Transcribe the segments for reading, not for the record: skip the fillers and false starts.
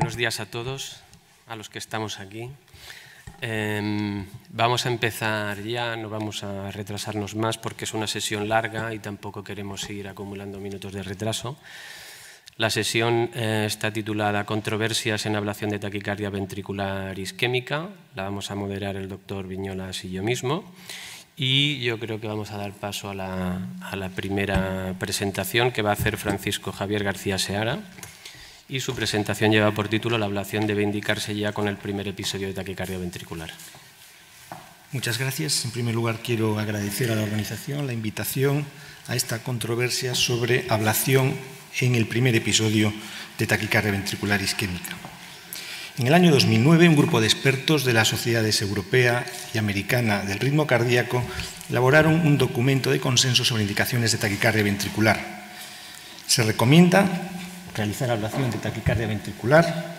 Buenos días a todos, a los que estamos aquí. Vamos a empezar ya, no vamos a retrasarnos más porque es una sesión larga y tampoco queremos ir acumulando minutos de retraso. La sesión está titulada Controversias en ablación de taquicardia ventricular isquémica. La vamos a moderar el doctor Viñolas y yo mismo. Y yo creo que vamos a dar paso a la primera presentación que va a hacer Francisco Javier García Seara. Y su presentación lleva por título La ablación debe indicarse ya con el primer episodio de taquicardia ventricular. Muchas gracias. En primer lugar, quiero agradecer a la organización la invitación a esta controversia sobre ablación en el primer episodio de taquicardia ventricular isquémica. En el año 2009, un grupo de expertos de las sociedades europea y americana del ritmo cardíaco elaboraron un documento de consenso sobre indicaciones de taquicardia ventricular. Se recomienda realizar ablación de taquicardia ventricular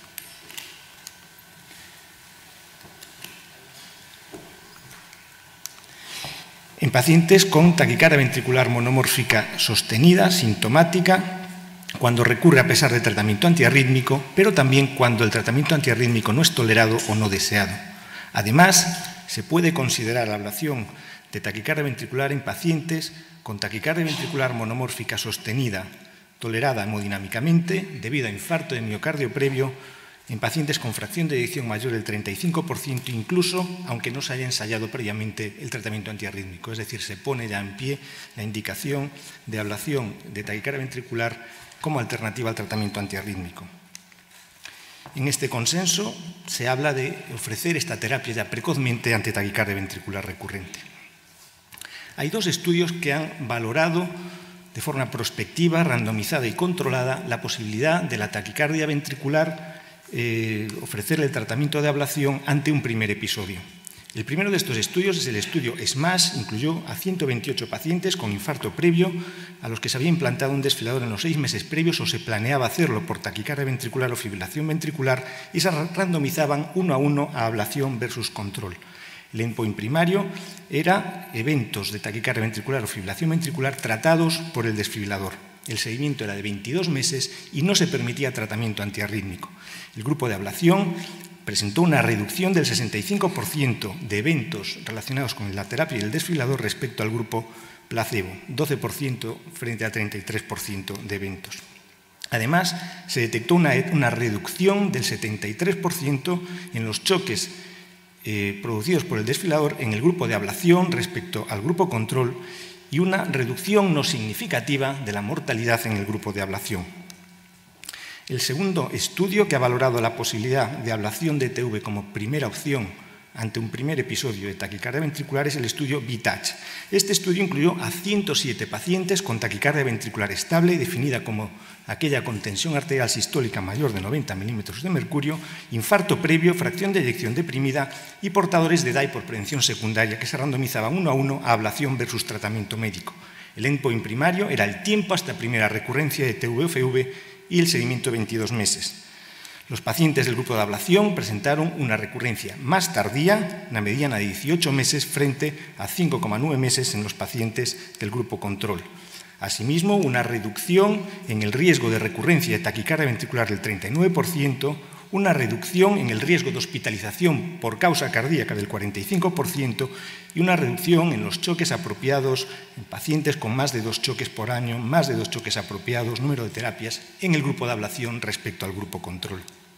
en pacientes con taquicardia ventricular monomórfica sostenida, sintomática, cuando recurre a pesar de tratamiento antiarrítmico, pero también cuando el tratamiento antiarrítmico no es tolerado o no deseado. Además, se puede considerar la ablación de taquicardia ventricular en pacientes con taquicardia ventricular monomórfica sostenida, tolerada hemodinámicamente, debido a infarto de miocardio previo, en pacientes con fracción de eyección mayor del 35%, incluso aunque no se haya ensayado previamente el tratamiento antiarrítmico. Es decir, se pone ya en pie la indicación de ablación de taquicardia ventricular como alternativa al tratamiento antiarrítmico. En este consenso se habla de ofrecer esta terapia ya precozmente ante taquicardia ventricular recurrente. Hay dos estudios que han valorado de forma prospectiva, randomizada y controlada la posibilidad de la taquicardia ventricular ofrecer el tratamiento de ablación ante un primer episodio. El primero de estos estudios es el estudio SMASH, incluyó a 128 pacientes con infarto previo a los que se había implantado un desfibrilador en los 6 meses previos o se planeaba hacerlo por taquicardia ventricular o fibrilación ventricular y se randomizaban 1 a 1 a ablación versus control. El endpoint primario era eventos de taquicardia ventricular o fibrilación ventricular tratados por el desfibrilador. El seguimiento era de 22 meses y no se permitía tratamiento antiarrítmico. El grupo de ablación presentó una reducción del 65% de eventos relacionados con la terapia y el desfibrilador respecto al grupo placebo, 12% frente a 33% de eventos. Además, se detectó una reducción del 73% en los choques producidos por el desfibrilador en el grupo de ablación respecto al grupo control y una reducción no significativa de la mortalidad en el grupo de ablación. El segundo estudio que ha valorado la posibilidad de ablación de TV como primera opción ante un primer episodio de taquicardia ventricular es el estudio VITACH. Este estudio incluyó a 107 pacientes con taquicardia ventricular estable, definida como aquella con tensión arterial sistólica mayor de 90 milímetros de mercurio, infarto previo, fracción de eyección deprimida y portadores de DAI por prevención secundaria que se randomizaban 1 a 1 a ablación versus tratamiento médico. El endpoint primario era el tiempo hasta primera recurrencia de TVOFV y el seguimiento de 22 meses. Los pacientes del grupo de ablación presentaron una recurrencia más tardía, una mediana de 18 meses frente a 5,9 meses en los pacientes del grupo control. Asimismo, una reducción en el riesgo de recurrencia de taquicardia ventricular del 39%, una reducción en el riesgo de hospitalización por causa cardíaca del 45% y una reducción en los choques apropiados en pacientes con más de 2 choques por año, más de 2 choques apropiados, número de terapias en el grupo de ablación respecto al grupo control.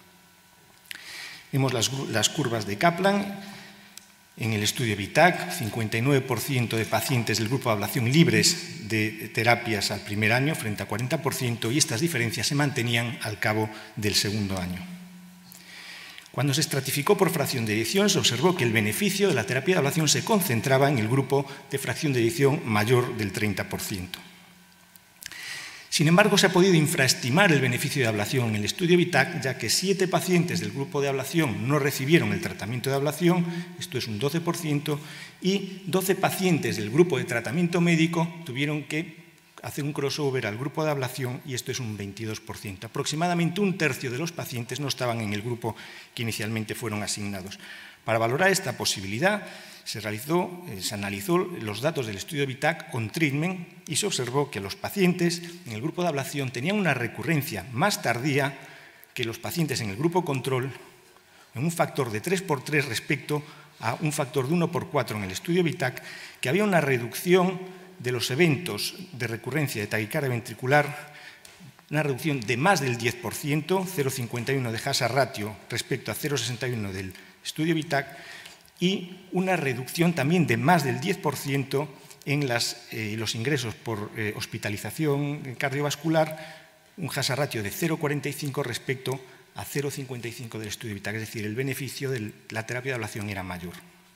Vemos las curvas de Kaplan. En el estudio VITAC, 59% de pacientes del grupo de ablación libres de terapias al primer año frente a 40% y estas diferencias se mantenían al cabo del segundo año. Cuando se estratificó por fracción de eyección, se observó que el beneficio de la terapia de ablación se concentraba en el grupo de fracción de eyección mayor del 30%. Sin embargo, se ha podido infraestimar el beneficio de ablación en el estudio VITAC, ya que 7 pacientes del grupo de ablación no recibieron el tratamiento de ablación, esto es un 12%, y 12 pacientes del grupo de tratamiento médico tuvieron que hacer un crossover al grupo de ablación y esto es un 22%. Aproximadamente un tercio de los pacientes no estaban en el grupo que inicialmente fueron asignados. Para valorar esta posibilidad, se analizó los datos del estudio VITAC on treatment y se observó que los pacientes en el grupo de ablación tenían una recurrencia más tardía que los pacientes en el grupo control, en un factor de 3×3 respecto a un factor de 1×4 en el estudio VITAC, que había una reducción de los eventos de recurrencia de taquicardia ventricular, una reducción de más del 10%, 0,51 de hazard ratio respecto a 0,61 del estudio VITAC, y una reducción también de más del 10% en los ingresos por hospitalización cardiovascular, un hazard ratio de 0,45 respecto a 0,55 del estudio VITAC, es decir, el beneficio de la terapia de ablación era mayor.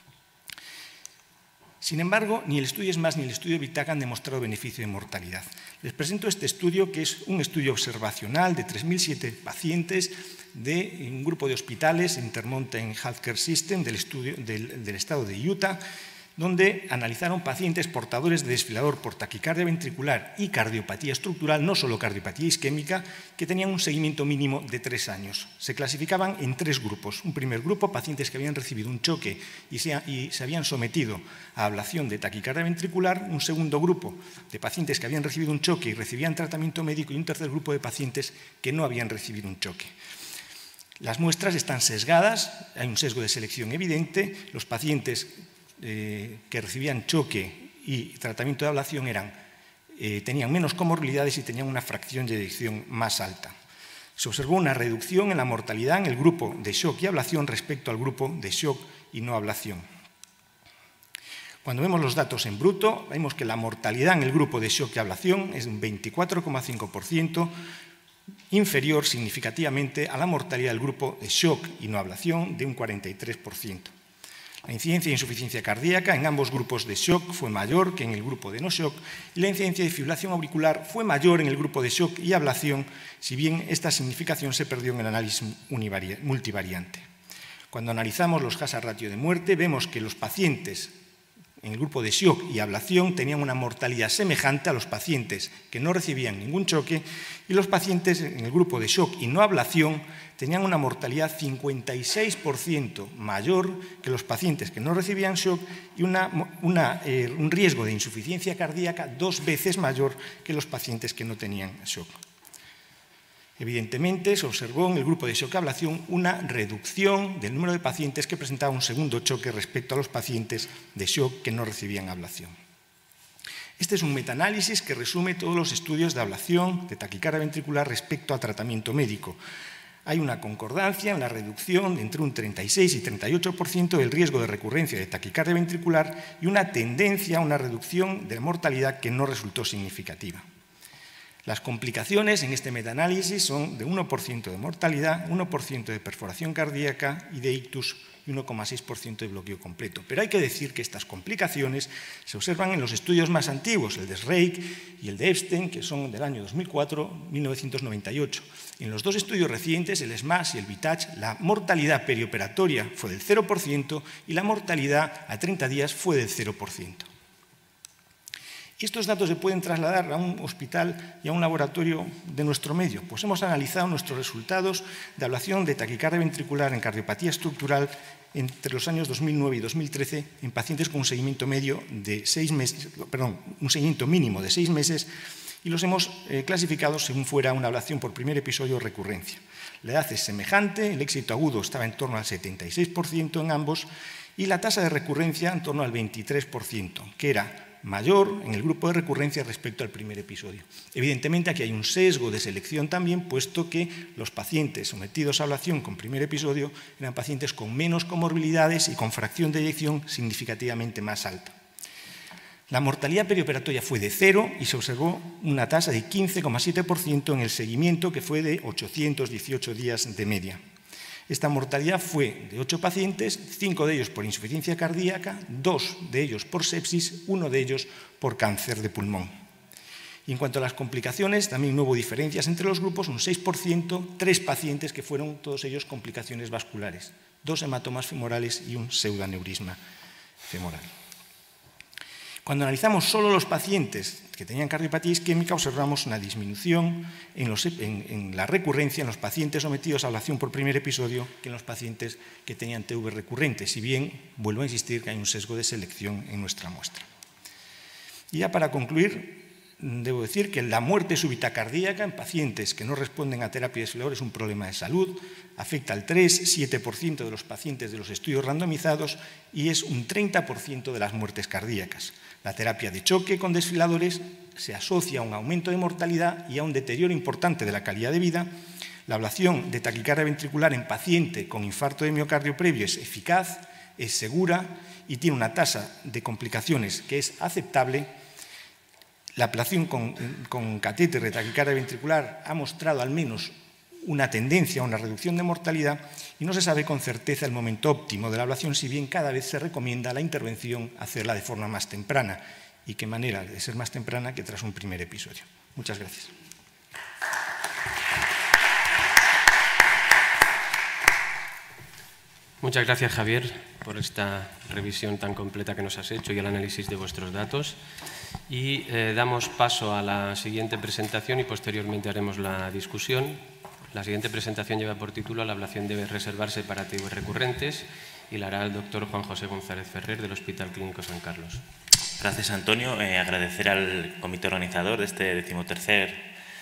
Sin embargo, ni el estudio ESMAS ni el estudio VITAC han demostrado beneficio de mortalidad. Les presento este estudio, que es un estudio observacional de 3.007 pacientes de un grupo de hospitales, Intermountain Healthcare System, del estado de Utah, donde analizaron pacientes portadores de desfibrilador por taquicardia ventricular y cardiopatía estructural, no solo cardiopatía isquémica, que tenían un seguimiento mínimo de 3 años. Se clasificaban en 3 grupos. Un primer grupo, pacientes que habían recibido un choque y se habían sometido a ablación de taquicardia ventricular. Un segundo grupo de pacientes que habían recibido un choque y recibían tratamiento médico. Y un tercer grupo de pacientes que no habían recibido un choque. Las muestras están sesgadas, hay un sesgo de selección evidente. Los pacientes que recibían choque y tratamiento de ablación tenían menos comorbilidades y tenían una fracción de eyección más alta. Se observó una reducción en la mortalidad en el grupo de shock y ablación respecto al grupo de shock y no ablación. Cuando vemos los datos en bruto, vemos que la mortalidad en el grupo de shock y ablación es un 24,5%, inferior significativamente a la mortalidad del grupo de shock y no ablación de un 43%. La incidencia de insuficiencia cardíaca en ambos grupos de shock fue mayor que en el grupo de no shock, y la incidencia de fibrilación auricular fue mayor en el grupo de shock y ablación, si bien esta significación se perdió en el análisis multivariante. Cuando analizamos los hazard ratio de muerte, vemos que los pacientes en el grupo de shock y ablación tenían una mortalidad semejante a los pacientes que no recibían ningún choque, y los pacientes en el grupo de shock y no ablación tenían una mortalidad 56% mayor que los pacientes que no recibían shock y un riesgo de insuficiencia cardíaca 2 veces mayor que los pacientes que no tenían shock. Evidentemente, se observó en el grupo de shock-ablación una reducción del número de pacientes que presentaban un segundo choque respecto a los pacientes de shock que no recibían ablación. Este es un metaanálisis que resume todos los estudios de ablación de taquicardia ventricular respecto a tratamiento médico. Hay una concordancia en la reducción de entre un 36 y 38% del riesgo de recurrencia de taquicardia ventricular y una tendencia a una reducción de mortalidad que no resultó significativa. Las complicaciones en este metaanálisis son de 1% de mortalidad, 1% de perforación cardíaca y de ictus y 1,6% de bloqueo completo. Pero hay que decir que estas complicaciones se observan en los estudios más antiguos, el de Sreik y el de Epstein, que son del año 2004-1998. En los 2 estudios recientes, el ESMAS y el VITAC, la mortalidad perioperatoria fue del 0% y la mortalidad a 30 días fue del 0%. Y estos datos se pueden trasladar a un hospital y a un laboratorio de nuestro medio. Pues hemos analizado nuestros resultados de ablación de taquicardia ventricular en cardiopatía estructural entre los años 2009 y 2013 en pacientes con un seguimiento medio de 6 meses, un seguimiento mínimo de 6 meses, y los hemos clasificado según fuera una ablación por primer episodio o recurrencia. La edad es semejante, el éxito agudo estaba en torno al 76% en ambos y la tasa de recurrencia en torno al 23%, que era mayor en el grupo de recurrencia respecto al primer episodio. Evidentemente aquí hay un sesgo de selección también, puesto que los pacientes sometidos a ablación con primer episodio eran pacientes con menos comorbilidades y con fracción de eyección significativamente más alta. La mortalidad perioperatoria fue de 0 y se observó una tasa de 15,7% en el seguimiento, que fue de 818 días de media. Esta mortalidad fue de 8 pacientes, 5 de ellos por insuficiencia cardíaca, 2 de ellos por sepsis, 1 de ellos por cáncer de pulmón. Y en cuanto a las complicaciones, también no hubo diferencias entre los grupos, un 6%, 3 pacientes que fueron todos ellos complicaciones vasculares, 2 hematomas femorales y un pseudoaneurisma femoral. Cuando analizamos solo los pacientes que tenían cardiopatía isquémica, observamos una disminución en la recurrencia en los pacientes sometidos a ablación por primer episodio que en los pacientes que tenían TV recurrente, si bien vuelvo a insistir que hay un sesgo de selección en nuestra muestra. Y ya para concluir, debo decir que la muerte súbita cardíaca en pacientes que no responden a terapia de desfibrilador es un problema de salud, afecta al 3-7% de los pacientes de los estudios randomizados y es un 30% de las muertes cardíacas. La terapia de choque con desfibriladores se asocia a un aumento de mortalidad y a un deterioro importante de la calidad de vida. La ablación de taquicardia ventricular en paciente con infarto de miocardio previo es eficaz, es segura y tiene una tasa de complicaciones que es aceptable. La ablación con catéter de taquicardia ventricular ha mostrado al menos una tendencia a una reducción de mortalidad y no se sabe con certeza el momento óptimo de la ablación, si bien cada vez se recomienda la intervención hacerla de forma más temprana. ¿Y qué manera de ser más temprana que tras un primer episodio? Muchas gracias. Muchas gracias, Javier, por esta revisión tan completa que nos has hecho y el análisis de vuestros datos. Y damos paso a la siguiente presentación y posteriormente haremos la discusión. La siguiente presentación lleva por título «La ablación debe reservarse para TUV recurrentes» y la hará el doctor Juan José González Ferrer del Hospital Clínico San Carlos. Gracias, Antonio. Agradecer al comité organizador de este decimotercera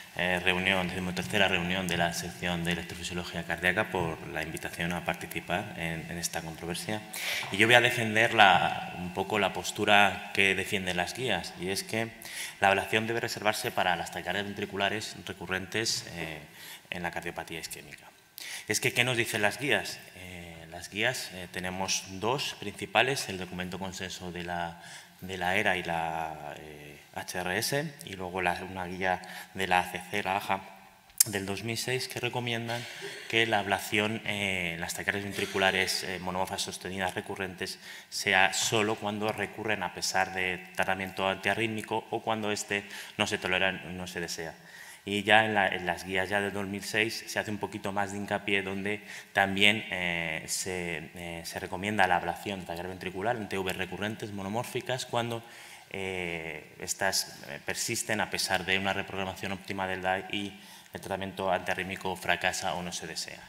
reunión de la sección de electrofisiología cardíaca por la invitación a participar en esta controversia. Y yo voy a defender un poco la postura que defienden las guías, y es que la ablación debe reservarse para las taquicardias ventriculares recurrentes en la cardiopatía isquémica. Es que, ¿qué nos dicen las guías? Las guías tenemos dos principales: el documento consenso de la ERA y la HRS, y luego una guía de la ACC, la AJA, del 2006, que recomiendan que la ablación en las taquicardias ventriculares monomorfas sostenidas recurrentes sea solo cuando recurren a pesar de tratamiento antiarrítmico o cuando este no se tolera y no se desea. Y ya en las guías ya del 2006 se hace un poquito más de hincapié, donde también se recomienda la ablación de taquicardia ventricular en TV recurrentes monomórficas cuando estas persisten a pesar de una reprogramación óptima del DAI y el tratamiento antiarrítmico fracasa o no se desea.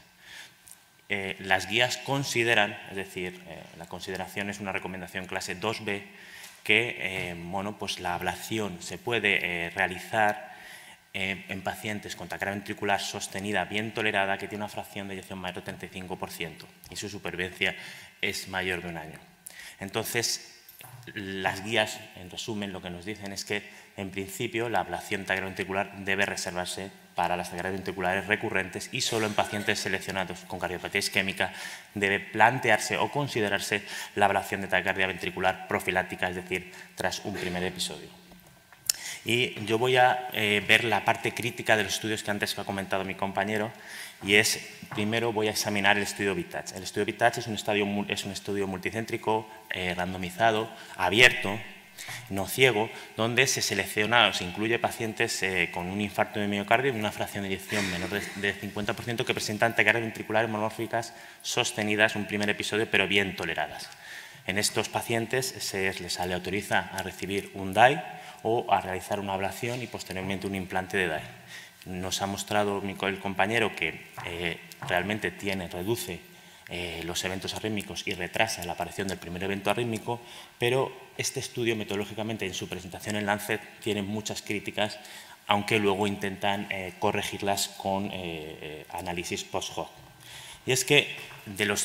Las guías consideran, es decir, la consideración es una recomendación clase 2B, que pues la ablación se puede realizar en pacientes con taquicardia ventricular sostenida bien tolerada, que tiene una fracción de eyección mayor del 35% y su supervivencia es mayor de un año. Entonces, las guías, en resumen, lo que nos dicen es que, en principio, la ablación taquicardia ventricular debe reservarse para las taquicardias ventriculares recurrentes y solo en pacientes seleccionados con cardiopatía isquémica debe plantearse o considerarse la ablación de taquicardia ventricular profiláctica, es decir, tras un primer episodio. Y yo voy a ver la parte crítica de los estudios que antes ha comentado mi compañero, y es, primero voy a examinar el estudio VITACH. El estudio VITACH es un estudio multicéntrico, randomizado, abierto, no ciego, donde se incluye pacientes con un infarto de miocardio y una fracción de eyección menor de 50% que presentan taquicardias ventriculares monomórficas sostenidas, un primer episodio, pero bien toleradas. En estos pacientes se les autoriza a recibir un DAI o a realizar una ablación y posteriormente un implante de DAI. Nos ha mostrado el compañero que realmente reduce los eventos arrítmicos y retrasa la aparición del primer evento arrítmico, pero este estudio metodológicamente en su presentación en Lancet tiene muchas críticas, aunque luego intentan corregirlas con análisis post-hoc. Y es que de los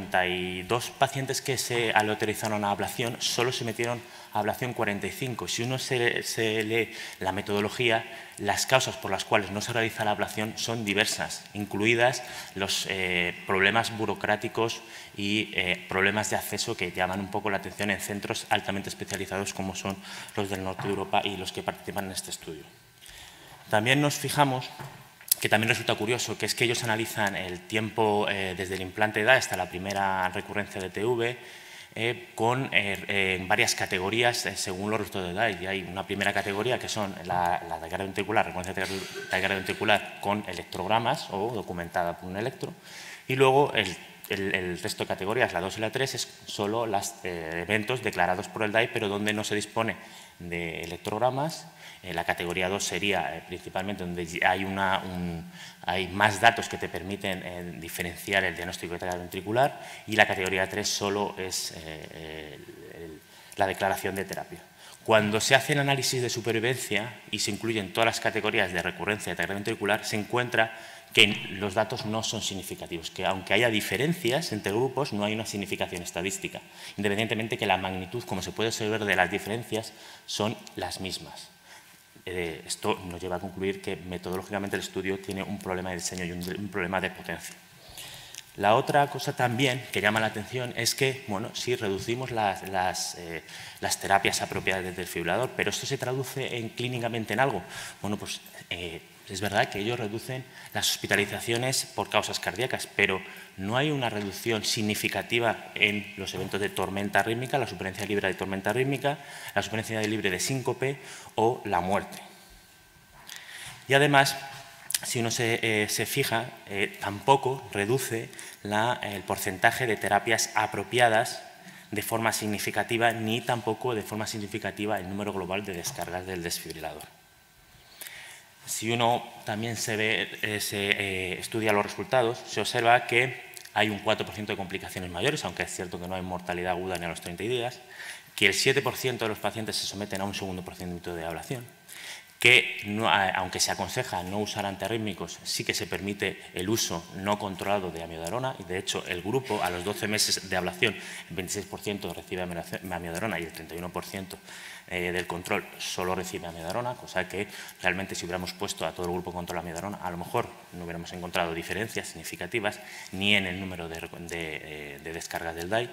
52 pacientes que se autorizaron a ablación, solo se metieron a ablación 45. Si uno se lee la metodología, las causas por las cuales no se realiza la ablación son diversas, incluidas los problemas burocráticos y problemas de acceso que llaman un poco la atención en centros altamente especializados como son los del norte de Europa y los que participan en este estudio. También nos fijamos que también resulta curioso, que es que ellos analizan el tiempo desde el implante de DAI hasta la primera recurrencia de TV con varias categorías según los resultados de DAI. Y hay una primera categoría que son la taquicardia ventricular, recurrencia taquicardia ventricular con electrogramas o documentada por un electro, y luego el resto de categorías, la 2 y la 3, es solo los eventos declarados por el DAI, pero donde no se dispone de electrogramas. La categoría 2 sería principalmente donde hay más datos que te permiten diferenciar el diagnóstico de taquicardia ventricular, y la categoría 3 solo es la declaración de terapia. Cuando se hace el análisis de supervivencia y se incluyen todas las categorías de recurrencia de taquicardia ventricular, se encuentra que los datos no son significativos, que aunque haya diferencias entre grupos, no hay una significación estadística, independientemente que la magnitud, como se puede observar, de las diferencias son las mismas. Esto nos lleva a concluir que metodológicamente el estudio tiene un problema de diseño y un problema de potencia. La otra cosa también que llama la atención es que, bueno, sí reducimos las terapias apropiadas del desfibrilador, pero esto se traduce clínicamente en algo. Bueno, pues es verdad que ellos reducen las hospitalizaciones por causas cardíacas, pero no hay una reducción significativa en los eventos de tormenta rítmica, la supervivencia libre de tormenta rítmica, la supervivencia libre de síncope o la muerte. Y además, si uno se fija, tampoco reduce el porcentaje de terapias apropiadas de forma significativa, ni tampoco de forma significativa el número global de descargas del desfibrilador. Si uno también estudia los resultados, se observa que hay un 4% de complicaciones mayores, aunque es cierto que no hay mortalidad aguda ni a los 30 días, que el 7% de los pacientes se someten a un segundo procedimiento de ablación, que aunque se aconseja no usar antiarrítmicos, sí que se permite el uso no controlado de amiodarona, y de hecho el grupo a los 12 meses de ablación, el 26% recibe amiodarona y el 31% del control solo recibe amiodarona, cosa que realmente si hubiéramos puesto a todo el grupo control amiodarona, a lo mejor no hubiéramos encontrado diferencias significativas ni en el número de descargas del DAI,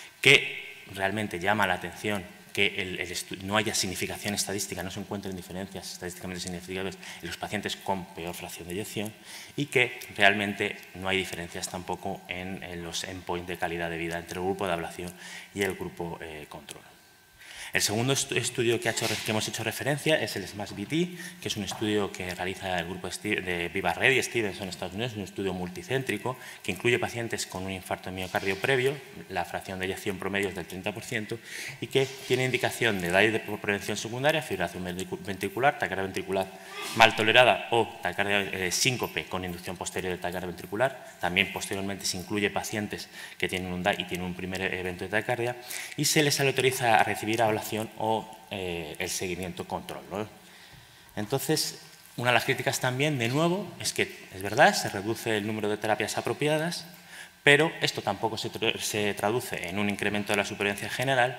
que realmente llama la atención que no haya significación estadística, no se encuentren diferencias estadísticamente significativas en los pacientes con peor fracción de eyección y que realmente no hay diferencias tampoco en los endpoints de calidad de vida entre el grupo de ablación y el grupo control. El segundo estudio que hemos hecho referencia es el SMASH-BT, que es un estudio que realiza el grupo de Vivarred y Stevenson en Estados Unidos, un estudio multicéntrico que incluye pacientes con un infarto de miocardio previo, la fracción de eyección promedio es del 30% y que tiene indicación de DAI por prevención secundaria, fibrilación ventricular, taquicardia ventricular mal tolerada o taquicardia síncope con inducción posterior de taquicardia ventricular. También posteriormente se incluye pacientes que tienen un DAI y tienen un primer evento de taquicardia y se les autoriza a recibir ablación o el seguimiento control, ¿no? Entonces, una de las críticas también, de nuevo, es que es verdad, se reduce el número de terapias apropiadas, pero esto tampoco se traduce en un incremento de la supervivencia general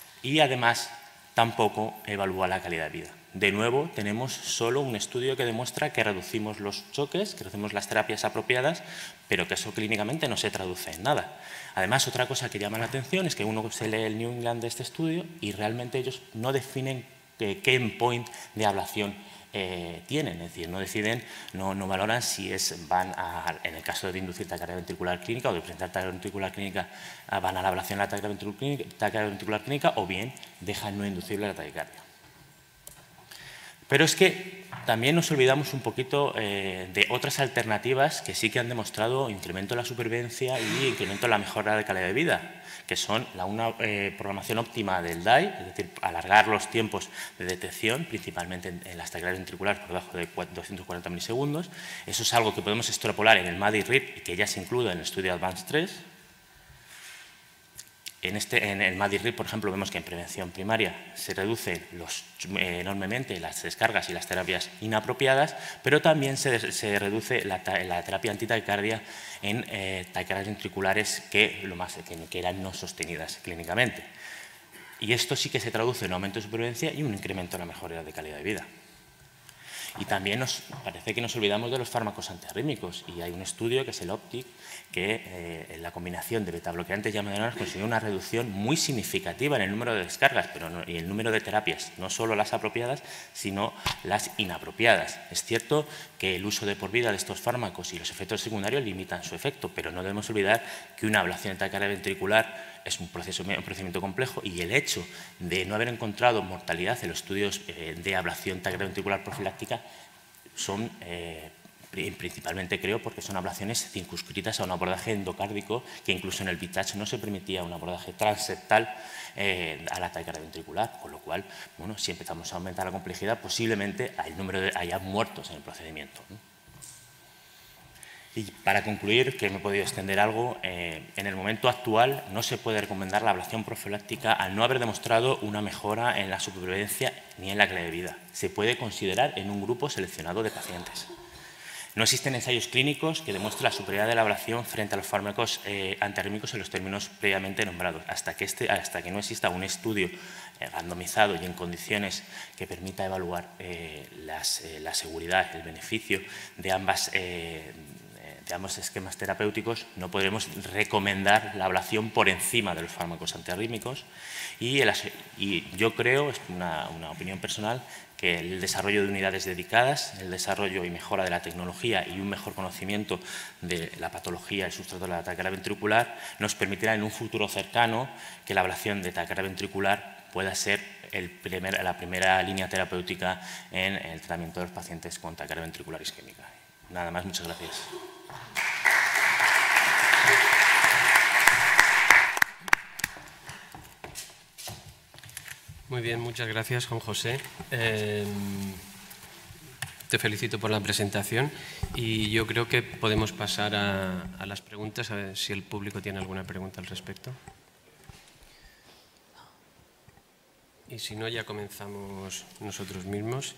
y además tampoco evalúa la calidad de vida. De nuevo, tenemos solo un estudio que demuestra que reducimos los choques, que reducimos las terapias apropiadas, pero que eso clínicamente no se traduce en nada. Además, otra cosa que llama la atención es que uno se lee el New England de este estudio y realmente ellos no definen qué endpoint de ablación tienen, es decir, no valoran si en el caso de inducir taquicardia ventricular clínica o de presentar taquicardia ventricular clínica, van a la ablación de la taquicardia ventricular clínica o bien dejan no inducible la taquicardia. Pero es que también nos olvidamos un poquito de otras alternativas que sí que han demostrado incremento de la supervivencia y incremento de la mejora de calidad de vida, que son una programación óptima del DAI, es decir, alargar los tiempos de detección, principalmente en las taquicardias ventriculares por debajo de 240 milisegundos. Eso es algo que podemos extrapolar en el MADI-RIP y que ya se incluye en el estudio Advanced 3. En el MADI-RIP, por ejemplo, vemos que en prevención primaria se reducen enormemente las descargas y las terapias inapropiadas, pero también se reduce la terapia antitaquicardia en taquicardias ventriculares que eran no sostenidas clínicamente. Y esto sí que se traduce en un aumento de supervivencia y un incremento en la mejora de calidad de vida. Y también parece que nos olvidamos de los fármacos antiarrítmicos y hay un estudio que es el OPTIC que la combinación de betabloqueantes y amiodaronas consiguió una reducción muy significativa en el número de descargas y el número de terapias, no solo las apropiadas, sino las inapropiadas. Es cierto que el uso de por vida de estos fármacos y los efectos secundarios limitan su efecto, pero no debemos olvidar que una ablación de taquicardia ventricular es un procedimiento complejo y el hecho de no haber encontrado mortalidad en los estudios de ablación taquicardia ventricular profiláctica son principalmente, creo, porque son ablaciones circunscritas a un abordaje endocárdico que incluso en el VITACH no se permitía un abordaje transeptal a la taquicardia ventricular, con lo cual, bueno, si empezamos a aumentar la complejidad, posiblemente haya muertos en el procedimiento, ¿no? Y para concluir, que me he podido extender algo, en el momento actual no se puede recomendar la ablación profiláctica al no haber demostrado una mejora en la supervivencia ni en la calidad de vida. Se puede considerar en un grupo seleccionado de pacientes. No existen ensayos clínicos que demuestren la superioridad de la ablación frente a los fármacos antiarrítmicos en los términos previamente nombrados. Hasta que no exista un estudio randomizado y en condiciones que permita evaluar la seguridad, el beneficio de ambos esquemas terapéuticos, no podremos recomendar la ablación por encima de los fármacos antiarrítmicos. Y yo creo, es una opinión personal, que el desarrollo de unidades dedicadas, el desarrollo y mejora de la tecnología y un mejor conocimiento de la patología y el sustrato de la taquicardia ventricular nos permitirá en un futuro cercano que la ablación de taquicardia ventricular pueda ser la primera línea terapéutica en el tratamiento de los pacientes con taquicardia ventricular isquémica. Nada más, muchas gracias. Muy bien, muchas gracias, Juan José. Te felicito por la presentación y yo creo que podemos pasar a las preguntas, a ver si el público tiene alguna pregunta al respecto. Y si no, ya comenzamos nosotros mismos.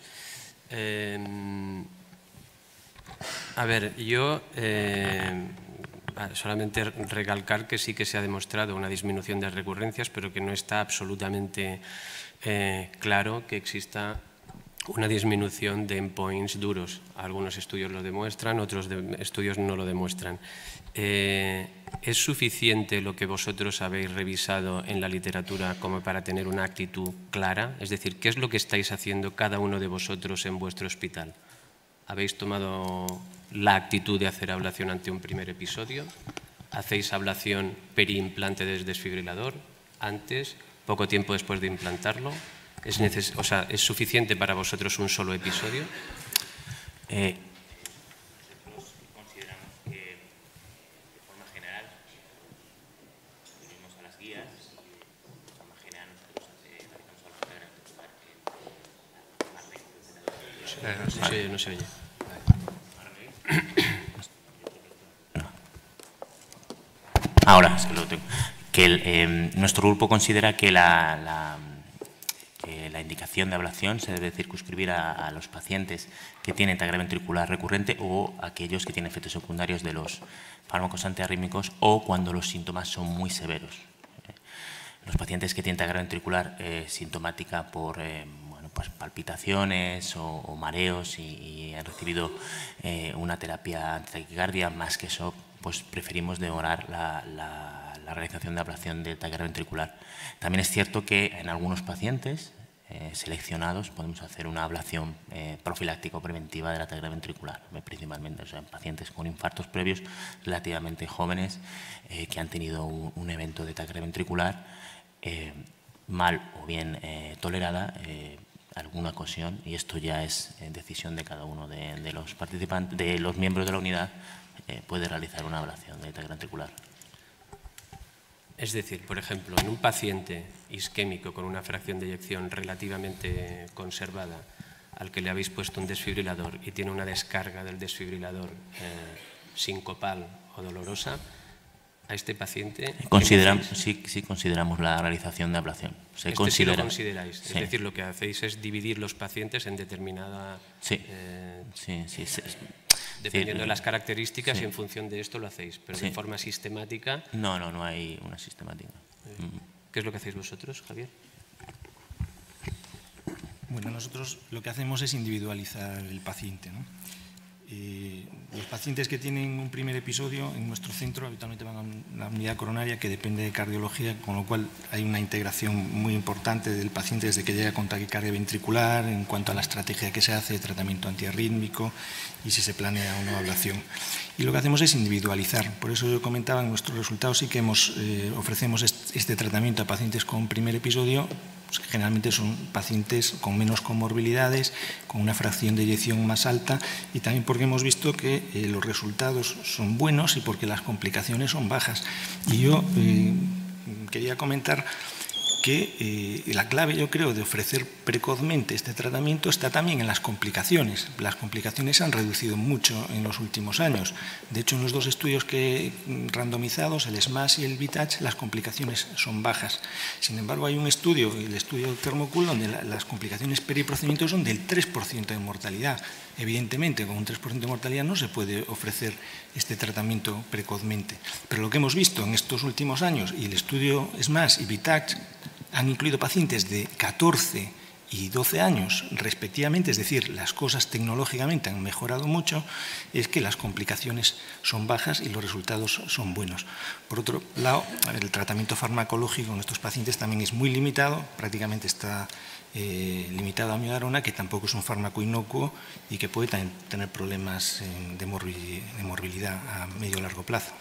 A ver, yo solamente recalcar que sí que se ha demostrado una disminución de recurrencias, pero que no está absolutamente claro que exista una disminución de endpoints duros. Algunos estudios lo demuestran, otros estudios no lo demuestran. ¿Es suficiente lo que vosotros habéis revisado en la literatura como para tener una actitud clara? Es decir, ¿qué es lo que estáis haciendo cada uno de vosotros en vuestro hospital? ¿Habéis tomado la actitud de hacer ablación ante un primer episodio? ¿Hacéis ablación periimplante del desfibrilador? ¿Antes? ¿Poco tiempo después de implantarlo? ¿Es suficiente para vosotros un solo episodio? Nosotros consideramos que, de forma general, venimos a las guías y de forma general nosotros realizamos ablación ventricular más de No se oye. Ahora, es que lo tengo. Nuestro grupo considera que la indicación de ablación se debe circunscribir a los pacientes que tienen taquicardia ventricular recurrente o aquellos que tienen efectos secundarios de los fármacos antiarrítmicos o cuando los síntomas son muy severos. Los pacientes que tienen taquicardia ventricular sintomática por pues palpitaciones o mareos y han recibido una terapia antitaquicardia más que eso, pues preferimos demorar la realización de ablación de taquicardia ventricular. También es cierto que en algunos pacientes seleccionados podemos hacer una ablación profiláctica o preventiva de la taquicardia ventricular, principalmente en pacientes con infartos previos relativamente jóvenes que han tenido un evento de taquicardia ventricular mal o bien tolerada, alguna ocasión, y esto ya es decisión de cada uno de los participantes, de los miembros de la unidad, puede realizar una ablación de taquicardia ventricular. Es decir, por ejemplo, en un paciente isquémico con una fracción de eyección relativamente conservada al que le habéis puesto un desfibrilador y tiene una descarga del desfibrilador sincopal o dolorosa, a este paciente... Sí consideramos la realización de ablación. Sí lo consideráis. Sí. Es decir, lo que hacéis es dividir los pacientes en determinada... Sí. Dependiendo de las características y en función de esto lo hacéis, pero de forma sistemática... No hay una sistemática. ¿Qué es lo que hacéis vosotros, Javier? Bueno, nosotros lo que hacemos es individualizar el paciente, ¿no? Los pacientes que tienen un primer episodio en nuestro centro habitualmente van a una unidad coronaria que depende de cardiología, con lo cual hay una integración muy importante del paciente desde que llega con taquicardia ventricular en cuanto a la estrategia que se hace de tratamiento antiarrítmico y si se planea una ablación. Y lo que hacemos es individualizar. Por eso yo comentaba en nuestros resultados sí que ofrecemos este tratamiento a pacientes con primer episodio. Pues generalmente son pacientes con menos comorbilidades, con una fracción de eyección más alta y también porque hemos visto que los resultados son buenos y porque las complicaciones son bajas. Y yo quería comentar que la clave, yo creo, de ofrecer precozmente este tratamiento está también en las complicaciones. Las complicaciones se han reducido mucho en los últimos años. De hecho, en los dos estudios randomizados, el SMAS y el VITACH, las complicaciones son bajas. Sin embargo, hay un estudio, el estudio Thermocool, donde las complicaciones periprocedimiento son del 3% de mortalidad. Evidentemente, con un 3% de mortalidad no se puede ofrecer este tratamiento precozmente. Pero lo que hemos visto en estos últimos años, y el estudio SMAS y VITACH han incluido pacientes de 14 y 12 años respectivamente, es decir, las cosas tecnológicamente han mejorado mucho, es que las complicaciones son bajas y los resultados son buenos. Por otro lado, el tratamiento farmacológico en estos pacientes también es muy limitado, prácticamente está limitado a amiodarona, que tampoco es un fármaco inocuo y que puede también tener problemas de morbilidad a medio o largo plazo.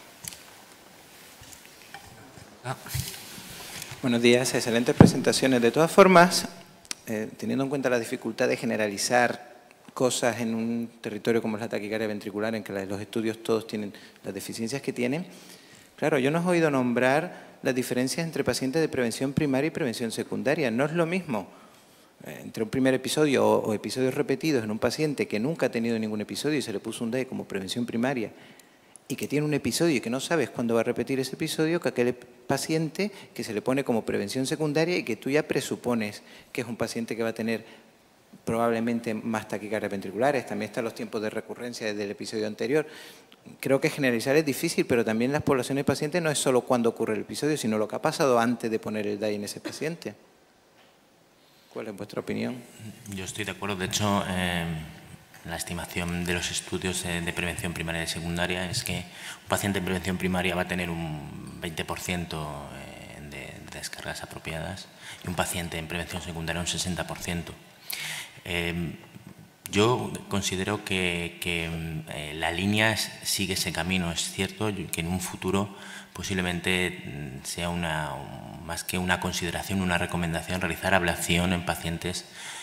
Buenos días, excelentes presentaciones. De todas formas, teniendo en cuenta la dificultad de generalizar cosas en un territorio como es la taquicardia ventricular, en que los estudios todos tienen las deficiencias que tienen, claro, yo no he oído nombrar las diferencias entre pacientes de prevención primaria y prevención secundaria. No es lo mismo entre un primer episodio o episodios repetidos en un paciente que nunca ha tenido ningún episodio y se le puso un DAI como prevención primaria y que tiene un episodio y que no sabes cuándo va a repetir ese episodio, que aquel paciente que se le pone como prevención secundaria y que tú ya presupones que es un paciente que va a tener probablemente más taquicardias ventriculares. También están los tiempos de recurrencia desde el episodio anterior. Creo que generalizar es difícil, pero también las poblaciones de pacientes no es solo cuando ocurre el episodio, sino lo que ha pasado antes de poner el DAI en ese paciente. ¿Cuál es vuestra opinión? Yo estoy de acuerdo. De hecho, la estimación de los estudios de prevención primaria y secundaria es que un paciente en prevención primaria va a tener un 20% de descargas apropiadas y un paciente en prevención secundaria un 60%. Yo considero que la línea sigue ese camino. Es cierto que en un futuro posiblemente sea más que una consideración, una recomendación, realizar ablación en pacientes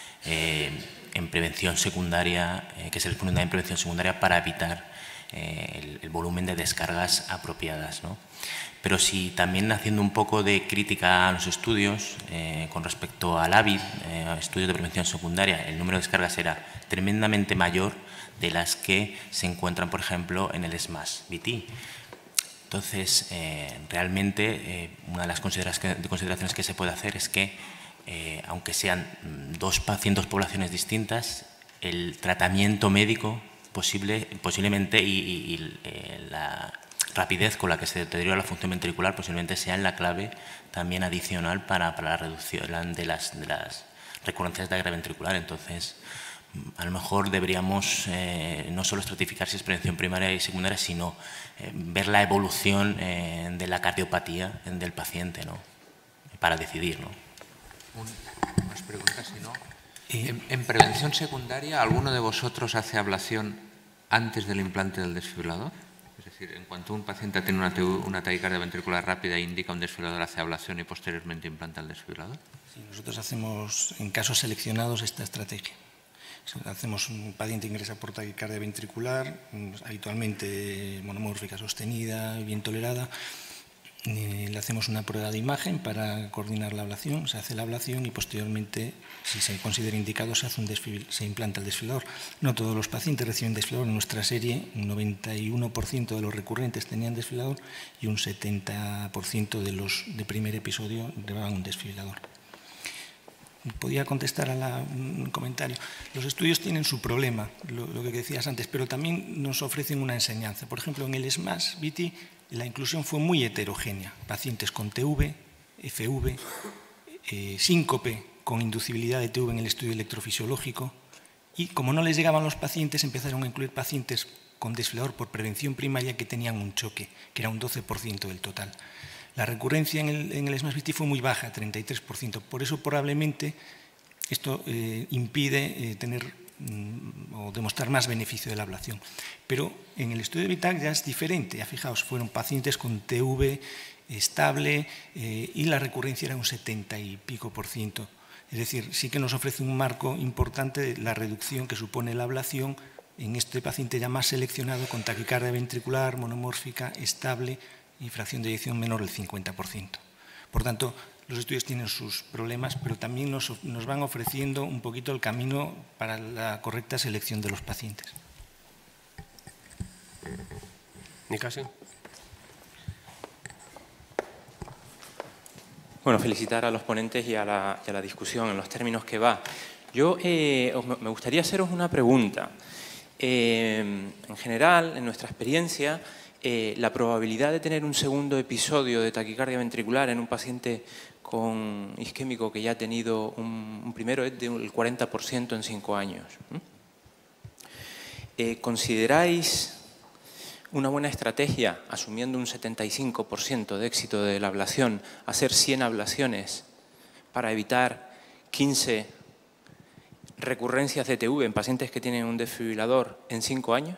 en prevención secundaria, que se les pone en prevención secundaria para evitar el volumen de descargas apropiadas, ¿no? Pero si también haciendo un poco de crítica a los estudios con respecto al AVID, estudios de prevención secundaria, el número de descargas era tremendamente mayor de las que se encuentran, por ejemplo, en el SMAS-VT. Entonces, realmente, una de las consideraciones que se puede hacer es que, aunque sean dos poblaciones distintas, el tratamiento médico posiblemente y la rapidez con la que se deteriora la función ventricular posiblemente sea la clave también adicional para la reducción de las recurrencias de taquicardia ventricular. Entonces, a lo mejor deberíamos no solo estratificar si es prevención primaria y secundaria, sino ver la evolución de la cardiopatía del paciente, ¿no? Para decidir, ¿no? Más preguntas, si no. En prevención secundaria, ¿alguno de vosotros hace ablación antes del implante del desfibrilador? Es decir, en cuanto un paciente tiene una taquicardia ventricular rápida e indica un desfibrilador, hace ablación y posteriormente implanta el desfibrilador. Sí, nosotros hacemos en casos seleccionados esta estrategia. Hacemos un paciente ingresa por taquicardia ventricular, habitualmente monomórfica sostenida, bien tolerada. Le hacemos una prueba de imagen para coordinar la ablación, se hace la ablación y posteriormente, si se considera indicado, se implanta el desfibrilador. No todos los pacientes reciben desfibrilador. En nuestra serie, un 91% de los recurrentes tenían desfibrilador y un 70% de los de primer episodio llevaban un desfibrilador. Podía contestar a un comentario. Los estudios tienen su problema, lo que decías antes, pero también nos ofrecen una enseñanza. Por ejemplo, en el SMAS-VT la inclusión fue muy heterogénea. Pacientes con TV, FV, síncope con inducibilidad de TV en el estudio electrofisiológico, y como no les llegaban los pacientes, empezaron a incluir pacientes con desfibrilador por prevención primaria que tenían un choque, que era un 12% del total. La recurrencia en el SMAS-VT fue muy baja, 33%. Por eso, probablemente, esto impide tener o demostrar más beneficio de la ablación. Pero en el estudio de VITAC ya es diferente. Ya fijaos, fueron pacientes con TV estable y la recurrencia era un 70 y pico %. Es decir, sí que nos ofrece un marco importante de la reducción que supone la ablación en este paciente ya más seleccionado con taquicardia ventricular, monomórfica, estable y fracción de eyección menor del 50%. Por tanto, los estudios tienen sus problemas, pero también nos van ofreciendo un poquito el camino para la correcta selección de los pacientes. Nicasio. Bueno, felicitar a los ponentes y a la discusión en los términos que va. Yo me gustaría haceros una pregunta. En general, en nuestra experiencia, la probabilidad de tener un segundo episodio de taquicardia ventricular en un paciente con isquémico que ya ha tenido un primero es del 40% en 5 años. ¿Consideráis una buena estrategia, asumiendo un 75% de éxito de la ablación, hacer 100 ablaciones para evitar 15 recurrencias de TV en pacientes que tienen un desfibrilador en 5 años?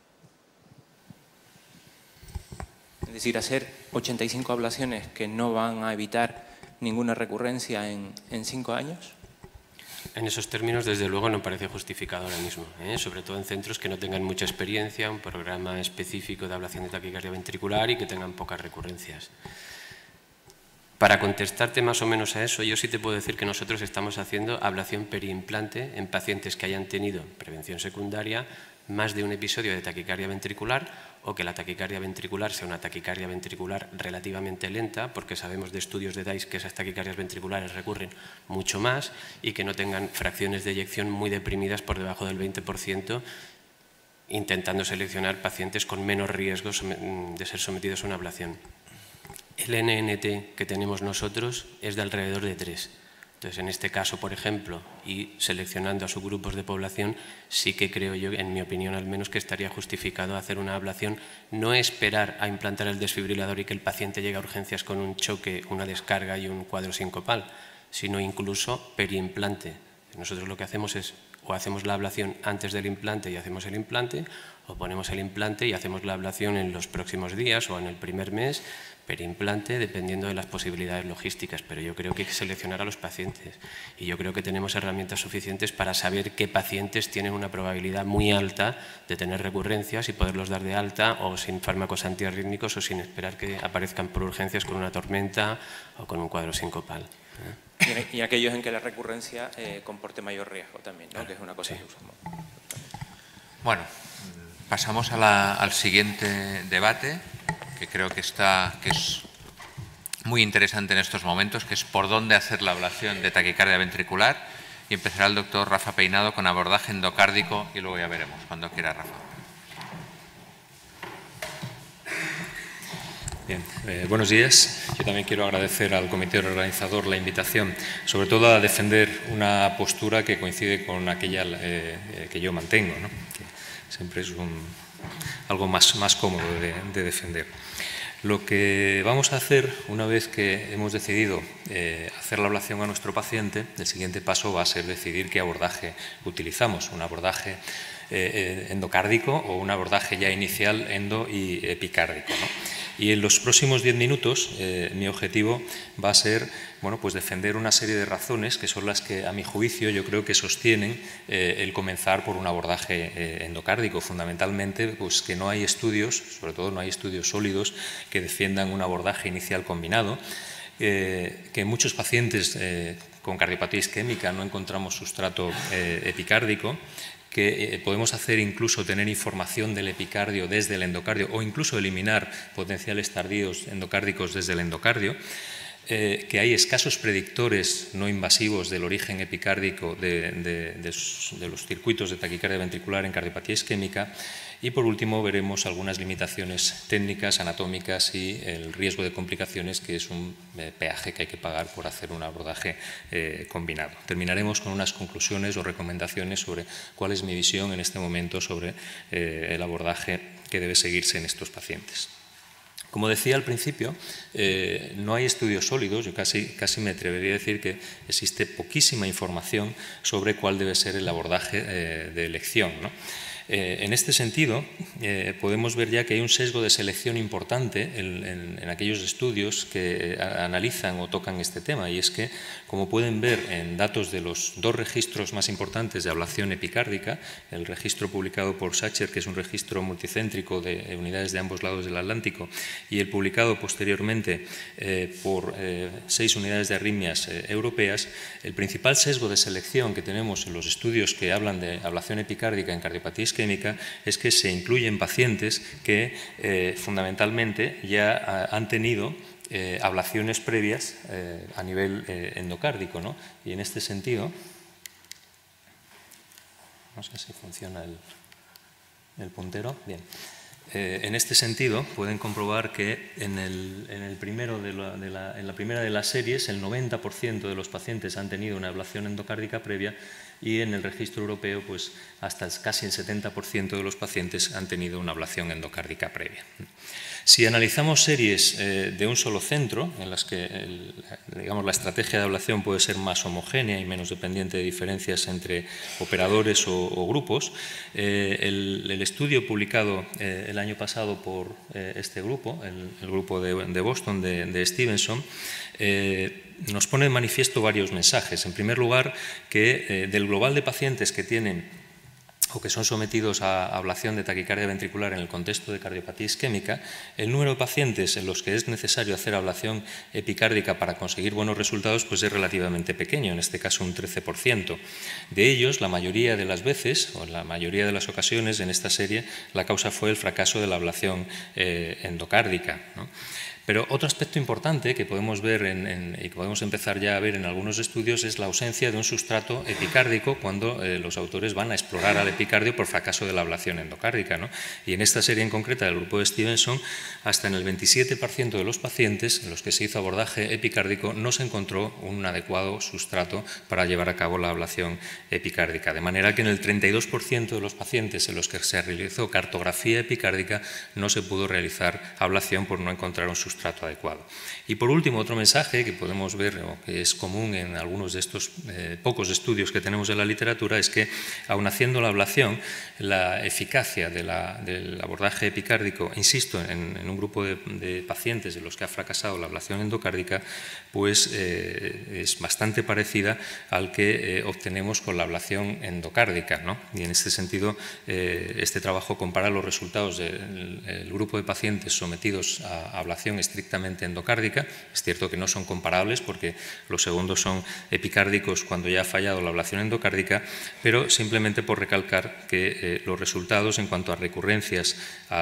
Es decir, hacer 85 ablaciones que no van a evitar ninguna recurrencia en 5 años. En esos términos, desde luego, no parece justificado ahora mismo, sobre todo en centros que no tengan mucha experiencia, un programa específico de ablación de taquicardia ventricular y que tengan pocas recurrencias. Para contestarte más o menos a eso, yo sí te puedo decir que nosotros estamos haciendo ablación periimplante en pacientes que hayan tenido prevención secundaria, más de un episodio de taquicardia ventricular, o que la taquicardia ventricular sea una taquicardia ventricular relativamente lenta, porque sabemos de estudios de DICE que esas taquicardias ventriculares recurren mucho más, y que no tengan fracciones de eyección muy deprimidas por debajo del 20%, intentando seleccionar pacientes con menos riesgos de ser sometidos a una ablación. El NNT que tenemos nosotros es de alrededor de 3. Entonces, en este caso, por ejemplo, y seleccionando a subgrupos de población, sí que creo yo, en mi opinión al menos, que estaría justificado hacer una ablación, no esperar a implantar el desfibrilador y que el paciente llegue a urgencias con un choque, una descarga y un cuadro sincopal, sino incluso periimplante. Nosotros lo que hacemos es, o hacemos la ablación antes del implante y hacemos el implante, o ponemos el implante y hacemos la ablación en los próximos días o en el primer mes, periimplante, dependiendo de las posibilidades logísticas, pero yo creo que hay que seleccionar a los pacientes y yo creo que tenemos herramientas suficientes para saber qué pacientes tienen una probabilidad muy alta de tener recurrencias y poderlos dar de alta o sin fármacos antiarrítmicos o sin esperar que aparezcan por urgencias con una tormenta o con un cuadro sincopal. Y aquellos en que la recurrencia comporte mayor riesgo también, ¿no? Que es una cosa que usamos. Bueno, pasamos al siguiente debate, que creo que es muy interesante en estos momentos, que es por dónde hacer la ablación de taquicardia ventricular, y empezará el doctor Rafa Peinado con abordaje endocárdico y luego ya veremos, cuando quiera Rafa. Bien, buenos días. Yo también quiero agradecer al comité organizador la invitación, sobre todo a defender una postura que coincide con aquella que yo mantengo, ¿no? Que siempre es algo más cómodo de defender. Lo que vamos a hacer, una vez que hemos decidido hacer la ablación a nuestro paciente, el siguiente paso va a ser decidir qué abordaje utilizamos, un abordaje endocárdico o un abordaje ya inicial endo y epicárdico, ¿no? Y en los próximos 10 minutos mi objetivo va a ser pues defender una serie de razones que son las que, a mi juicio, yo creo que sostienen el comenzar por un abordaje endocárdico. Fundamentalmente, pues que no hay estudios, sobre todo no hay estudios sólidos, que defiendan un abordaje inicial combinado, que en muchos pacientes con cardiopatía isquémica no encontramos sustrato epicárdico, que podemos hacer incluso tener información del epicardio desde el endocardio o incluso eliminar potenciales tardíos endocárdicos desde el endocardio, que hay escasos predictores no invasivos del origen epicárdico de los circuitos de taquicardia ventricular en cardiopatía isquémica, y por último veremos algunas limitaciones técnicas, anatómicas y el riesgo de complicaciones, que es un peaje que hay que pagar por hacer un abordaje combinado. Terminaremos con unas conclusiones o recomendaciones sobre cuál es mi visión en este momento sobre el abordaje que debe seguirse en estos pacientes. Como decía al principio, no hay estudios sólidos. Yo casi me atrevería a decir que existe poquísima información sobre cuál debe ser el abordaje de elección, ¿no? En este sentido, podemos ver ya que hay un sesgo de selección importante en aquellos estudios que analizan o tocan este tema, y es que, como pueden ver en datos de los dos registros más importantes de ablación epicárdica, el registro publicado por Sacher, que es un registro multicéntrico de unidades de ambos lados del Atlántico, y el publicado posteriormente por 6 unidades de arritmias europeas, el principal sesgo de selección que tenemos en los estudios que hablan de ablación epicárdica en cardiopatía isquémica es que se incluyen pacientes que fundamentalmente ya han tenido ablaciones previas a nivel endocárdico, ¿no? Y en este sentido, no sé si funciona el puntero, bien. En este sentido, pueden comprobar que en la primera de las series, el 90% de los pacientes han tenido una ablación endocárdica previa, y en el registro europeo, pues hasta casi el 70% de los pacientes han tenido una ablación endocárdica previa. Si analizamos series de un solo centro, en las que digamos, la estrategia de ablación puede ser más homogénea y menos dependiente de diferencias entre operadores o grupos, el estudio publicado el año pasado por este grupo, el grupo de Boston de Stevenson, nos pone de manifiesto varios mensajes. En primer lugar, que del global de pacientes que tienen o que son sometidos a ablación de taquicardia ventricular en el contexto de cardiopatía isquémica, el número de pacientes en los que es necesario hacer ablación epicárdica para conseguir buenos resultados pues es relativamente pequeño, en este caso un 13%. De ellos, la mayoría de las veces, o la mayoría de las ocasiones en esta serie, la causa fue el fracaso de la ablación endocárdica, ¿no? Pero otro aspecto importante que podemos ver y que podemos empezar ya a ver en algunos estudios es la ausencia de un sustrato epicárdico cuando los autores van a explorar al epicardio por fracaso de la ablación endocárdica, ¿no? Y en esta serie en concreta del grupo de Stevenson, hasta en el 27% de los pacientes en los que se hizo abordaje epicárdico no se encontró un adecuado sustrato para llevar a cabo la ablación epicárdica. De manera que en el 32% de los pacientes en los que se realizó cartografía epicárdica no se pudo realizar ablación por no encontrar un sustrato adecuado. Y por último, otro mensaje que podemos ver, o que es común en algunos de estos pocos estudios que tenemos en la literatura, es que, aun haciendo la ablación, la eficacia del abordaje epicárdico, insisto, en un grupo de pacientes en los que ha fracasado la ablación endocárdica, pues es bastante parecida al que obtenemos con la ablación endocárdica, ¿no? Y en este sentido, este trabajo compara los resultados del grupo de pacientes sometidos a ablación estrictamente endocárdica. Es cierto que no son comparables porque los segundos son epicárdicos cuando ya ha fallado la ablación endocárdica, pero simplemente por recalcar que los resultados en cuanto a recurrencias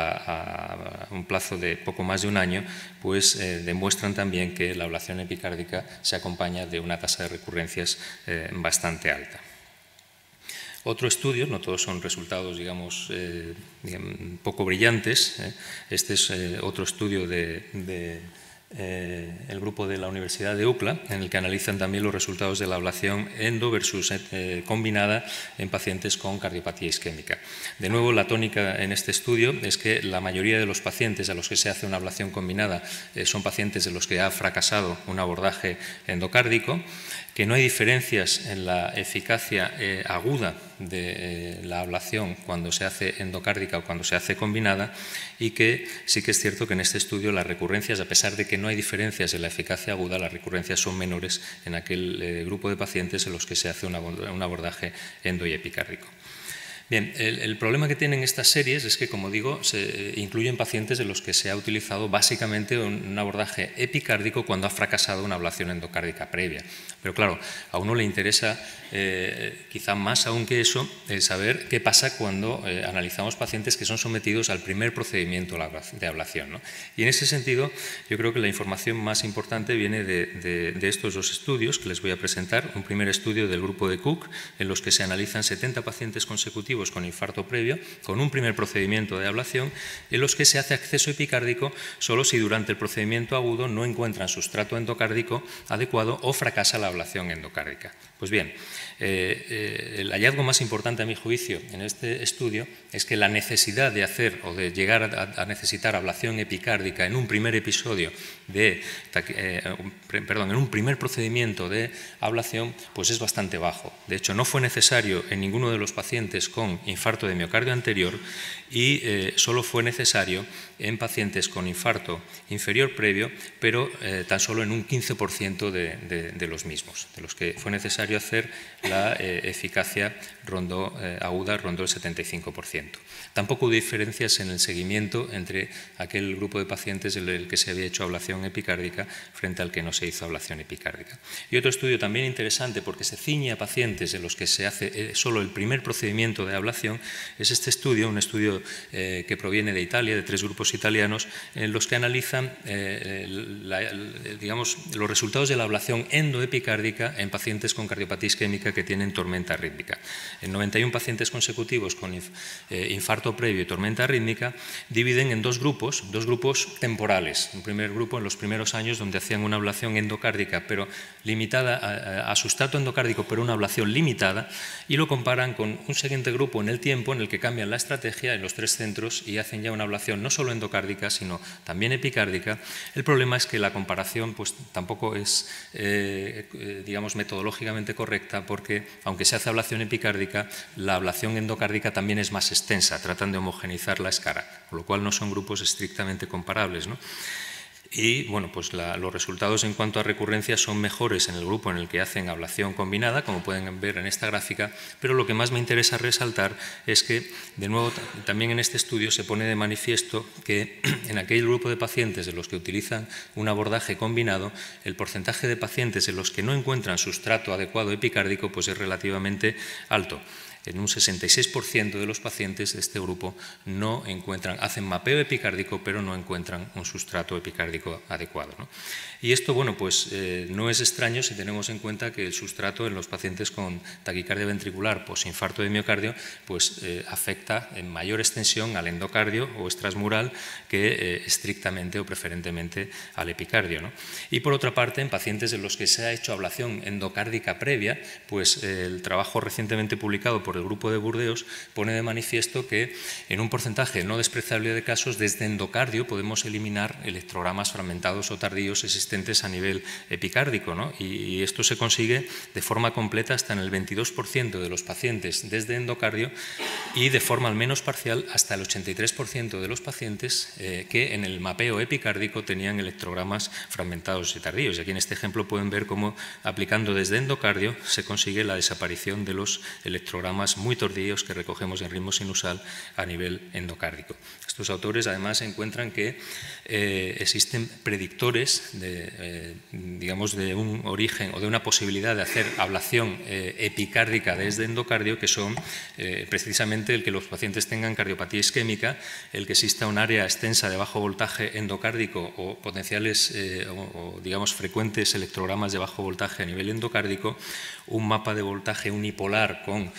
a un plazo de poco más de un año, pues demuestran también que la ablación epicárdica se acompaña de una tasa de recurrencias bastante alta. Otro estudio, no todos son resultados, digamos, poco brillantes. Este es otro estudio del grupo de la Universidad de UCLA, en el que analizan también los resultados de la ablación endo versus combinada en pacientes con cardiopatía isquémica. De nuevo, la tónica en este estudio es que la mayoría de los pacientes a los que se hace una ablación combinada son pacientes en los que ha fracasado un abordaje endocárdico, que no hay diferencias en la eficacia aguda de la ablación cuando se hace endocárdica o cuando se hace combinada, y que sí que es cierto que en este estudio las recurrencias, a pesar de que no hay diferencias en la eficacia aguda, las recurrencias son menores en aquel grupo de pacientes en los que se hace un abordaje endo y epicárdico. Bien, el problema que tienen estas series es que, como digo, se incluyen pacientes en los que se ha utilizado básicamente un abordaje epicárdico cuando ha fracasado una ablación endocárdica previa. Pero claro, a uno le interesa, quizá más aún que eso, saber qué pasa cuando analizamos pacientes que son sometidos al primer procedimiento de ablación, ¿no? Y en ese sentido, yo creo que la información más importante viene de estos dos estudios que les voy a presentar. Un primer estudio del grupo de Cook, en los que se analizan 70 pacientes consecutivos con infarto previo, con un primer procedimiento de ablación, en los que se hace acceso epicárdico solo si durante el procedimiento agudo no encuentran sustrato endocárdico adecuado o fracasa la ablación endocárdica. Pues bien, el hallazgo más importante a mi juicio en este estudio es que la necesidad de hacer o de llegar a necesitar ablación epicárdica en un primer episodio en un primer procedimiento de ablación, pues es bastante bajo. De hecho, no fue necesario en ninguno de los pacientes con con infarto de miocardio anterior y solo fue necesario en pacientes con infarto inferior previo, pero tan solo en un 15% de los mismos, de los que fue necesario hacer la eficacia aguda rondó el 75%. Tampoco hubo diferencias en el seguimiento entre aquel grupo de pacientes en el que se había hecho ablación epicárdica frente al que no se hizo ablación epicárdica. Y otro estudio también interesante, porque se ciñe a pacientes en los que se hace solo el primer procedimiento de ablación, es este estudio, un estudio que proviene de Italia, de 3 grupos italianos, en los que analizan digamos, los resultados de la ablación endoepicárdica en pacientes con cardiopatía isquémica que tienen tormenta rítmica. En 91 pacientes consecutivos con infarto previo y tormenta rítmica dividen en dos grupos temporales. Un primer grupo en los primeros años donde hacían una ablación endocárdica, pero limitada a sustrato endocárdico, pero una ablación limitada, y lo comparan con un siguiente grupo en el tiempo en el que cambian la estrategia en los 3 centros y hacen ya una ablación no solo endocárdica, sino también epicárdica. El problema es que la comparación pues, tampoco es, digamos, metodológicamente correcta, porque aunque se hace ablación epicárdica, la ablación endocárdica también es más extensa, tratan de homogeneizar la escala, con lo cual no son grupos estrictamente comparables, ¿no? Y bueno, pues los resultados en cuanto a recurrencia son mejores en el grupo en el que hacen ablación combinada, como pueden ver en esta gráfica, pero lo que más me interesa resaltar es que, de nuevo, también en este estudio se pone de manifiesto que en aquel grupo de pacientes de los que utilizan un abordaje combinado, el porcentaje de pacientes en los que no encuentran sustrato adecuado epicárdico pues es relativamente alto. En un 66% de los pacientes de este grupo no hacen mapeo epicárdico, pero no encuentran un sustrato epicárdico adecuado, ¿no? Y esto, bueno, pues no es extraño si tenemos en cuenta que el sustrato en los pacientes con taquicardia ventricular posinfarto de miocardio, pues afecta en mayor extensión al endocardio o extrasmural que estrictamente o preferentemente al epicardio, ¿no? Y por otra parte, en pacientes en los que se ha hecho ablación endocárdica previa, pues el trabajo recientemente publicado por el grupo de Burdeos pone de manifiesto que en un porcentaje no despreciable de casos desde endocardio podemos eliminar electrogramas fragmentados o tardíos existentes a nivel epicárdico, ¿no? Y esto se consigue de forma completa hasta en el 22% de los pacientes desde endocardio y de forma al menos parcial hasta el 83% de los pacientes que en el mapeo epicárdico tenían electrogramas fragmentados y tardíos. Y aquí en este ejemplo pueden ver cómo aplicando desde endocardio se consigue la desaparición de los electrogramas muy tardíos que recogemos en ritmo sinusal a nivel endocárdico. Estos autores además encuentran que existen predictores digamos, de un origen o de una posibilidad de hacer ablación epicárdica desde endocardio, que son precisamente el que los pacientes tengan cardiopatía isquémica, el que exista un área extensa de bajo voltaje endocárdico o potenciales o digamos frecuentes electrogramas de bajo voltaje a nivel endocárdico, un mapa de voltaje unipolar con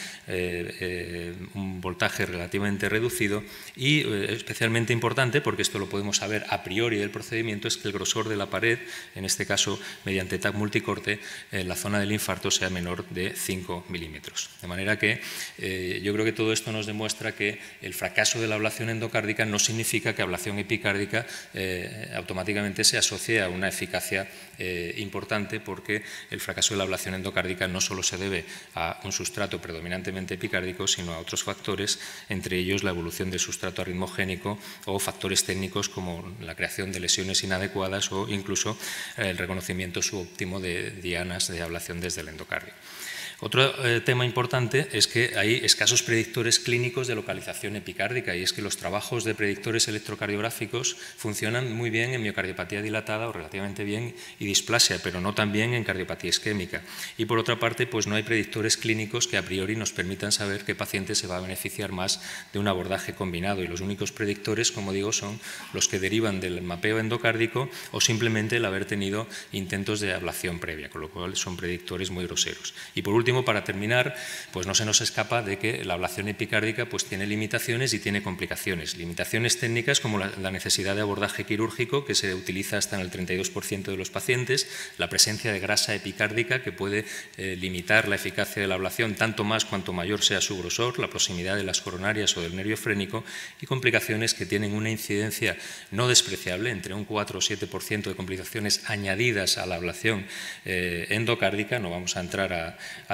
un voltaje relativamente reducido y especialmente importante, porque esto lo podemos saber a priori del procedimiento, es que el grosor de la pared, en este caso mediante TAC multicorte, en la zona del infarto sea menor de 5 milímetros. De manera que yo creo que todo esto nos demuestra que el fracaso de la ablación endocárdica no significa que ablación epicárdica automáticamente se asocie a una eficacia importante, porque el fracaso de la ablación endocárdica no solo se debe a un sustrato predominantemente epicárdico, sino a otros factores, entre ellos la evolución del sustrato arritmogénico o factores técnicos como la creación de lesiones inadecuadas o incluso el reconocimiento subóptimo de dianas de ablación desde el endocardio. Otro tema importante es que hay escasos predictores clínicos de localización epicárdica, y es que los trabajos de predictores electrocardiográficos funcionan muy bien en miocardiopatía dilatada o relativamente bien y displasia, pero no tan bien en cardiopatía isquémica. Y por otra parte, pues no hay predictores clínicos que a priori nos permitan saber qué paciente se va a beneficiar más de un abordaje combinado, y los únicos predictores, como digo, son los que derivan del mapeo endocárdico o simplemente el haber tenido intentos de ablación previa, con lo cual son predictores muy groseros. Y por último, para terminar, pues no se nos escapa de que la ablación epicárdica pues tiene limitaciones y tiene complicaciones. Limitaciones técnicas como la necesidad de abordaje quirúrgico, que se utiliza hasta en el 32% de los pacientes, la presencia de grasa epicárdica, que puede limitar la eficacia de la ablación tanto más cuanto mayor sea su grosor, la proximidad de las coronarias o del nervio frénico, y complicaciones que tienen una incidencia no despreciable, entre un 4 o 7% de complicaciones añadidas a la ablación endocárdica. No vamos a entrar a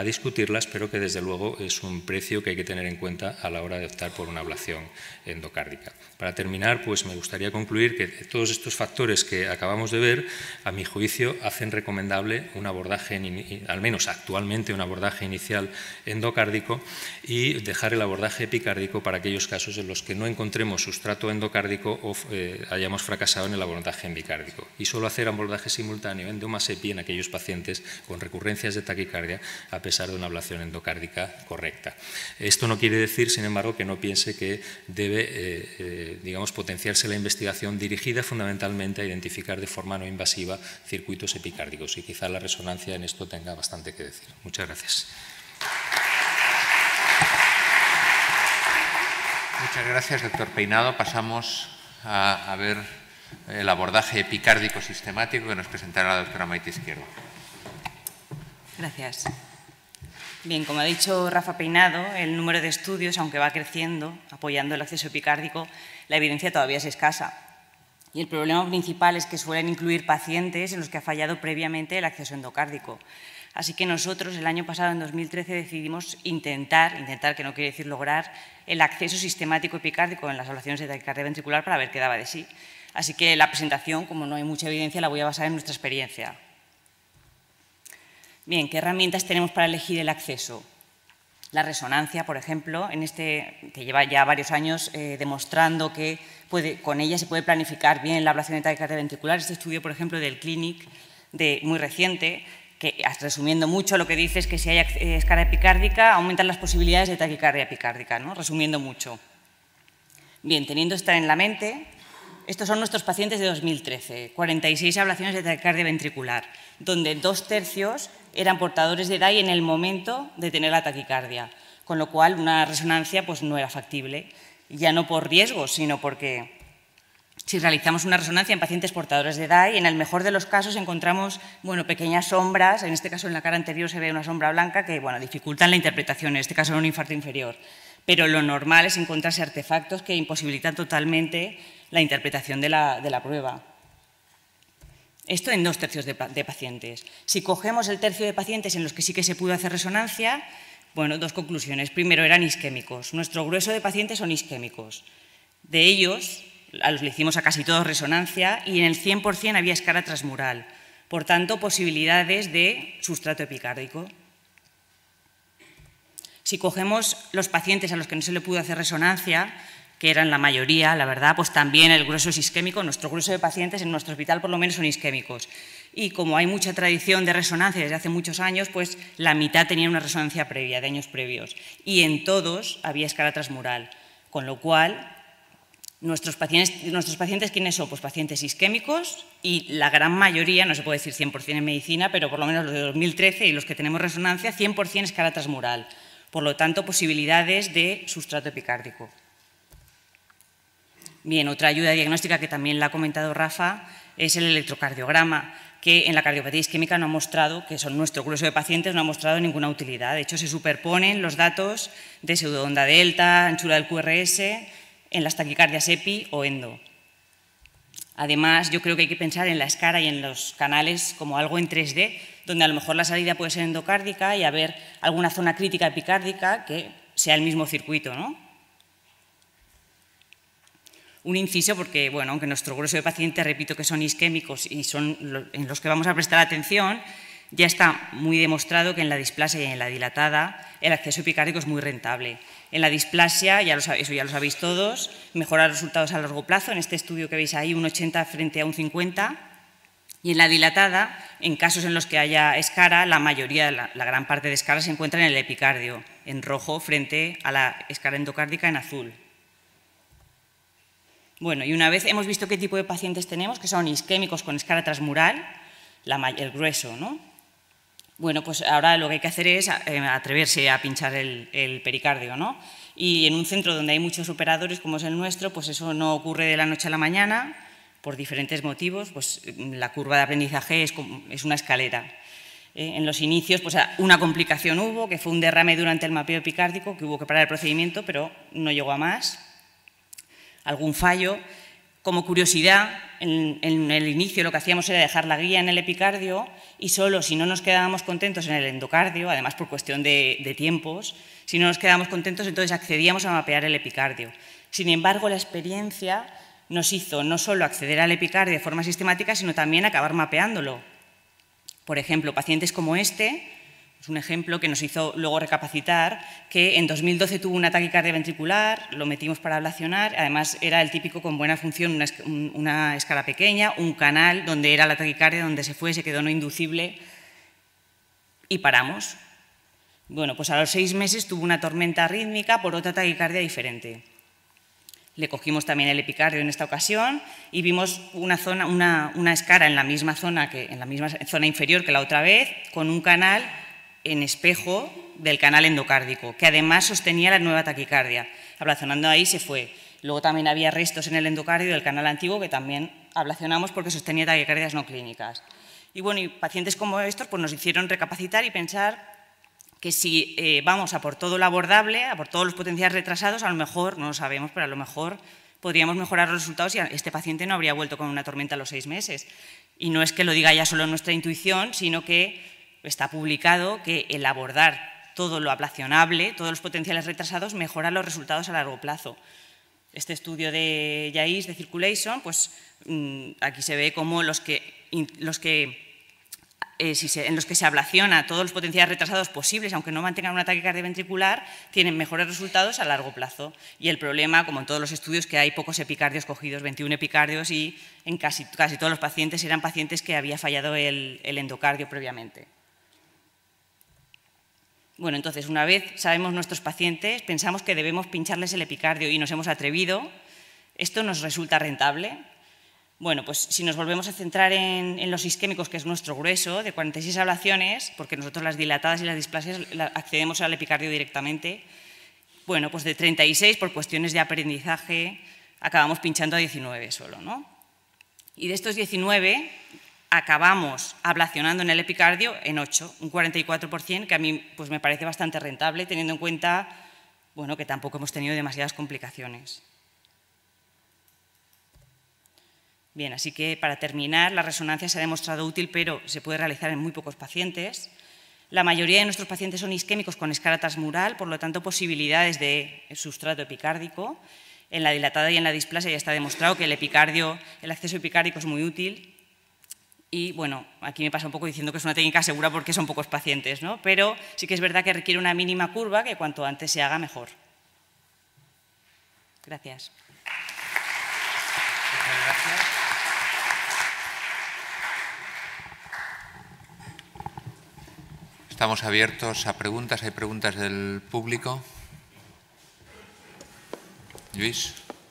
discutirlas, pero que desde luego es un precio que hay que tener en cuenta a la hora de optar por una ablación endocárdica. Para terminar, pues me gustaría concluir que todos estos factores que acabamos de ver, a mi juicio, hacen recomendable un abordaje, al menos actualmente, un abordaje inicial endocárdico y dejar el abordaje epicárdico para aquellos casos en los que no encontremos sustrato endocárdico o hayamos fracasado en el abordaje embicárdico. Y solo hacer abordaje simultáneo endo más epi en aquellos pacientes con recurrencias de taquicardia a pesar de una ablación endocárdica correcta. Esto no quiere decir, sin embargo, que no piense que debe digamos, potenciarse la investigación dirigida fundamentalmente a identificar de forma no invasiva circuitos epicárdicos y quizá la resonancia en esto tenga bastante que decir. Muchas gracias. Muchas gracias, doctor Peinado. Pasamos a ver el abordaje epicárdico sistemático que nos presentará la doctora Maite Izquierdo. Gracias. Bien, como ha dicho Rafa Peinado, el número de estudios, aunque va creciendo, apoyando el acceso epicárdico, la evidencia todavía es escasa. Y el problema principal es que suelen incluir pacientes en los que ha fallado previamente el acceso endocárdico. Así que nosotros, el año pasado, en 2013, decidimos intentar, que no quiere decir lograr, el acceso sistemático epicárdico en las ablaciones de taquicardia ventricular para ver qué daba de sí. Así que la presentación, como no hay mucha evidencia, la voy a basar en nuestra experiencia. Bien, ¿qué herramientas tenemos para elegir el acceso? La resonancia, por ejemplo, que lleva ya varios años demostrando que con ella se puede planificar bien la ablación de taquicardia ventricular. Este estudio, por ejemplo, del Clinic, muy reciente, que resumiendo mucho lo que dice es que si hay escala epicárdica aumentan las posibilidades de taquicardia epicárdica, ¿no? Resumiendo mucho. Bien, teniendo esto en la mente, estos son nuestros pacientes de 2013, 46 ablaciones de taquicardia ventricular, donde 2/3 eran portadores de DAI en el momento de tener la taquicardia, con lo cual una resonancia pues, no era factible, ya no por riesgo, sino porque si realizamos una resonancia en pacientes portadores de DAI, en el mejor de los casos encontramos pequeñas sombras, en este caso en la cara anterior se ve una sombra blanca que dificultan la interpretación, en este caso en un infarto inferior, pero lo normal es encontrarse artefactos que imposibilitan totalmente la interpretación de la prueba. Esto en 2/3 de pacientes. Si cogemos el tercio de pacientes en los que sí que se pudo hacer resonancia, dos conclusiones. Primero, eran isquémicos. Nuestro grueso de pacientes son isquémicos. De ellos, le hicimos a casi todos resonancia y en el 100% había escara transmural. Por tanto, posibilidades de sustrato epicárdico. Si cogemos los pacientes a los que no se le pudo hacer resonancia, que eran la mayoría, la verdad, pues también el grueso es isquémico. Nuestro grueso de pacientes en nuestro hospital por lo menos son isquémicos. Y como hay mucha tradición de resonancia desde hace muchos años, pues la mitad tenía una resonancia previa, de años previos. Y en todos había escara transmural. Con lo cual, nuestros pacientes, ¿quiénes son? Pues pacientes isquémicos y la gran mayoría, no se puede decir 100% en medicina, pero por lo menos los de 2013 y los que tenemos resonancia, 100% escara transmural. Por lo tanto, posibilidades de sustrato epicárdico. Bien, otra ayuda diagnóstica que también la ha comentado Rafa es el electrocardiograma, que en la cardiopatía isquémica no ha mostrado, que son nuestro grueso de pacientes, no ha mostrado ninguna utilidad. De hecho, se superponen los datos de pseudoonda delta, anchura del QRS, en las taquicardias EPI o endo. Además, yo creo que hay que pensar en la escara y en los canales como algo en 3D, donde a lo mejor la salida puede ser endocárdica y haber alguna zona crítica epicárdica que sea el mismo circuito, ¿no? Un inciso porque, aunque nuestro grueso de pacientes, repito, que son isquémicos y son en los que vamos a prestar atención, ya está muy demostrado que en la displasia y en la dilatada el acceso epicárdico es muy rentable. En la displasia, eso ya lo sabéis todos, mejora los resultados a largo plazo. En este estudio que veis ahí, un 80 frente a un 50. Y en la dilatada, en casos en los que haya escara, la mayoría, la gran parte de escara se encuentra en el epicardio, en rojo, frente a la escara endocárdica en azul. Y una vez hemos visto qué tipo de pacientes tenemos, que son isquémicos con escara transmural, el grueso, ¿no? Pues ahora lo que hay que hacer es atreverse a pinchar el pericardio, ¿no? Y en un centro donde hay muchos operadores, como es el nuestro, pues eso no ocurre de la noche a la mañana, por diferentes motivos. Pues la curva de aprendizaje es una escalera. En los inicios, pues una complicación hubo, que fue un derrame durante el mapeo epicárdico, que hubo que parar el procedimiento, pero no llegó a más. Algún fallo. Como curiosidad, en el inicio lo que hacíamos era dejar la guía en el epicardio y solo si no nos quedábamos contentos en el endocardio, además por cuestión de tiempos, si no nos quedábamos contentos, entonces accedíamos a mapear el epicardio. Sin embargo, la experiencia nos hizo no solo acceder al epicardio de forma sistemática, sino también acabar mapeándolo. Por ejemplo, pacientes como este, es un ejemplo que nos hizo luego recapacitar, que en 2012 tuvo una taquicardia ventricular, lo metimos para ablacionar, además era el típico con buena función, una escala pequeña, un canal donde era la taquicardia, donde se quedó no inducible y paramos. Bueno, pues a los 6 meses tuvo una tormenta rítmica por otra taquicardia diferente. Le cogimos también el epicardio en esta ocasión y vimos una escara en la misma zona inferior que la otra vez, con un canal en espejo del canal endocárdico, que además sostenía la nueva taquicardia. Ablacionando ahí se fue. Luego también había restos en el endocardio del canal antiguo que también ablacionamos porque sostenía taquicardias no clínicas. Y bueno, y pacientes como estos pues nos hicieron recapacitar y pensar que si vamos a por todo lo abordable, a por todos los potenciales retrasados, a lo mejor, no lo sabemos, pero a lo mejor podríamos mejorar los resultados y este paciente no habría vuelto con una tormenta a los 6 meses. Y no es que lo diga ya solo nuestra intuición, sino que está publicado que el abordar todo lo ablacionable, todos los potenciales retrasados, mejora los resultados a largo plazo. Este estudio de Yaiz, de Circulation, pues aquí se ve cómo en los que se ablaciona todos los potenciales retrasados posibles, aunque no mantengan un ataque cardiovascular, tienen mejores resultados a largo plazo. Y el problema, como en todos los estudios, que hay pocos epicardios cogidos, 21 epicardios, y en casi todos los pacientes eran pacientes que había fallado el endocardio previamente. Bueno, entonces, una vez sabemos nuestros pacientes, pensamos que debemos pincharles el epicardio y nos hemos atrevido. ¿Esto nos resulta rentable? Bueno, pues si nos volvemos a centrar en los isquémicos, que es nuestro grueso, de 46 ablaciones, porque nosotros las dilatadas y las displasias accedemos al epicardio directamente, bueno, pues de 36, por cuestiones de aprendizaje, acabamos pinchando a 19 solo, ¿no? Y de estos 19, acabamos ablacionando en el epicardio en 8, un 44%, que a mí pues me parece bastante rentable, teniendo en cuenta, bueno, que tampoco hemos tenido demasiadas complicaciones. Bien, así que para terminar, la resonancia se ha demostrado útil, pero se puede realizar en muy pocos pacientes. La mayoría de nuestros pacientes son isquémicos con escala transmural, por lo tanto, posibilidades de sustrato epicárdico. En la dilatada y en la displasia ya está demostrado que el acceso epicárdico es muy útil. Y, bueno, aquí me pasa un poco diciendo que es una técnica segura porque son pocos pacientes, ¿no? Pero sí que es verdad que requiere una mínima curva que cuanto antes se haga, mejor. Gracias. Muchas gracias. Estamos abiertos a preguntas. ¿Hay preguntas del público? Luis.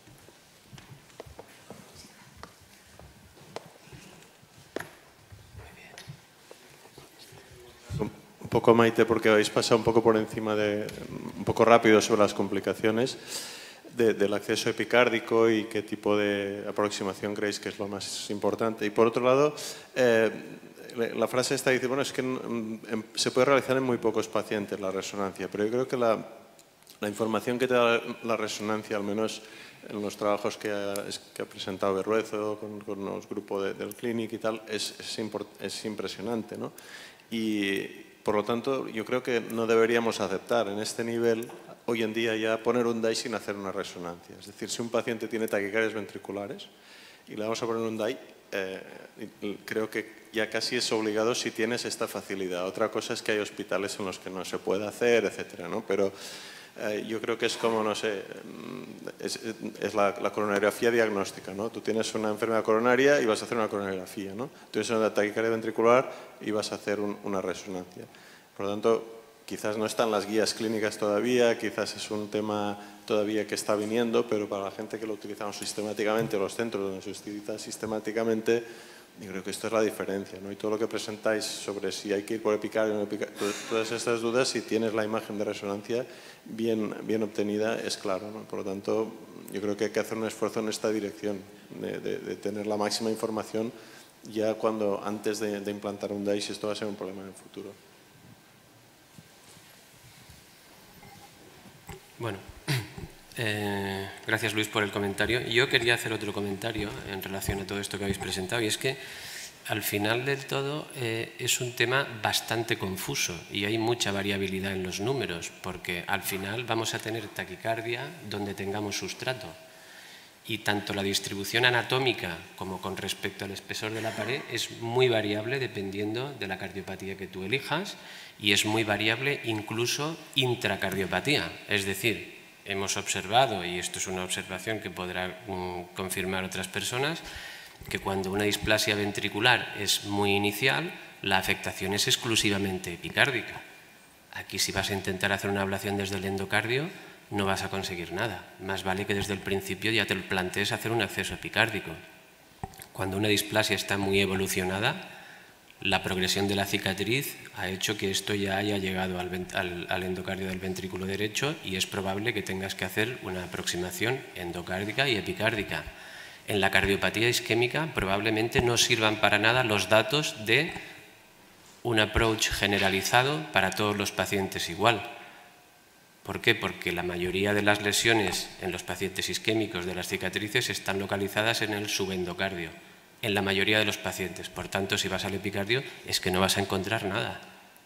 Un poco, Maite, porque habéis pasado un poco por encima un poco rápido sobre las complicaciones del acceso epicárdico y qué tipo de aproximación creéis que es lo más importante. Y por otro lado, la frase esta dice, bueno, es que se puede realizar en muy pocos pacientes la resonancia, pero yo creo que la información que te da la resonancia, al menos en los trabajos que ha presentado Berruezo con los grupos del Clinic y tal, es impresionante, ¿no? Y por lo tanto, yo creo que no deberíamos aceptar en este nivel, hoy en día, ya poner un DAI sin hacer una resonancia. Es decir, si un paciente tiene taquicardias ventriculares y le vamos a poner un DAI, creo que ya casi es obligado si tienes esta facilidad. Otra cosa es que hay hospitales en los que no se puede hacer, etcétera, ¿no? Pero yo creo que es como, no sé, es la coronariografía diagnóstica, ¿no? Tú tienes una enfermedad coronaria y vas a hacer una coronariografía, ¿no? Tienes una taquicardia ventricular y vas a hacer una resonancia. Por lo tanto, quizás no están las guías clínicas todavía, quizás es un tema todavía que está viniendo, pero para la gente que lo utilizamos sistemáticamente, los centros donde se utiliza sistemáticamente, yo creo que esto es la diferencia, ¿no? Y todo lo que presentáis sobre si hay que ir por epicardio o no epicardio, todas estas dudas, si tienes la imagen de resonancia bien obtenida, es claro, ¿no? Por lo tanto, yo creo que hay que hacer un esfuerzo en esta dirección, de tener la máxima información ya antes de implantar un DAI, si esto va a ser un problema en el futuro. Bueno, Gracias, Luis, por el comentario. Yo quería hacer otro comentario en relación a todo esto que habéis presentado, y es que al final del todo es un tema bastante confuso y hay mucha variabilidad en los números, porque al final vamos a tener taquicardia donde tengamos sustrato. Y tanto la distribución anatómica como con respecto al espesor de la pared es muy variable dependiendo de la cardiopatía que tú elijas, y es muy variable incluso intracardiopatía. Es decir, hemos observado, y esto es una observación que podrá confirmar otras personas, que cuando una displasia ventricular es muy inicial, la afectación es exclusivamente epicárdica. Aquí, si vas a intentar hacer una ablación desde el endocardio, no vas a conseguir nada. Más vale que desde el principio ya te plantees hacer un acceso epicárdico. Cuando una displasia está muy evolucionada, la progresión de la cicatriz ha hecho que esto ya haya llegado al endocardio del ventrículo derecho, y es probable que tengas que hacer una aproximación endocárdica y epicárdica. En la cardiopatía isquémica probablemente no sirvan para nada los datos de un approach generalizado para todos los pacientes igual. ¿Por qué? Porque la mayoría de las lesiones en los pacientes isquémicos de las cicatrices están localizadas en el subendocardio, en la mayoría de los pacientes. Por tanto, si vas al epicardio es que no vas a encontrar nada.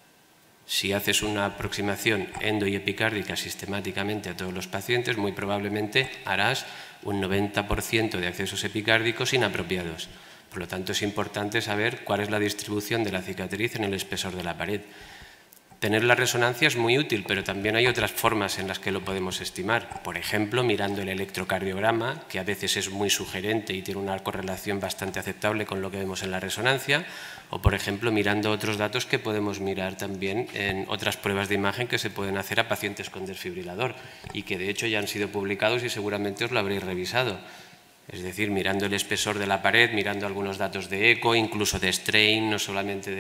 Si haces una aproximación endo y epicárdica sistemáticamente a todos los pacientes, muy probablemente harás un 90% de accesos epicárdicos inapropiados. Por lo tanto, es importante saber cuál es la distribución de la cicatriz en el espesor de la pared. Tener la resonancia es muy útil, pero también hay otras formas en las que lo podemos estimar. Por ejemplo, mirando el electrocardiograma, que a veces es muy sugerente y tiene una correlación bastante aceptable con lo que vemos en la resonancia, o por ejemplo, mirando otros datos que podemos mirar también en otras pruebas de imagen que se pueden hacer a pacientes con desfibrilador y que de hecho ya han sido publicados y seguramente os lo habréis revisado. Es decir, mirando el espesor de la pared, mirando algunos datos de eco, incluso de strain, no solamente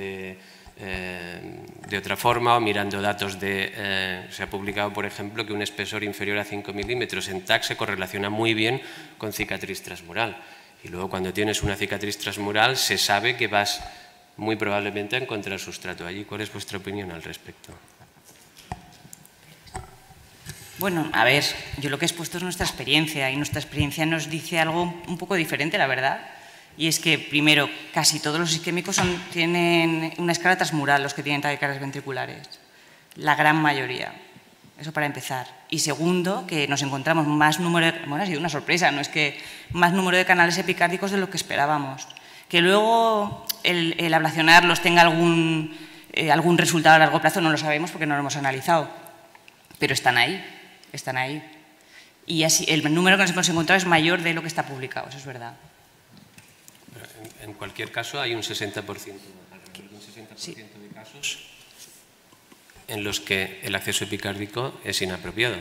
de otra forma, o mirando datos de... se ha publicado, por ejemplo, que un espesor inferior a 5 milímetros en TAC se correlaciona muy bien con cicatriz transmural. Y luego, cuando tienes una cicatriz transmural, se sabe que vas muy probablemente a encontrar sustrato allí. ¿Cuál es vuestra opinión al respecto? Bueno, a ver, yo lo que he expuesto es nuestra experiencia, y nuestra experiencia nos dice algo un poco diferente, la verdad. Y es que, primero, casi todos los isquémicos tienen una escala transmural, los que tienen taquicardias ventriculares. La gran mayoría. Eso para empezar. Y segundo, que nos encontramos más número de... Bueno, ha sido una sorpresa, ¿no? Es que más número de canales epicárdicos de lo que esperábamos. Que luego el ablacionarlos tenga algún resultado a largo plazo no lo sabemos porque no lo hemos analizado. Pero están ahí, están ahí. Y así, el número que nos hemos encontrado es mayor de lo que está publicado, eso es verdad. En cualquier caso, hay un 60%, sí, de casos en los que el acceso epicárdico es inapropiado.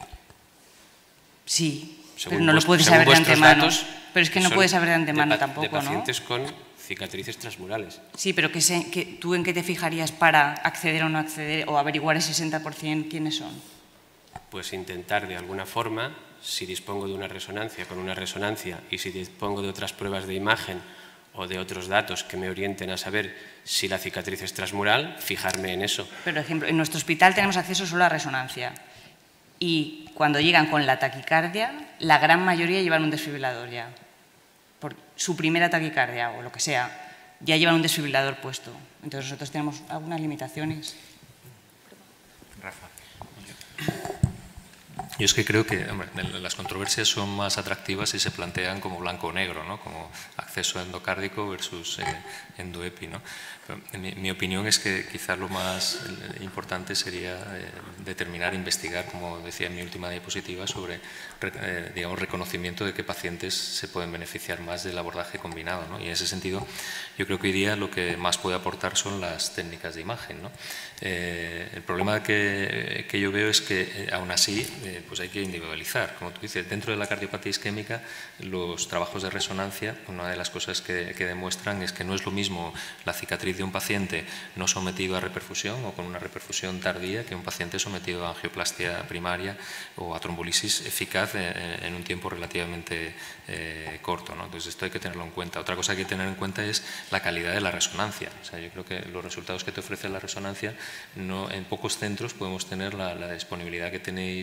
Sí, pero no lo puedes saber de antemano. Pero es que no puedes saber de antemano tampoco, ¿no? De pacientes con cicatrices transmurales. Sí, pero ¿tú en qué te fijarías para acceder o no acceder o averiguar ese 60% quiénes son? Pues intentar de alguna forma, si dispongo de una resonancia, con una resonancia, y si dispongo de otras pruebas de imagen o de otros datos que me orienten a saber si la cicatriz es transmural, fijarme en eso. Por ejemplo, en nuestro hospital tenemos acceso solo a resonancia y cuando llegan con la taquicardia, la gran mayoría llevan un desfibrilador ya. Por su primera taquicardia o lo que sea, ya llevan un desfibrilador puesto. Entonces nosotros tenemos algunas limitaciones. Rafa. Yo es que creo que hombre, las controversias son más atractivas si se plantean como blanco o negro, ¿no? Como acceso endocárdico versus endoepi, ¿no? Mi opinión es que quizás lo más importante sería determinar, investigar, como decía en mi última diapositiva, sobre digamos, reconocimiento de qué pacientes se pueden beneficiar más del abordaje combinado, ¿no? Y en ese sentido, yo creo que hoy día lo que más puede aportar son las técnicas de imagen, ¿no? El problema que yo veo es que, aún así, pues hay que individualizar. Como tú dices, dentro de la cardiopatía isquémica, los trabajos de resonancia, una de las cosas que demuestran es que no es lo mismo la cicatriz de un paciente no sometido a reperfusión o con una reperfusión tardía que un paciente sometido a angioplastia primaria o a trombolisis eficaz en un tiempo relativamente corto, ¿no? Entonces, esto hay que tenerlo en cuenta. Otra cosa que hay que tener en cuenta es la calidad de la resonancia. O sea, yo creo que los resultados que te ofrece la resonancia, en pocos centros podemos tener la disponibilidad que tenéis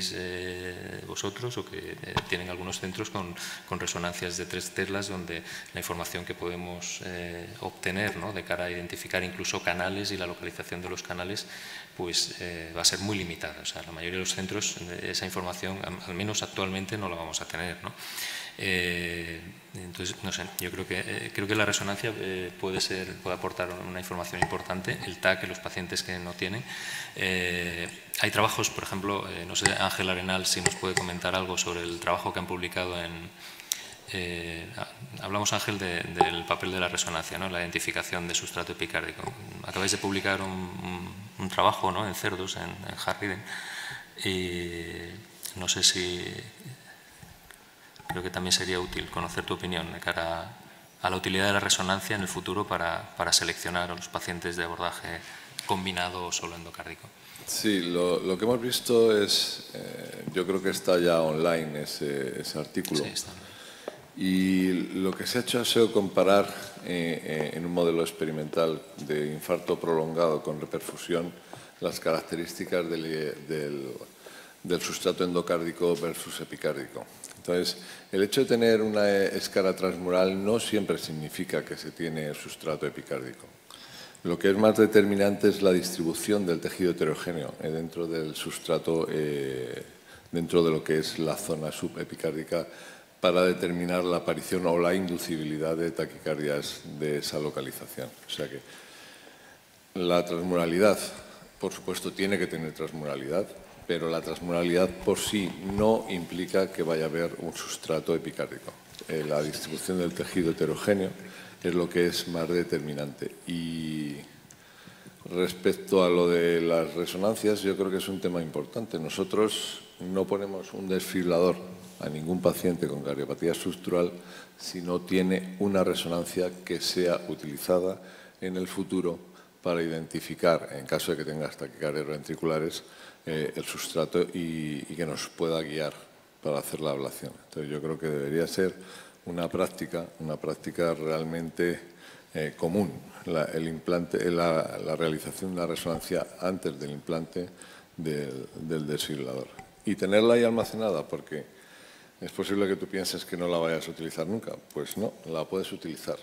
vosotros o que tienen algunos centros con resonancias de 3 teslas, donde la información que podemos obtener, ¿no?, de cara a identificar incluso canales y la localización de los canales, pues va a ser muy limitada. O sea, la mayoría de los centros esa información, al menos actualmente, no la vamos a tener, ¿no? Entonces, no sé, yo creo que la resonancia puede aportar una información importante, el TAC, los pacientes que no tienen. Hay trabajos, por ejemplo, no sé, Ángel Arenal, si nos puede comentar algo sobre el trabajo que han publicado hablamos, Ángel, del papel de la resonancia, ¿no?, la identificación de sustrato epicárdico. Acabáis de publicar un trabajo, ¿no?, en cerdos, en Harriden, y no sé si... Creo que también sería útil conocer tu opinión de cara a la utilidad de la resonancia en el futuro para seleccionar a los pacientes de abordaje combinado o solo endocárdico. Sí, lo que hemos visto es, yo creo que está ya online ese artículo. Sí, está. Y lo que se ha hecho ha sido comparar en un modelo experimental de infarto prolongado con reperfusión las características del sustrato endocárdico versus epicárdico. Entonces, el hecho de tener una escala transmural no siempre significa que se tiene el sustrato epicárdico. Lo que es más determinante es la distribución del tejido heterogéneo dentro del sustrato, dentro de lo que es la zona subepicárdica, para determinar la aparición o la inducibilidad de taquicardias de esa localización. O sea que la transmuralidad, por supuesto, tiene que tener transmuralidad, pero la transmuralidad por sí no implica que vaya a haber un sustrato epicárdico. La distribución del tejido heterogéneo es lo que es más determinante. Y respecto a lo de las resonancias, yo creo que es un tema importante. Nosotros no ponemos un desfibrilador a ningún paciente con cardiopatía estructural si no tiene una resonancia que sea utilizada en el futuro para identificar, en caso de que tenga taquicardias ventriculares, el sustrato y que nos pueda guiar para hacer la ablación. Entonces, yo creo que debería ser una práctica realmente común, la realización de una resonancia antes del implante del desfibrilador. Y tenerla ahí almacenada, porque es posible que tú pienses que no la vayas a utilizar nunca. Pues no, la puedes utilizar.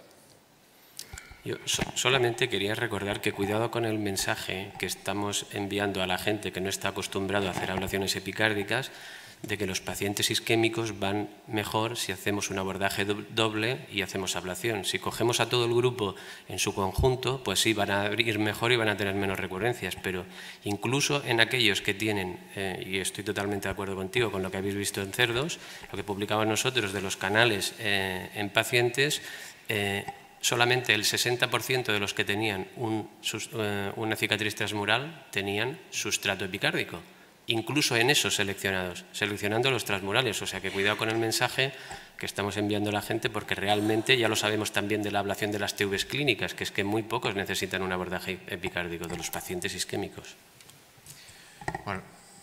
Yo solamente quería recordar que cuidado con el mensaje que estamos enviando a la gente que no está acostumbrado a hacer ablaciones epicárdicas, de que los pacientes isquémicos van mejor si hacemos un abordaje doble y hacemos ablación. Si cogemos a todo el grupo en su conjunto, pues sí, van a ir mejor y van a tener menos recurrencias, pero incluso en aquellos que tienen, y estoy totalmente de acuerdo contigo con lo que habéis visto en cerdos, lo que publicamos nosotros de los canales en pacientes, solamente el 60% de los que tenían una cicatriz transmural tenían sustrato epicárdico. Incluso en esos seleccionando los transmurales. O sea que cuidado con el mensaje que estamos enviando a la gente, porque realmente ya lo sabemos también de la ablación de las TVs clínicas, que es que muy pocos necesitan un abordaje epicárdico de los pacientes isquémicos. Bueno,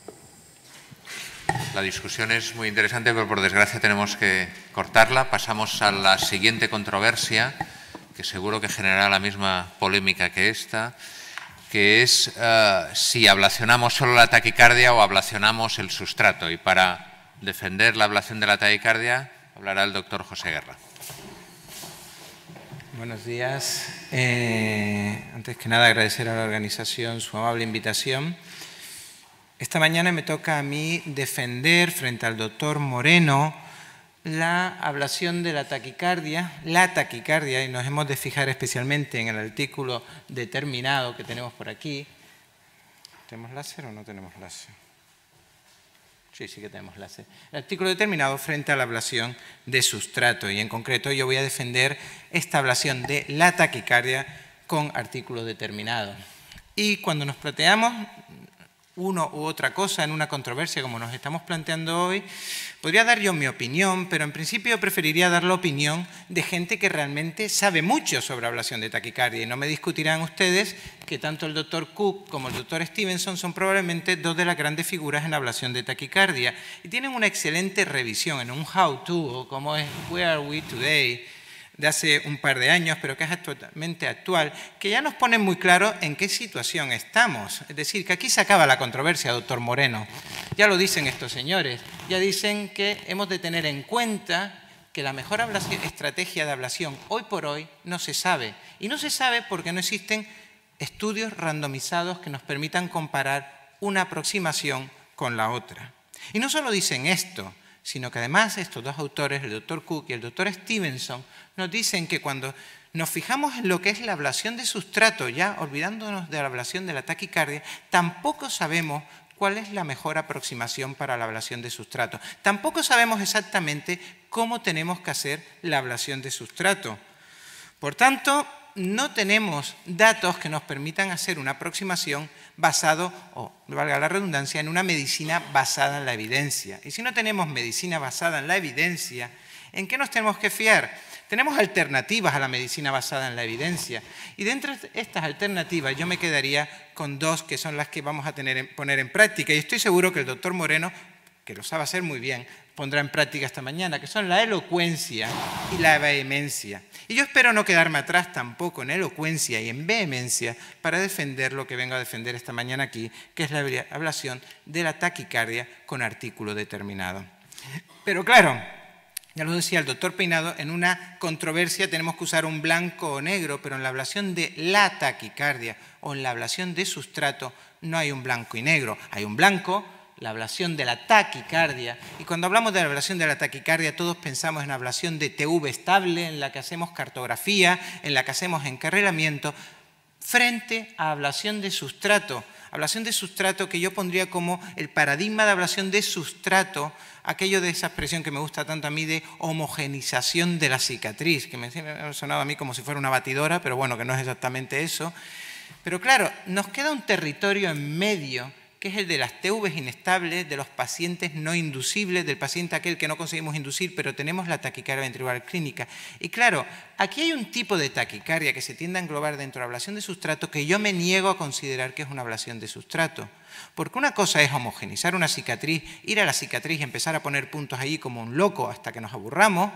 la discusión es muy interesante, pero por desgracia tenemos que cortarla. Pasamos a la siguiente controversia, que seguro que generará la misma polémica que esta, que es si ablacionamos solo la taquicardia o ablacionamos el sustrato. Y para defender la ablación de la taquicardia hablará el doctor José Guerra. Buenos días. Antes que nada, agradecer a la organización su amable invitación. Esta mañana me toca a mí defender frente al doctor Moreno la ablación de la taquicardia, y nos hemos de fijar especialmente en el artículo determinado que tenemos por aquí. ¿Tenemos láser o no tenemos láser? Sí, sí que tenemos láser. El artículo determinado frente a la ablación de sustrato, y en concreto yo voy a defender esta ablación de la taquicardia con artículo determinado. Y cuando nos planteamos uno u otra cosa en una controversia como nos estamos planteando hoy, podría dar yo mi opinión, pero en principio preferiría dar la opinión de gente que realmente sabe mucho sobre ablación de taquicardia, y no me discutirán ustedes que tanto el doctor Cook como el doctor Stevenson son probablemente dos de las grandes figuras en ablación de taquicardia y tienen una excelente revisión en un how-to, como es Where Are We Today, de hace un par de años, pero que es actualmente actual, que ya nos pone muy claro en qué situación estamos. Es decir, que aquí se acaba la controversia, doctor Moreno. Ya lo dicen estos señores, ya dicen que hemos de tener en cuenta que la mejor estrategia de ablación hoy por hoy no se sabe. Y no se sabe porque no existen estudios randomizados que nos permitan comparar una aproximación con la otra. Y no solo dicen esto, sino que además estos dos autores, el doctor Cook y el doctor Stevenson, nos dicen que cuando nos fijamos en lo que es la ablación de sustrato, ya olvidándonos de la ablación de la taquicardia, tampoco sabemos cuál es la mejor aproximación para la ablación de sustrato. Tampoco sabemos exactamente cómo tenemos que hacer la ablación de sustrato. Por tanto, no tenemos datos que nos permitan hacer una aproximación basado, o valga la redundancia, en una medicina basada en la evidencia. Y si no tenemos medicina basada en la evidencia, ¿en qué nos tenemos que fiar? Tenemos alternativas a la medicina basada en la evidencia. Y dentro de estas alternativas yo me quedaría con dos que son las que vamos a poner en práctica. Y estoy seguro que el doctor Moreno, que lo sabe hacer muy bien, pondrá en práctica esta mañana, que son la elocuencia y la vehemencia. Y yo espero no quedarme atrás tampoco en elocuencia y en vehemencia para defender lo que vengo a defender esta mañana aquí, que es la ablación de la taquicardia con artículo determinado. Pero claro, ya lo decía el doctor Peinado, en una controversia tenemos que usar un blanco o negro, pero en la ablación de la taquicardia o en la ablación de sustrato no hay un blanco y negro. Hay un blanco, la ablación de la taquicardia, y cuando hablamos de la ablación de la taquicardia todos pensamos en ablación de TV estable, en la que hacemos cartografía, en la que hacemos encarrilamiento, frente a ablación de sustrato. Ablación de sustrato que yo pondría como el paradigma de ablación de sustrato, aquello de esa expresión que me gusta tanto a mí de homogenización de la cicatriz, que me ha sonado a mí como si fuera una batidora, pero bueno, que no es exactamente eso. Pero claro, nos queda un territorio en medio, que es el de las TVs inestables, de los pacientes no inducibles, del paciente aquel que no conseguimos inducir, pero tenemos la taquicardia ventricular clínica. Y claro, aquí hay un tipo de taquicardia que se tiende a englobar dentro de la ablación de sustrato que yo me niego a considerar que es una ablación de sustrato. Porque una cosa es homogenizar una cicatriz, ir a la cicatriz y empezar a poner puntos allí como un loco hasta que nos aburramos,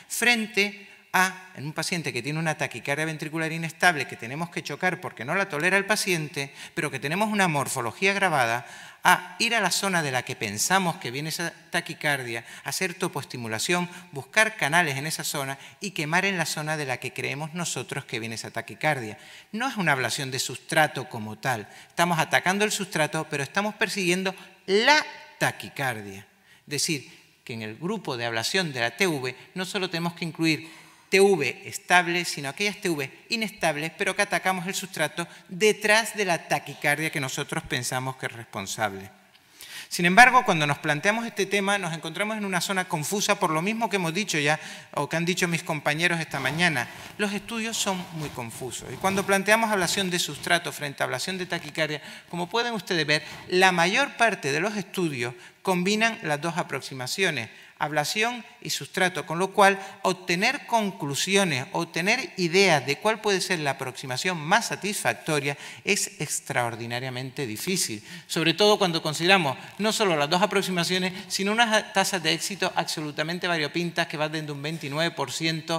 frente en un paciente que tiene una taquicardia ventricular inestable que tenemos que chocar porque no la tolera el paciente, pero que tenemos una morfología agravada, a ir a la zona de la que pensamos que viene esa taquicardia, hacer topoestimulación, buscar canales en esa zona y quemar en la zona de la que creemos nosotros que viene esa taquicardia. No es una ablación de sustrato como tal. Estamos atacando el sustrato, pero estamos persiguiendo la taquicardia. Es decir, que en el grupo de ablación de la TV no solo tenemos que incluir TV estables, sino aquellas TV inestables, pero que atacamos el sustrato detrás de la taquicardia que nosotros pensamos que es responsable. Sin embargo, cuando nos planteamos este tema, nos encontramos en una zona confusa por lo mismo que hemos dicho ya, o que han dicho mis compañeros esta mañana. Los estudios son muy confusos. Y cuando planteamos ablación de sustrato frente a ablación de taquicardia, como pueden ustedes ver, la mayor parte de los estudios combinan las dos aproximaciones, ablación y sustrato, con lo cual obtener conclusiones, obtener ideas de cuál puede ser la aproximación más satisfactoria es extraordinariamente difícil, sobre todo cuando consideramos no solo las dos aproximaciones, sino unas tasas de éxito absolutamente variopintas que van desde un 29%,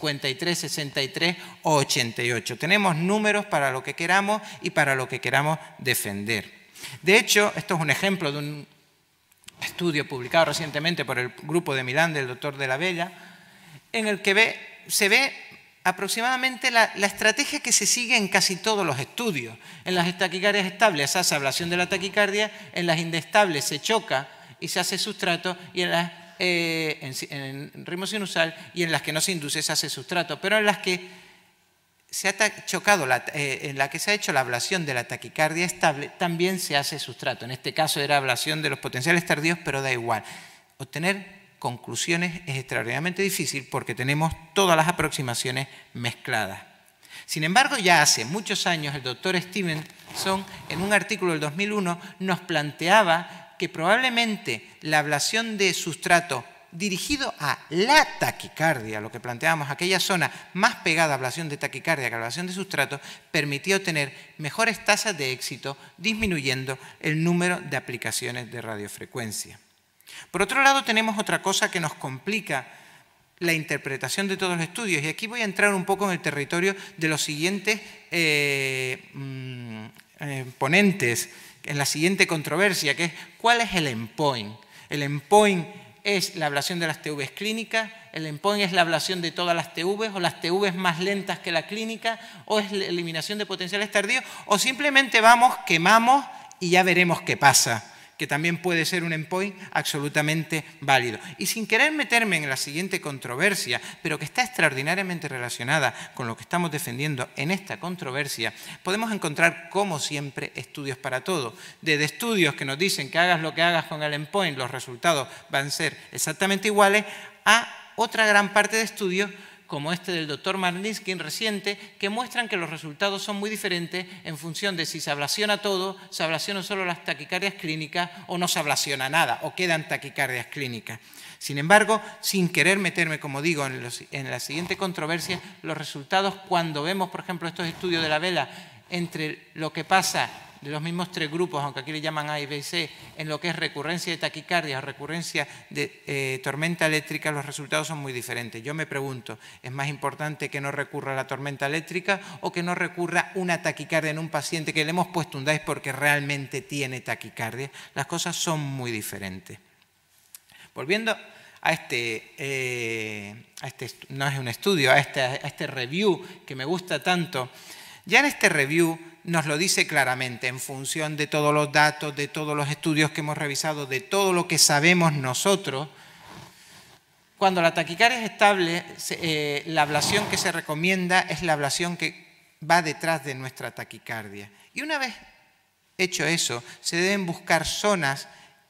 53, 63 o 88. Tenemos números para lo que queramos y para lo que queramos defender. De hecho, esto es un ejemplo de un estudio publicado recientemente por el grupo de Milán del doctor de la Bella, en el que se ve aproximadamente la estrategia que se sigue en casi todos los estudios. En las taquicardias estables se hace ablación de la taquicardia, en las inestables se choca y se hace sustrato, y en las en ritmo sinusal, y en las que no se induce se hace sustrato, pero en las que se ha chocado, en la que se ha hecho la ablación de la taquicardia estable, también se hace sustrato. En este caso era ablación de los potenciales tardíos, pero da igual. Obtener conclusiones es extraordinariamente difícil porque tenemos todas las aproximaciones mezcladas. Sin embargo, ya hace muchos años el doctor Stevenson, en un artículo del 2001, nos planteaba que probablemente la ablación de sustrato dirigido a la taquicardia, lo que planteábamos, aquella zona más pegada a ablación de taquicardia que a ablación de sustrato, permitía obtener mejores tasas de éxito, disminuyendo el número de aplicaciones de radiofrecuencia. Por otro lado, tenemos otra cosa que nos complica la interpretación de todos los estudios. Y aquí voy a entrar un poco en el territorio de los siguientes ponentes, en la siguiente controversia, que es ¿cuál es el endpoint? El endpoint es la ablación de las TVs clínicas, el endpoint es la ablación de todas las TVs, o las TVs más lentas que la clínica, o es la eliminación de potenciales tardíos, o simplemente vamos, quemamos y ya veremos qué pasa, que también puede ser un endpoint absolutamente válido. Y sin querer meterme en la siguiente controversia, pero que está extraordinariamente relacionada con lo que estamos defendiendo en esta controversia, podemos encontrar, como siempre, estudios para todo. Desde estudios que nos dicen que hagas lo que hagas con el endpoint, los resultados van a ser exactamente iguales, a otra gran parte de estudios, como este del doctor Marlinsky reciente, que muestran que los resultados son muy diferentes en función de si se ablaciona todo, se ablacionan solo las taquicardias clínicas o no se ablaciona nada, o quedan taquicardias clínicas. Sin embargo, sin querer meterme, como digo, en la siguiente controversia, los resultados cuando vemos, por ejemplo, estos estudios de la vela entre lo que pasa de los mismos tres grupos, aunque aquí le llaman A y B y C, en lo que es recurrencia de taquicardia o recurrencia de tormenta eléctrica, los resultados son muy diferentes. Yo me pregunto, ¿es más importante que no recurra a la tormenta eléctrica o que no recurra una taquicardia en un paciente que le hemos puesto un DICE porque realmente tiene taquicardia? Las cosas son muy diferentes. Volviendo a no es un estudio, a este review que me gusta tanto, ya en este review nos lo dice claramente, en función de todos los datos, de todos los estudios que hemos revisado, de todo lo que sabemos nosotros, cuando la taquicardia es estable, la ablación que se recomienda es la ablación que va detrás de nuestra taquicardia. Y una vez hecho eso, se deben buscar zonas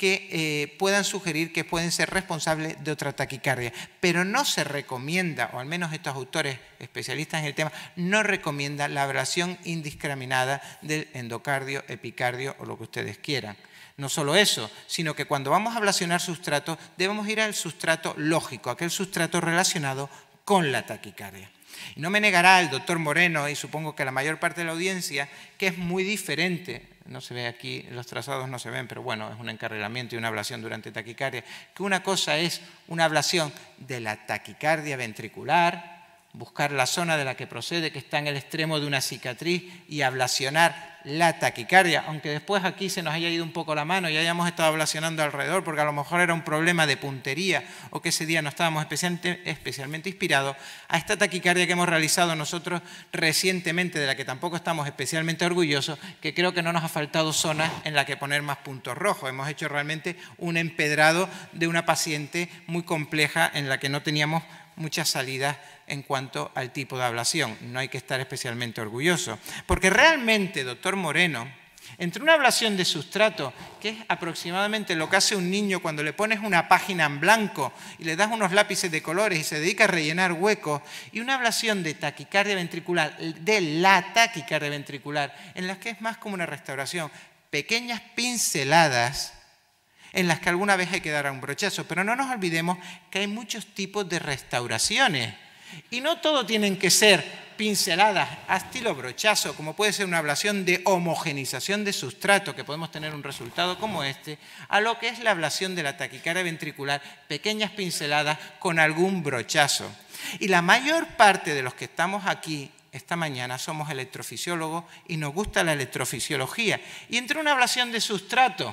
que puedan sugerir que pueden ser responsables de otra taquicardia. Pero no se recomienda, o al menos estos autores especialistas en el tema, no recomiendan la ablación indiscriminada del endocardio, epicardio o lo que ustedes quieran. No solo eso, sino que cuando vamos a ablacionar sustratos, debemos ir al sustrato lógico, aquel sustrato relacionado con la taquicardia. Y no me negará el doctor Moreno, y supongo que la mayor parte de la audiencia, que es muy diferente. No se ve aquí, los trazados no se ven, pero bueno, es un encarrilamiento y una ablación durante taquicardia, que una cosa es una ablación de la taquicardia ventricular, buscar la zona de la que procede, que está en el extremo de una cicatriz, y ablacionar la taquicardia, aunque después aquí se nos haya ido un poco la mano y hayamos estado ablacionando alrededor, porque a lo mejor era un problema de puntería o que ese día no estábamos especialmente inspirados, a esta taquicardia que hemos realizado nosotros recientemente, de la que tampoco estamos especialmente orgullosos, que creo que no nos ha faltado zonas en las que poner más puntos rojos. Hemos hecho realmente un empedrado de una paciente muy compleja en la que no teníamos muchas salidas en cuanto al tipo de ablación. No hay que estar especialmente orgulloso. Porque realmente, doctor Moreno, entre una ablación de sustrato, que es aproximadamente lo que hace un niño cuando le pones una página en blanco y le das unos lápices de colores y se dedica a rellenar huecos, y una ablación de taquicardia ventricular, de la taquicardia ventricular, en la que es más como una restauración, pequeñas pinceladas en las que alguna vez hay que dar un brochazo. Pero no nos olvidemos que hay muchos tipos de restauraciones y no todo tienen que ser pinceladas a estilo brochazo, como puede ser una ablación de homogenización de sustrato, que podemos tener un resultado como este, a lo que es la ablación de la taquicardia ventricular, pequeñas pinceladas con algún brochazo. Y la mayor parte de los que estamos aquí esta mañana somos electrofisiólogos y nos gusta la electrofisiología. Y entre una ablación de sustrato,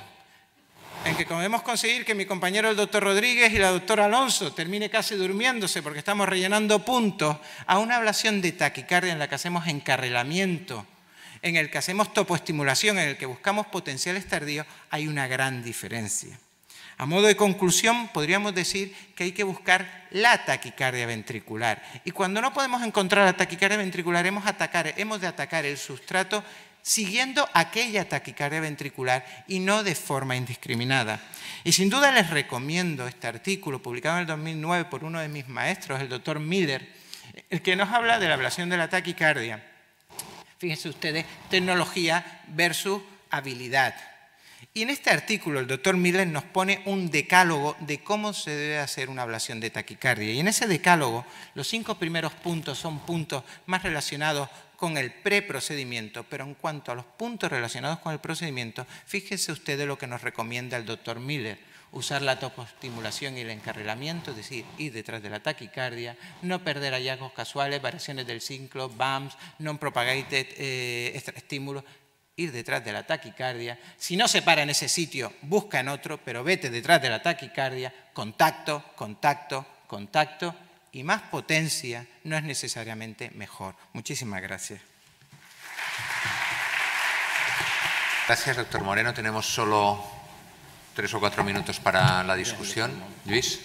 en que podemos conseguir que mi compañero el doctor Rodríguez y la doctora Alonso termine casi durmiéndose porque estamos rellenando puntos, a una ablación de taquicardia en la que hacemos encarrilamiento, en el que hacemos topoestimulación, en el que buscamos potenciales tardíos, hay una gran diferencia. A modo de conclusión, podríamos decir que hay que buscar la taquicardia ventricular. Y cuando no podemos encontrar la taquicardia ventricular, hemos de atacar el sustrato siguiendo aquella taquicardia ventricular y no de forma indiscriminada. Y sin duda les recomiendo este artículo publicado en el 2009 por uno de mis maestros, el doctor Miller, el que nos habla de la ablación de la taquicardia. Fíjense ustedes, tecnología versus habilidad. Y en este artículo el doctor Miller nos pone un decálogo de cómo se debe hacer una ablación de taquicardia. Y en ese decálogo los 5 primeros puntos son puntos más relacionados con el preprocedimiento, pero en cuanto a los puntos relacionados con el procedimiento, fíjense ustedes lo que nos recomienda el doctor Miller. usar la topoestimulación y el encarrilamiento, es decir, ir detrás de la taquicardia, no perder hallazgos casuales, variaciones del ciclo, BAMS, non-propagated extraestímulos, ir detrás de la taquicardia. Si no se para en ese sitio, busca en otro, pero vete detrás de la taquicardia, contacto, contacto, contacto, y más potencia no es necesariamente mejor. Muchísimas gracias. Gracias, doctor Moreno. Tenemos solo 3 o 4 minutos para la discusión. Luis.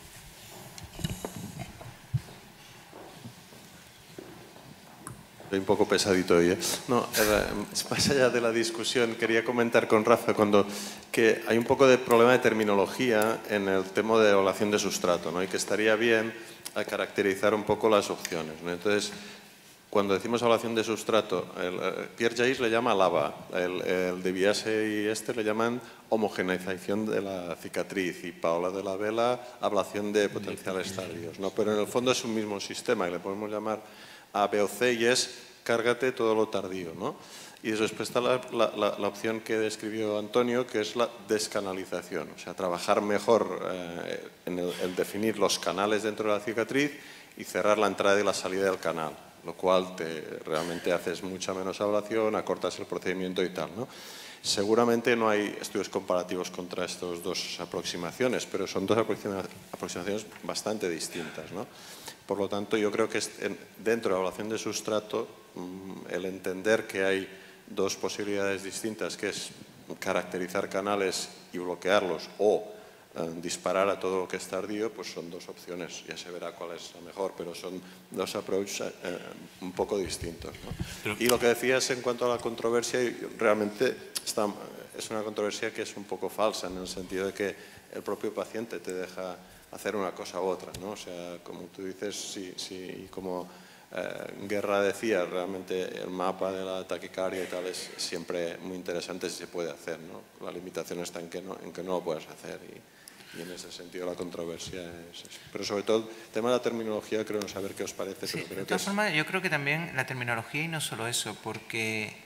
Estoy un poco pesadito hoy, ¿eh? No, más allá de la discusión, quería comentar con Rafa que hay un poco de problema de terminología en el tema de evaluación de sustrato, ¿no? Y que estaría bien caracterizar un poco las opciones, ¿no? Entonces, cuando decimos evaluación de sustrato, Pierre Jays le llama lava, el de Biase y le llaman homogeneización de la cicatriz, y Paola de la Vela, ablación de potenciales tardíos, ¿no? Pero en el fondo es un mismo sistema y le podemos llamar A, B o C, y es cárgate todo lo tardío, ¿no? Y después está la opción que describió Antonio, que es la descanalización, o sea, trabajar mejor en el definir los canales dentro de la cicatriz y cerrar la entrada y la salida del canal, lo cual realmente haces mucha menos ablación, acortas el procedimiento y tal, ¿no? Seguramente no hay estudios comparativos contra estas dos aproximaciones, pero son dos aproximaciones bastante distintas, ¿no? Por lo tanto, yo creo que dentro de la evaluación de sustrato, el entender que hay dos posibilidades distintas, que es caracterizar canales y bloquearlos, o disparar a todo lo que es tardío, pues son dos opciones. Ya se verá cuál es la mejor, pero son dos approaches un poco distintos, ¿no? Y lo que decías en cuanto a la controversia, realmente es una controversia que es un poco falsa, en el sentido de que el propio paciente te deja hacer una cosa u otra, ¿no? O sea, como tú dices, y como Guerra decía, realmente el mapa de la taquicardia y tal es siempre muy interesante si se puede hacer, ¿no? La limitación está en que no lo puedes hacer, y en ese sentido la controversia es eso. Pero sobre todo el tema de la terminología, creo no saber qué os parece. Sí, pero creo de todas formas, yo creo que también la terminología, y no solo eso, porque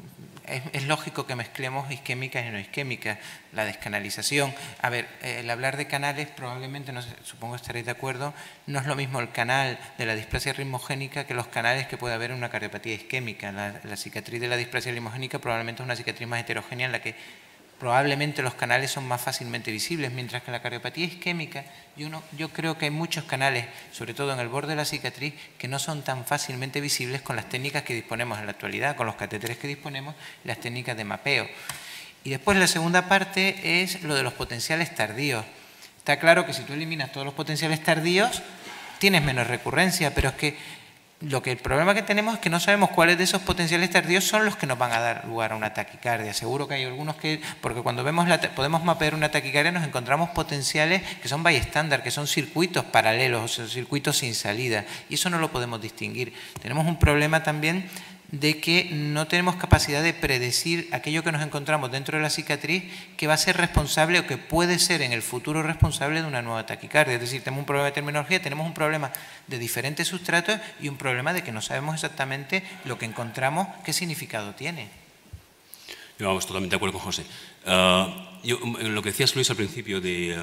es lógico que mezclemos isquémicas y no isquémicas, la descanalización. A ver, el hablar de canales probablemente, no sé, supongo que estaréis de acuerdo, no es lo mismo el canal de la displasia ritmogénica que los canales que puede haber en una cardiopatía isquémica. La cicatriz de la displasia ritmogénica probablemente es una cicatriz más heterogénea en la que probablemente los canales son más fácilmente visibles, mientras que la cardiopatía isquémica, yo creo que hay muchos canales, sobre todo en el borde de la cicatriz, que no son tan fácilmente visibles con las técnicas que disponemos en la actualidad, con los catéteres que disponemos, las técnicas de mapeo. Y después la segunda parte es lo de los potenciales tardíos. Está claro que si tú eliminas todos los potenciales tardíos, tienes menos recurrencia, pero es que el problema que tenemos es que no sabemos cuáles de esos potenciales tardíos son los que nos van a dar lugar a una taquicardia. Seguro que hay algunos porque cuando podemos mapear una taquicardia nos encontramos potenciales que son bystander, que son circuitos paralelos, o circuitos sin salida, y eso no lo podemos distinguir. Tenemos un problema también de que no tenemos capacidad de predecir aquello que nos encontramos dentro de la cicatriz que va a ser responsable o que puede ser en el futuro responsable de una nueva taquicardia. Es decir, tenemos un problema de terminología, tenemos un problema de diferentes sustratos y un problema de que no sabemos exactamente lo que encontramos, qué significado tiene. Yo vamos, totalmente de acuerdo con José. Lo que decías, Luis, al principio de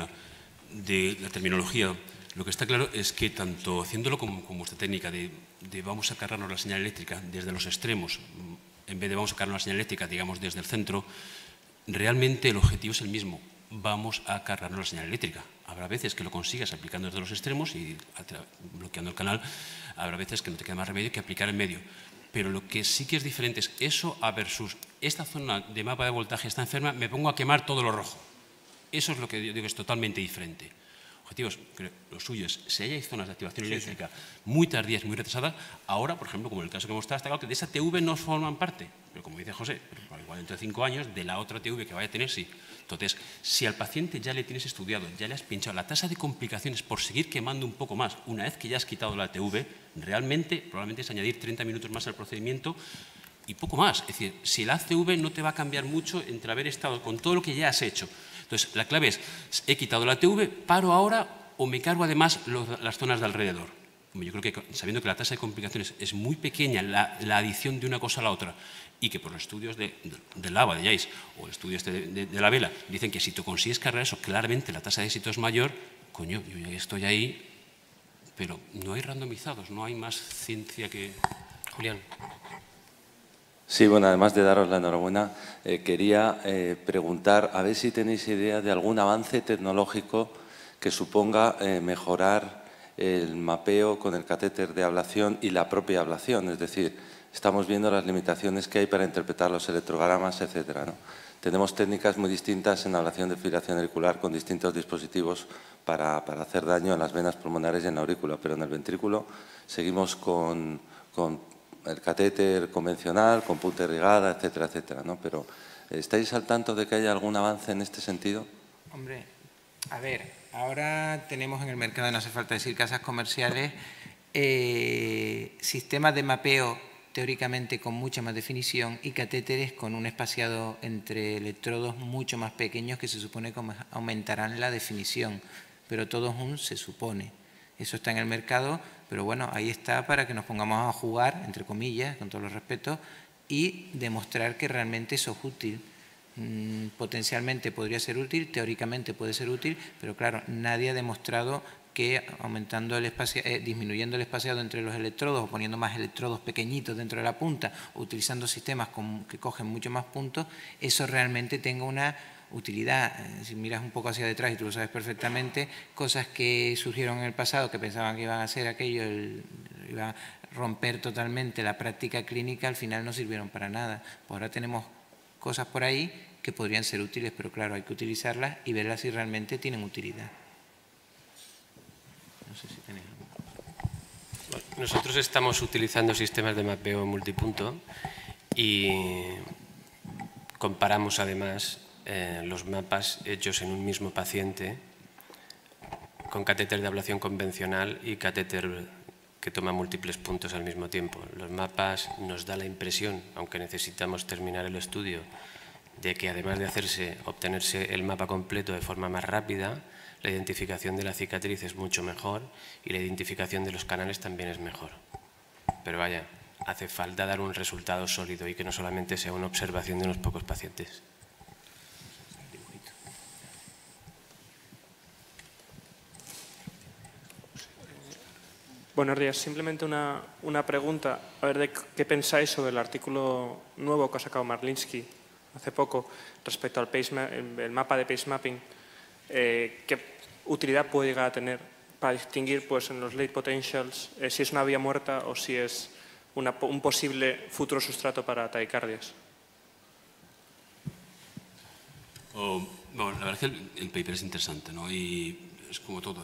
la terminología, lo que está claro es que tanto haciéndolo como esta técnica de vamos a cargarnos la señal eléctrica desde los extremos, en vez de vamos a cargarnos la señal eléctrica, digamos, desde el centro, realmente el objetivo es el mismo. Vamos a cargarnos la señal eléctrica. Habrá veces que lo consigas aplicando desde los extremos y bloqueando el canal. Habrá veces que no te queda más remedio que aplicar en medio. Pero lo que sí que es diferente es eso a versus esta zona de mapa de voltaje está enferma, me pongo a quemar todo lo rojo. Eso es lo que yo digo, es totalmente diferente. Objetivos, lo suyo es, si hay zonas de activación eléctrica muy tardías, muy retrasadas, ahora, por ejemplo, como en el caso que hemos estado, está claro que de esa TV no forman parte, pero como dice José, igual dentro de 5 años, de la otra TV que vaya a tener, sí. Entonces, si al paciente ya le tienes estudiado, ya le has pinchado, la tasa de complicaciones por seguir quemando un poco más, una vez que ya has quitado la TV, realmente, probablemente es añadir 30 minutos más al procedimiento y poco más. Es decir, si el ACV no te va a cambiar mucho entre haber estado con todo lo que ya has hecho. Entonces, la clave es, he quitado la TV, paro ahora o me cargo además las zonas de alrededor. yo creo que sabiendo que la tasa de complicaciones es muy pequeña, la adición de una cosa a la otra, y que por los estudios de Lava, de Jais, o estudios de la Vela, dicen que si tú consigues cargar eso, claramente la tasa de éxito es mayor, coño, yo ya estoy ahí, pero no hay randomizados, no hay más ciencia que... Julián. Sí, bueno, además de daros la enhorabuena, quería preguntar a ver si tenéis idea de algún avance tecnológico que suponga mejorar el mapeo con el catéter de ablación y la propia ablación, es decir, estamos viendo las limitaciones que hay para interpretar los electrogramas, etcétera, ¿no? Tenemos técnicas muy distintas en ablación de fibrilación auricular con distintos dispositivos para hacer daño en las venas pulmonares y en la aurícula, pero en el ventrículo seguimos con el catéter convencional, con punta irrigada, etcétera, etcétera, ¿no? Pero, ¿estáis al tanto de que haya algún avance en este sentido? Hombre, a ver, ahora tenemos en el mercado, no hace falta decir casas comerciales, sistemas de mapeo teóricamente con mucha más definición y catéteres con un espaciado entre electrodos mucho más pequeños que se supone que aumentarán la definición, pero todo se supone. Eso está en el mercado, pero bueno, ahí está para que nos pongamos a jugar, entre comillas, con todos los respetos, y demostrar que realmente eso es útil. Potencialmente podría ser útil, teóricamente puede ser útil, pero claro, nadie ha demostrado que aumentando el disminuyendo el espaciado entre los electrodos o poniendo más electrodos pequeñitos dentro de la punta o utilizando sistemas que cogen mucho más puntos, eso realmente tenga una utilidad. Si miras un poco hacia detrás y tú lo sabes perfectamente, cosas que surgieron en el pasado que pensaban que iban a hacer aquello, iba a romper totalmente la práctica clínica, al final no sirvieron para nada. Pues ahora tenemos cosas por ahí que podrían ser útiles, pero claro, hay que utilizarlas y verlas si realmente tienen utilidad. No sé si tenéis algo. Nosotros estamos utilizando sistemas de mapeo multipunto y comparamos además los mapas hechos en un mismo paciente con catéter de ablación convencional y catéter que toma múltiples puntos al mismo tiempo. Los mapas nos da la impresión, aunque necesitamos terminar el estudio, de que además de obtenerse el mapa completo de forma más rápida, la identificación de la cicatriz es mucho mejor y la identificación de los canales también es mejor. Pero vaya, hace falta dar un resultado sólido y que no solamente sea una observación de unos pocos pacientes. Buenos días. Simplemente una pregunta. A ver, de ¿qué pensáis sobre el artículo nuevo que ha sacado Marlinsky hace poco respecto al el mapa de pace mapping? ¿Qué utilidad puede llegar a tener para distinguir pues, en los late potentials si es una vía muerta o si es un posible futuro sustrato para taquicardias? Bueno, la verdad es que el paper es interesante, ¿no? Y es como todo.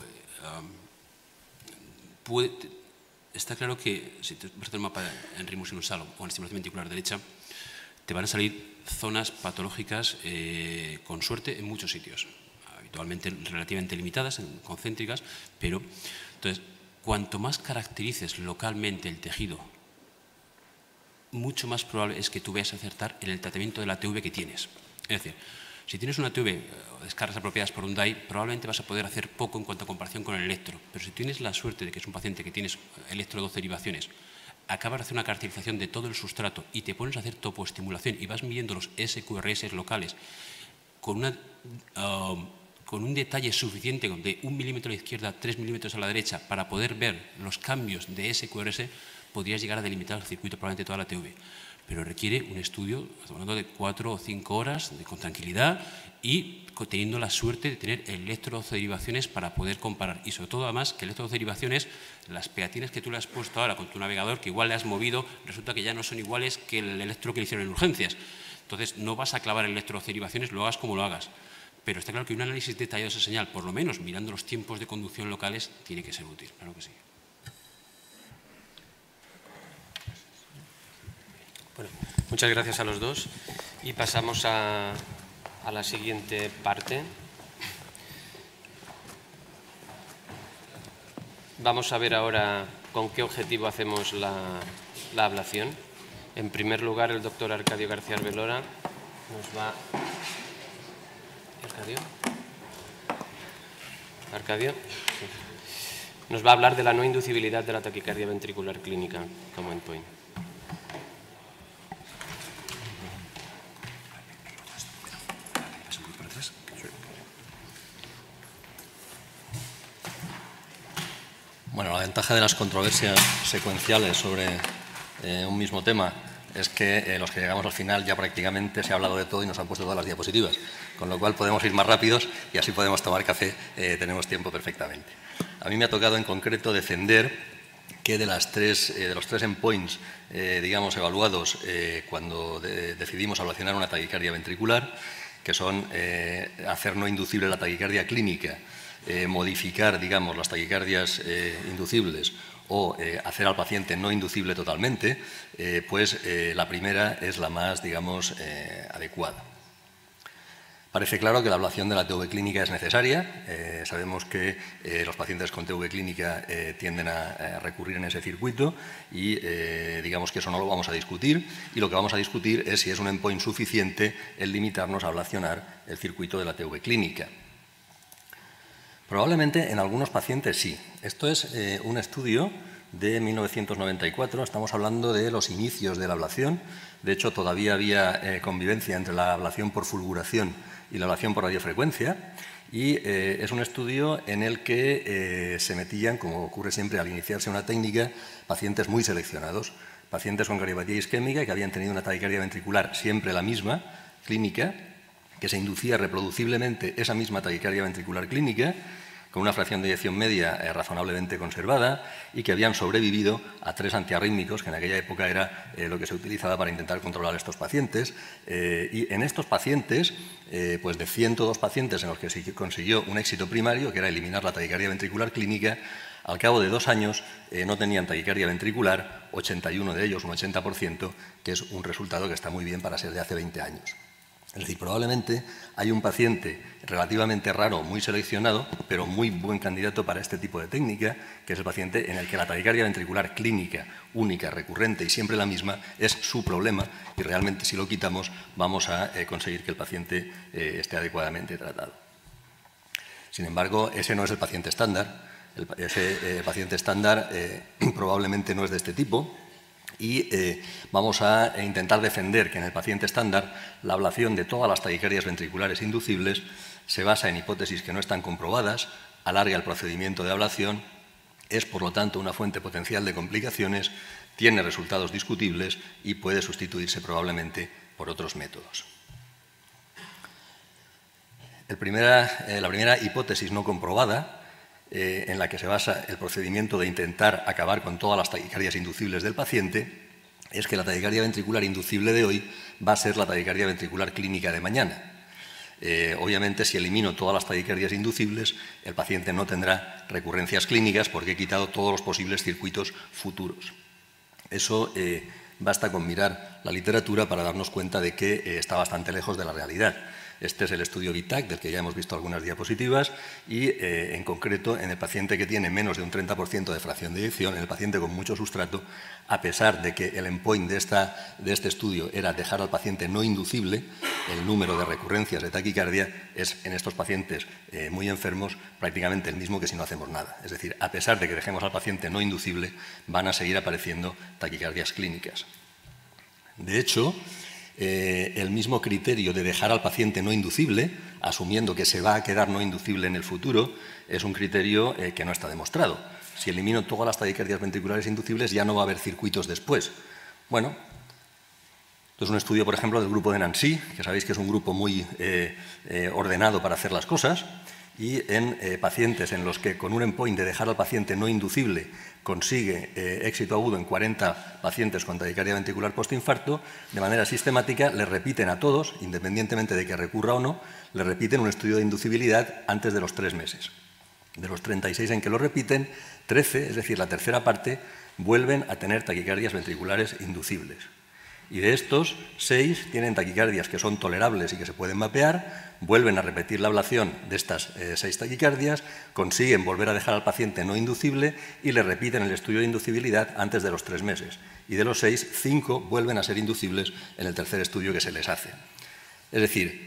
Está claro que si te vas a hacer un mapa en ritmo sinusal o en estimulación ventricular derecha, te van a salir zonas patológicas con suerte en muchos sitios, habitualmente relativamente limitadas, concéntricas, pero entonces, cuanto más caracterices localmente el tejido, mucho más probable es que tú vayas a acertar en el tratamiento de la TV que tienes. Es decir, si tienes una TV o descargas apropiadas por un DAI, probablemente vas a poder hacer poco en cuanto a comparación con el electro. Pero si tienes la suerte de que es un paciente que tienes electrodos derivaciones, acabas de hacer una caracterización de todo el sustrato y te pones a hacer topoestimulación y vas midiendo los SQRS locales con un detalle suficiente de 1 milímetro a la izquierda, 3 milímetros a la derecha, para poder ver los cambios de SQRS, podrías llegar a delimitar el circuito probablemente toda la TV. Pero requiere un estudio, estamos hablando de 4 o 5 horas con tranquilidad y teniendo la suerte de tener electroderivaciones para poder comparar. Y sobre todo, además, que electroderivaciones, las pegatinas que tú le has puesto ahora con tu navegador, que igual le has movido, resulta que ya no son iguales que el electro que le hicieron en urgencias. Entonces, no vas a clavar electroderivaciones, lo hagas como lo hagas. Pero está claro que un análisis detallado de esa señal, por lo menos mirando los tiempos de conducción locales, tiene que ser útil, claro que sí. Bueno, muchas gracias a los dos y pasamos a la siguiente parte. Vamos a ver ahora con qué objetivo hacemos la ablación. En primer lugar, el doctor Arcadio García Arbelora nos va... ¿Arcadio? ¿Arcadio? Sí. nos va a hablar de la no inducibilidad de la taquicardia ventricular clínica como endpoint. Bueno, la ventaja de las controversias secuenciales sobre un mismo tema es que los que llegamos al final ya prácticamente se ha hablado de todo y nos han puesto todas las diapositivas, con lo cual podemos ir más rápidos y así podemos tomar café, tenemos tiempo perfectamente. A mí me ha tocado en concreto defender que de los tres endpoints, digamos, evaluados cuando decidimos ablacionar una taquicardia ventricular, que son hacer no inducible la taquicardia clínica, modificar, digamos, las taquicardias inducibles o hacer al paciente no inducible totalmente, pues la primera es la más, digamos, adecuada. Parece claro que la ablación de la TV clínica es necesaria. Sabemos que los pacientes con TV clínica tienden a recurrir en ese circuito y digamos que eso no lo vamos a discutir, y lo que vamos a discutir es si es un endpoint suficiente el limitarnos a ablacionar el circuito de la TV clínica. Probablemente en algunos pacientes sí. Esto es un estudio de 1994, estamos hablando de los inicios de la ablación. De hecho, todavía había convivencia entre la ablación por fulguración y la ablación por radiofrecuencia, y es un estudio en el que se metían, como ocurre siempre al iniciarse una técnica, pacientes muy seleccionados, pacientes con cardiopatía isquémica que habían tenido una taquicardia ventricular siempre la misma, clínica, que se inducía reproduciblemente esa misma taquicardia ventricular clínica, con una fracción de eyección media razonablemente conservada, y que habían sobrevivido a 3 antiarrítmicos, que en aquella época era lo que se utilizaba para intentar controlar a estos pacientes. Y en estos pacientes, pues de 102 pacientes en los que se consiguió un éxito primario, que era eliminar la taquicardia ventricular clínica, al cabo de 2 años no tenían taquicardia ventricular, 81 de ellos, un 80%, que es un resultado que está muy bien para ser de hace 20 años. Es decir, probablemente hay un paciente relativamente raro, muy seleccionado, pero muy buen candidato para este tipo de técnica, que es el paciente en el que la taquicardia ventricular clínica, única, recurrente y siempre la misma, es su problema, y realmente si lo quitamos vamos a conseguir que el paciente esté adecuadamente tratado. Sin embargo, ese no es el paciente estándar. Ese paciente estándar probablemente no es de este tipo. Y vamos a intentar defender que en el paciente estándar la ablación de todas las taquicardias ventriculares inducibles se basa en hipótesis que no están comprobadas, alarga el procedimiento de ablación, es por lo tanto una fuente potencial de complicaciones, tiene resultados discutibles y puede sustituirse probablemente por otros métodos. La primera hipótesis no comprobada en la que se basa el procedimiento de intentar acabar con todas las taquicardias inducibles del paciente, es que la taquicardia ventricular inducible de hoy va a ser la taquicardia ventricular clínica de mañana. Obviamente, si elimino todas las taquicardias inducibles, el paciente no tendrá recurrencias clínicas porque he quitado todos los posibles circuitos futuros. Eso basta con mirar la literatura para darnos cuenta de que está bastante lejos de la realidad. Este es el estudio VITAC, del que ya hemos visto algunas diapositivas, y en concreto en el paciente que tiene menos de un 30% de fracción de eyección, en el paciente con mucho sustrato, a pesar de que el endpoint de este estudio era dejar al paciente no inducible, el número de recurrencias de taquicardia es en estos pacientes muy enfermos prácticamente el mismo que si no hacemos nada. Es decir, a pesar de que dejemos al paciente no inducible, van a seguir apareciendo taquicardias clínicas. De hecho, el mismo criterio de dejar al paciente no inducible, asumiendo que se va a quedar no inducible en el futuro, es un criterio que no está demostrado. Si elimino todas las taquicardias ventriculares inducibles, ya no va a haber circuitos después. Bueno, esto es un estudio, por ejemplo, del grupo de Nancy, que sabéis que es un grupo muy ordenado para hacer las cosas, y en pacientes en los que con un endpoint de dejar al paciente no inducible consigue éxito agudo en 40 pacientes con taquicardia ventricular postinfarto, de manera sistemática le repiten a todos, independientemente de que recurra o no, le repiten un estudio de inducibilidad antes de los 3 meses. De los 36 en que lo repiten, 13, es decir, la tercera parte, vuelven a tener taquicardias ventriculares inducibles. Y de estos, 6 tienen taquicardias que son tolerables y que se pueden mapear, vuelven a repetir la ablación de estas 6 taquicardias, consiguen volver a dejar al paciente no inducible y le repiten el estudio de inducibilidad antes de los 3 meses. Y de los 6, 5 vuelven a ser inducibles en el tercer estudio que se les hace. Es decir,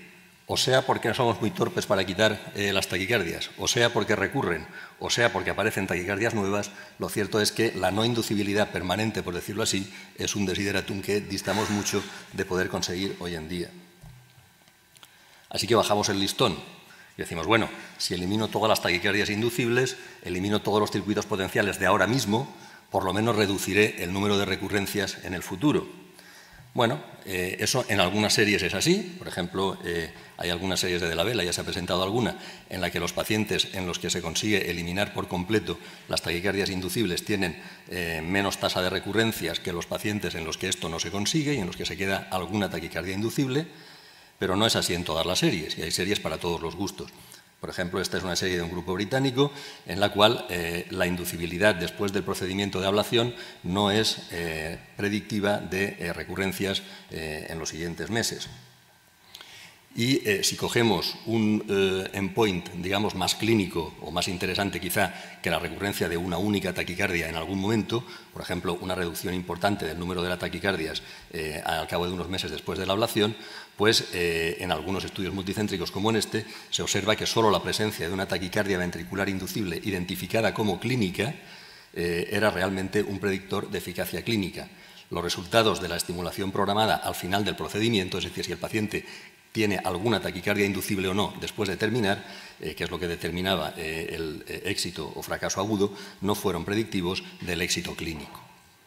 o sea porque somos muy torpes para quitar las taquicardias, o sea porque recurren, o sea porque aparecen taquicardias nuevas, lo cierto es que la no inducibilidad permanente, por decirlo así, es un desideratum que distamos mucho de poder conseguir hoy en día. Así que bajamos el listón y decimos, bueno, si elimino todas las taquicardias inducibles, elimino todos los circuitos potenciales de ahora mismo, por lo menos reduciré el número de recurrencias en el futuro. Bueno, eso en algunas series es así. Por ejemplo, hay algunas series de Vela, ya se ha presentado alguna, en la que los pacientes en los que se consigue eliminar por completo las taquicardias inducibles tienen menos tasa de recurrencias que los pacientes en los que esto no se consigue y en los que se queda alguna taquicardia inducible, pero no es así en todas las series, y hay series para todos los gustos. Por ejemplo, esta es una serie de un grupo británico en la cual la inducibilidad después del procedimiento de ablación no es predictiva de recurrencias en los siguientes meses. Y si cogemos un endpoint, digamos, más clínico o más interesante quizá que la recurrencia de una única taquicardia en algún momento, por ejemplo, una reducción importante del número de las taquicardias al cabo de unos meses después de la ablación, pues en algunos estudios multicéntricos como en este se observa que solo la presencia de una taquicardia ventricular inducible identificada como clínica era realmente un predictor de eficacia clínica. Los resultados de la estimulación programada al final del procedimiento, es decir, si el paciente tiene alguna taquicardia inducible o no después de terminar, que es lo que determinaba el éxito o fracaso agudo, no fueron predictivos del éxito clínico.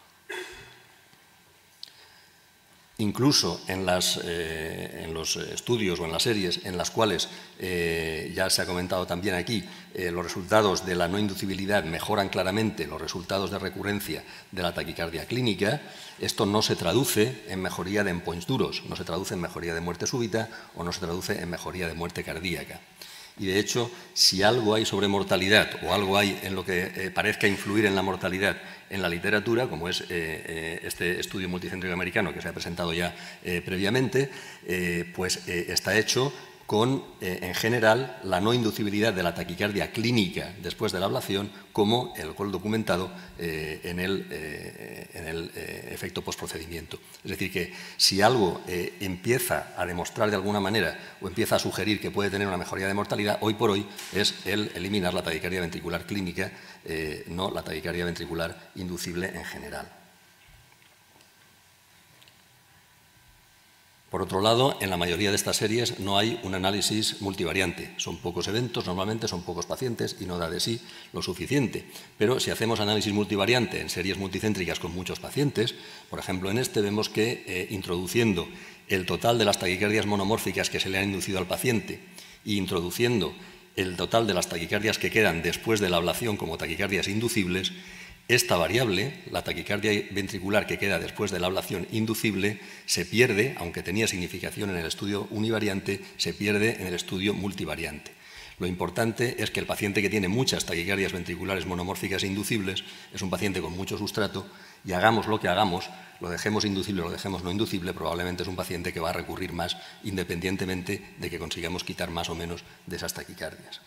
Incluso en los estudios o en las series en las cuales, ya se ha comentado también aquí, los resultados de la no inducibilidad mejoran claramente los resultados de recurrencia de la taquicardia clínica, esto no se traduce en mejoría de endpoints duros, no se traduce en mejoría de muerte súbita o no se traduce en mejoría de muerte cardíaca. Y, de hecho, si algo hay sobre mortalidad o algo hay en lo que parezca influir en la mortalidad en la literatura, como es este estudio multicéntrico americano que se ha presentado ya previamente, pues está hecho con, en general, la no inducibilidad de la taquicardia clínica después de la ablación como el gol documentado en el efecto postprocedimiento. Es decir, que si algo empieza a demostrar de alguna manera o empieza a sugerir que puede tener una mejoría de mortalidad, hoy por hoy es el eliminar la taquicardia ventricular clínica, no la taquicardia ventricular inducible en general. Por otro lado, en la mayoría de estas series no hay un análisis multivariante. Son pocos eventos, normalmente son pocos pacientes y no da de sí lo suficiente. Pero si hacemos análisis multivariante en series multicéntricas con muchos pacientes, por ejemplo en este vemos que introduciendo el total de las taquicardias monomórficas que se le han inducido al paciente e introduciendo el total de las taquicardias que quedan después de la ablación como taquicardias inducibles, esta variable, la taquicardia ventricular que queda después de la ablación inducible, se pierde, aunque tenía significación en el estudio univariante, se pierde en el estudio multivariante. Lo importante es que el paciente que tiene muchas taquicardias ventriculares monomórficas inducibles es un paciente con mucho sustrato y hagamos lo que hagamos, lo dejemos inducible o lo dejemos no inducible, probablemente es un paciente que va a recurrir más independientemente de que consigamos quitar más o menos de esas taquicardias.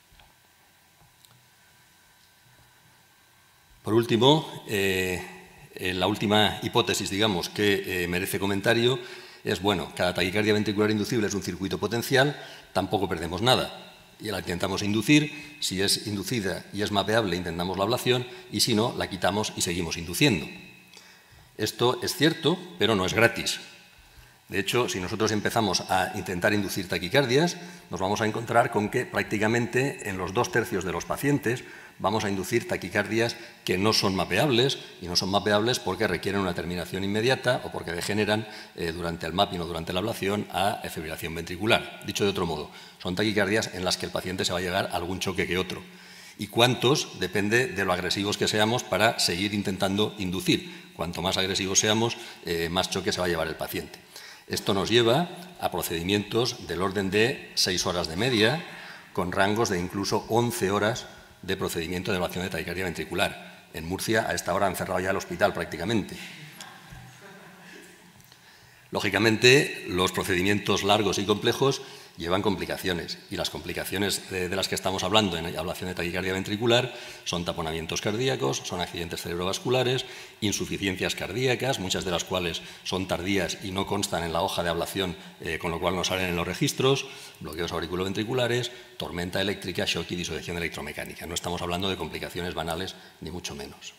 Por último, la última hipótesis, digamos, que merece comentario es, bueno, cada taquicardia ventricular inducible es un circuito potencial, tampoco perdemos nada. Y la intentamos inducir, si es inducida y es mapeable, intentamos la ablación, y si no, la quitamos y seguimos induciendo. Esto es cierto, pero no es gratis. De hecho, si nosotros empezamos a intentar inducir taquicardias, nos vamos a encontrar con que prácticamente en los 2/3 de los pacientes vamos a inducir taquicardias que no son mapeables, y no son mapeables porque requieren una terminación inmediata o porque degeneran durante el mapping o durante la ablación a fibrilación ventricular. Dicho de otro modo, son taquicardias en las que el paciente se va a llegar a algún choque que otro. ¿Y cuántos? Depende de lo agresivos que seamos para seguir intentando inducir. Cuanto más agresivos seamos, más choque se va a llevar el paciente. Esto nos lleva a procedimientos del orden de 6 horas de media, con rangos de incluso 11 horas de procedimiento de ablación de taquicardia ventricular. En Murcia, a esta hora han cerrado ya el hospital prácticamente. Lógicamente, los procedimientos largos y complejos llevan complicaciones, y las complicaciones de las que estamos hablando en ablación de taquicardia ventricular son taponamientos cardíacos, son accidentes cerebrovasculares, insuficiencias cardíacas, muchas de las cuales son tardías y no constan en la hoja de ablación, con lo cual no salen en los registros, bloqueos auriculoventriculares, tormenta eléctrica, shock y disociación electromecánica. No estamos hablando de complicaciones banales, ni mucho menos.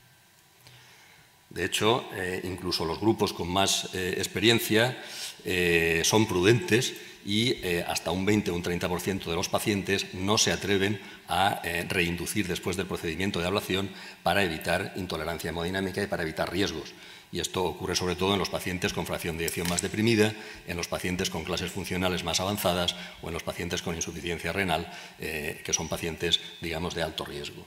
De hecho, incluso los grupos con más experiencia son prudentes y hasta un 20 o un 30% de los pacientes no se atreven a reinducir después del procedimiento de ablación para evitar intolerancia hemodinámica y para evitar riesgos. Y esto ocurre sobre todo en los pacientes con fracción de eyección más deprimida, en los pacientes con clases funcionales más avanzadas o en los pacientes con insuficiencia renal, que son pacientes, digamos, de alto riesgo.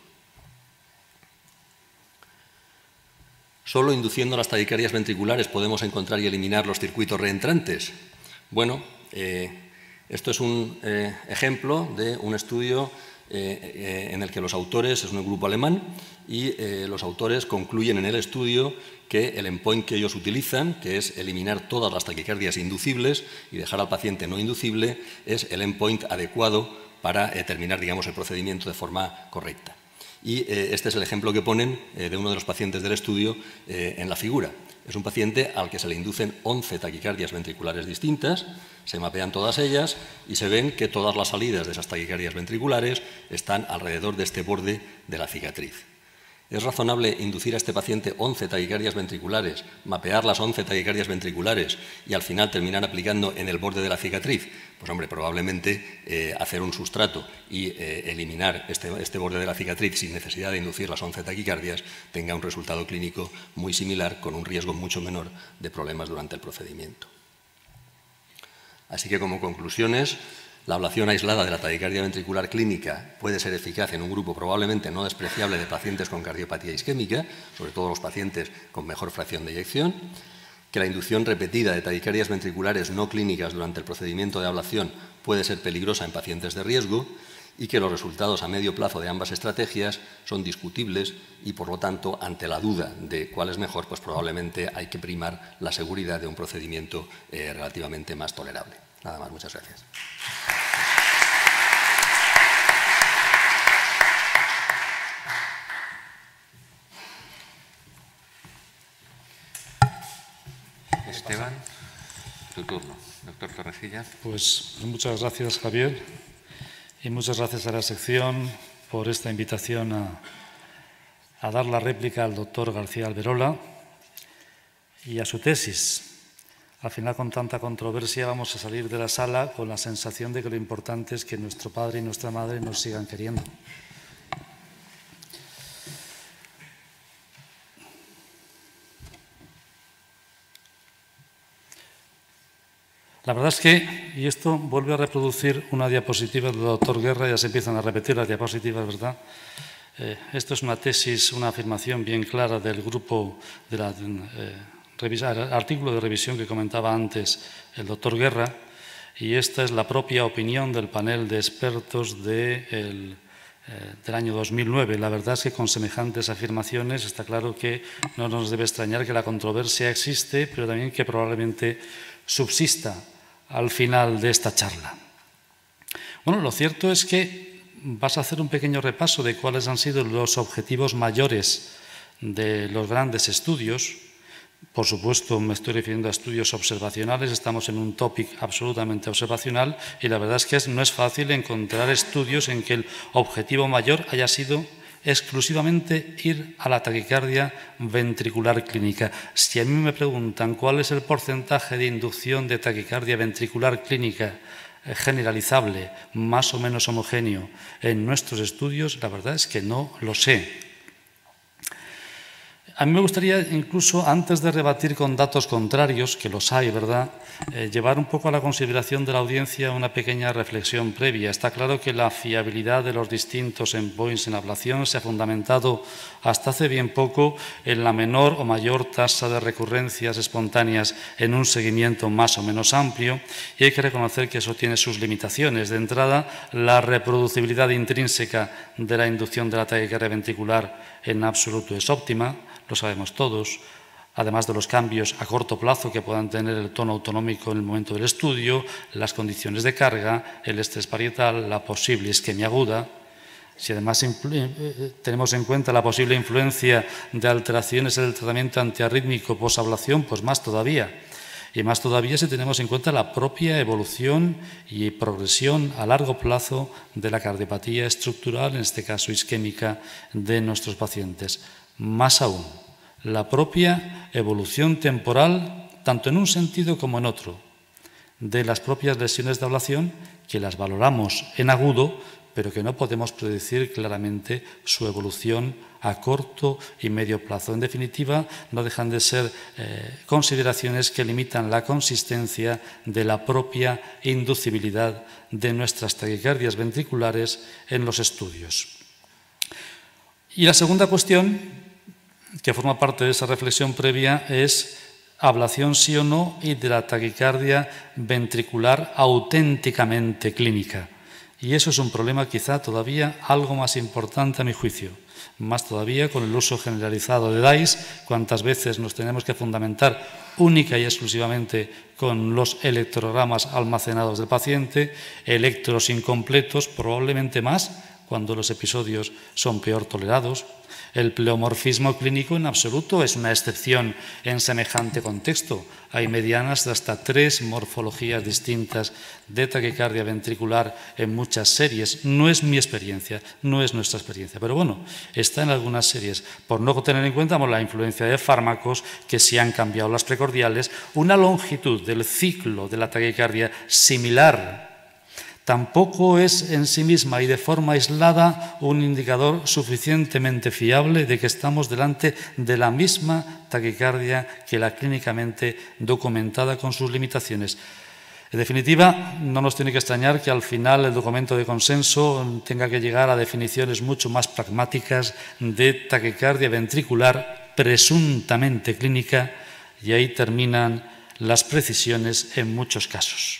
¿Solo induciendo las taquicardias ventriculares podemos encontrar y eliminar los circuitos reentrantes? Bueno, esto es un ejemplo de un estudio en el que los autores, es un grupo alemán, y los autores concluyen en el estudio que el endpoint que ellos utilizan, que es eliminar todas las taquicardias inducibles y dejar al paciente no inducible, es el endpoint adecuado para terminar, digamos, el procedimiento de forma correcta. Y este es el ejemplo que ponen de uno de los pacientes del estudio en la figura. Es un paciente al que se le inducen 11 taquicardias ventriculares distintas, se mapean todas ellas y se ven que todas las salidas de esas taquicardias ventriculares están alrededor de este borde de la cicatriz. ¿Es razonable inducir a este paciente 11 taquicardias ventriculares, mapear las 11 taquicardias ventriculares y al final terminar aplicando en el borde de la cicatriz? Pues hombre, probablemente hacer un sustrato y eliminar este borde de la cicatriz sin necesidad de inducir las 11 taquicardias tenga un resultado clínico muy similar, con un riesgo mucho menor de problemas durante el procedimiento. Así que, como conclusiones, la ablación aislada de la taquicardia ventricular clínica puede ser eficaz en un grupo probablemente no despreciable de pacientes con cardiopatía isquémica, sobre todo los pacientes con mejor fracción de eyección, que la inducción repetida de taquicardias ventriculares no clínicas durante el procedimiento de ablación puede ser peligrosa en pacientes de riesgo y que los resultados a medio plazo de ambas estrategias son discutibles y, por lo tanto, ante la duda de cuál es mejor, pues probablemente hay que primar la seguridad de un procedimiento relativamente más tolerable. Nada más, muchas gracias. Esteban, tu turno. Doctor Torrecilla. Pues muchas gracias, Javier, y muchas gracias a la sección por esta invitación a dar la réplica al doctor García Alberola y a su tesis. Al final, con tanta controversia, vamos a salir de la sala con la sensación de que lo importante es que nuestro padre y nuestra madre nos sigan queriendo. La verdad es que, y esto vuelve a reproducir una diapositiva del doctor Guerra, ya se empiezan a repetir las diapositivas, ¿verdad? Esto es una tesis, una afirmación bien clara del grupo de la artículo de revisión que comentaba antes el doctor Guerra, y esta es la propia opinión del panel de expertos del año 2009. La verdad es que con semejantes afirmaciones está claro que no nos debe extrañar que la controversia existe, pero también que probablemente subsista al final de esta charla. Bueno, lo cierto es que vas a hacer un pequeño repaso de cuáles han sido los objetivos mayores de los grandes estudios. Por supuesto, me estoy refiriendo a estudios observacionales, estamos en un topic absolutamente observacional y la verdad es que no es fácil encontrar estudios en que el objetivo mayor haya sido exclusivamente ir a la taquicardia ventricular clínica. Si a mí me preguntan cuál es el porcentaje de inducción de taquicardia ventricular clínica generalizable, más o menos homogéneo en nuestros estudios, la verdad es que no lo sé. A mí me gustaría, incluso antes de rebatir con datos contrarios, que los hay, ¿verdad?, llevar un poco a la consideración de la audiencia una pequeña reflexión previa. Está claro que la fiabilidad de los distintos endpoints en ablación se ha fundamentado hasta hace bien poco en la menor o mayor tasa de recurrencias espontáneas en un seguimiento más o menos amplio, y hay que reconocer que eso tiene sus limitaciones. De entrada, la reproducibilidad intrínseca de la inducción de la taquicardia ventricular en absoluto es óptima, lo sabemos todos. además de los cambios a corto plazo que puedan tener el tono autonómico en el momento del estudio, las condiciones de carga, el estrés parietal, la posible isquemia aguda. Si además tenemos en cuenta la posible influencia de alteraciones en el tratamiento antiarrítmico posablación, pues más todavía. Y más todavía si tenemos en cuenta la propia evolución y progresión a largo plazo de la cardiopatía estructural, en este caso isquémica, de nuestros pacientes. Más aún, la propia evolución temporal, tanto en un sentido como en otro, de las propias lesiones de ablación, que las valoramos en agudo, pero que no podemos predecir claramente su evolución a corto y medio plazo. En definitiva, no dejan de ser consideraciones que limitan la consistencia de la propia inducibilidad de nuestras taquicardias ventriculares en los estudios. Y la segunda cuestión, que forma parte de esa reflexión previa, es ablación sí o no y de la taquicardia ventricular auténticamente clínica. Y eso es un problema quizá todavía algo más importante a mi juicio, más todavía con el uso generalizado de DAIS, cuántas veces nos tenemos que fundamentar única y exclusivamente con los electrogramas almacenados del paciente, electros incompletos, probablemente más cuando los episodios son peor tolerados. El pleomorfismo clínico en absoluto es una excepción en semejante contexto. Hay medianas de hasta 3 morfologías distintas de taquicardia ventricular en muchas series. No es mi experiencia, no es nuestra experiencia, pero bueno, está en algunas series. Por no tener en cuenta la influencia de fármacos, que si han cambiado las precordiales, una longitud del ciclo de la taquicardia similar tampoco es en sí misma y de forma aislada un indicador suficientemente fiable de que estamos delante de la misma taquicardia que la clínicamente documentada con sus limitaciones. En definitiva, no nos tiene que extrañar que al final el documento de consenso tenga que llegar a definiciones mucho más pragmáticas de taquicardia ventricular presuntamente clínica, y ahí terminan las precisiones en muchos casos.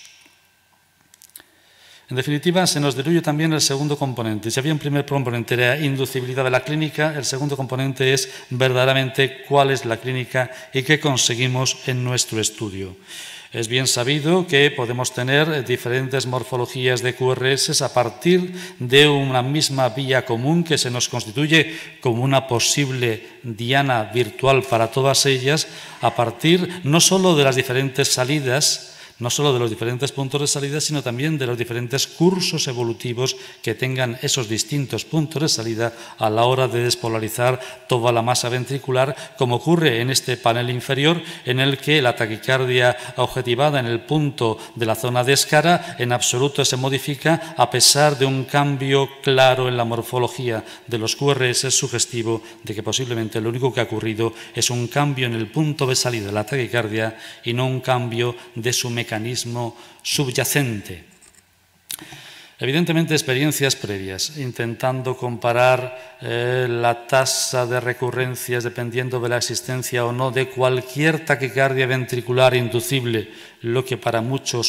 En definitiva, se nos diluye también el segundo componente. Si había un primer componente, era inducibilidad de la clínica, el segundo componente es verdaderamente cuál es la clínica y qué conseguimos en nuestro estudio. Es bien sabido que podemos tener diferentes morfologías de QRS a partir de una misma vía común que se nos constituye como una posible diana virtual para todas ellas, a partir no solo de las diferentes salidas, no solo de los diferentes puntos de salida, sino también de los diferentes cursos evolutivos que tengan esos distintos puntos de salida a la hora de despolarizar toda la masa ventricular, como ocurre en este panel inferior, en el que la taquicardia objetivada en el punto de la zona de escara en absoluto se modifica a pesar de un cambio claro en la morfología de los QRS, sugestivo de que posiblemente lo único que ha ocurrido es un cambio en el punto de salida de la taquicardia y no un cambio de su mecanismo subyacente. Evidentemente, experiencias previas, intentando comparar la tasa de recurrencias dependiendo de la existencia o no de cualquier taquicardia ventricular inducible, lo que para muchos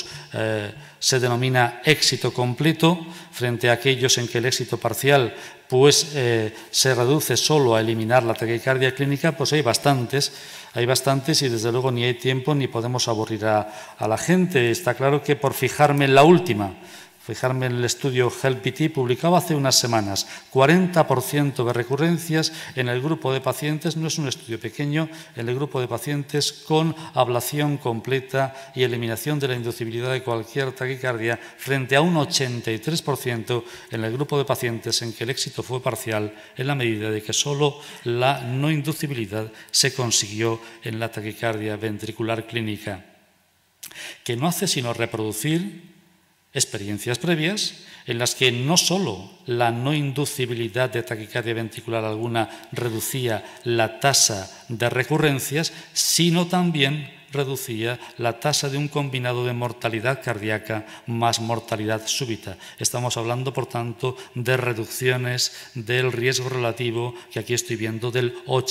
se denomina éxito completo, frente a aquellos en que el éxito parcial pues se reduce solo a eliminar la taquicardia clínica, pues hay bastantes y desde luego ni hay tiempo ni podemos aburrir a la gente. Está claro que por fijarme en la última, fijarme en el estudio HELP-PT publicado hace unas semanas, 40% de recurrencias en el grupo de pacientes, no es un estudio pequeño, en el grupo de pacientes con ablación completa y eliminación de la inducibilidad de cualquier taquicardia, frente a un 83% en el grupo de pacientes en que el éxito fue parcial, en la medida de que solo la no inducibilidad se consiguió en la taquicardia ventricular clínica, que no hace sino reproducir experiencias previas en las que no solo la no inducibilidad de taquicardia ventricular alguna reducía la tasa de recurrencias, sino también reducía la tasa de un combinado de mortalidad cardíaca más mortalidad súbita. Estamos hablando, por tanto, de reducciones del riesgo relativo, que aquí estoy viendo, del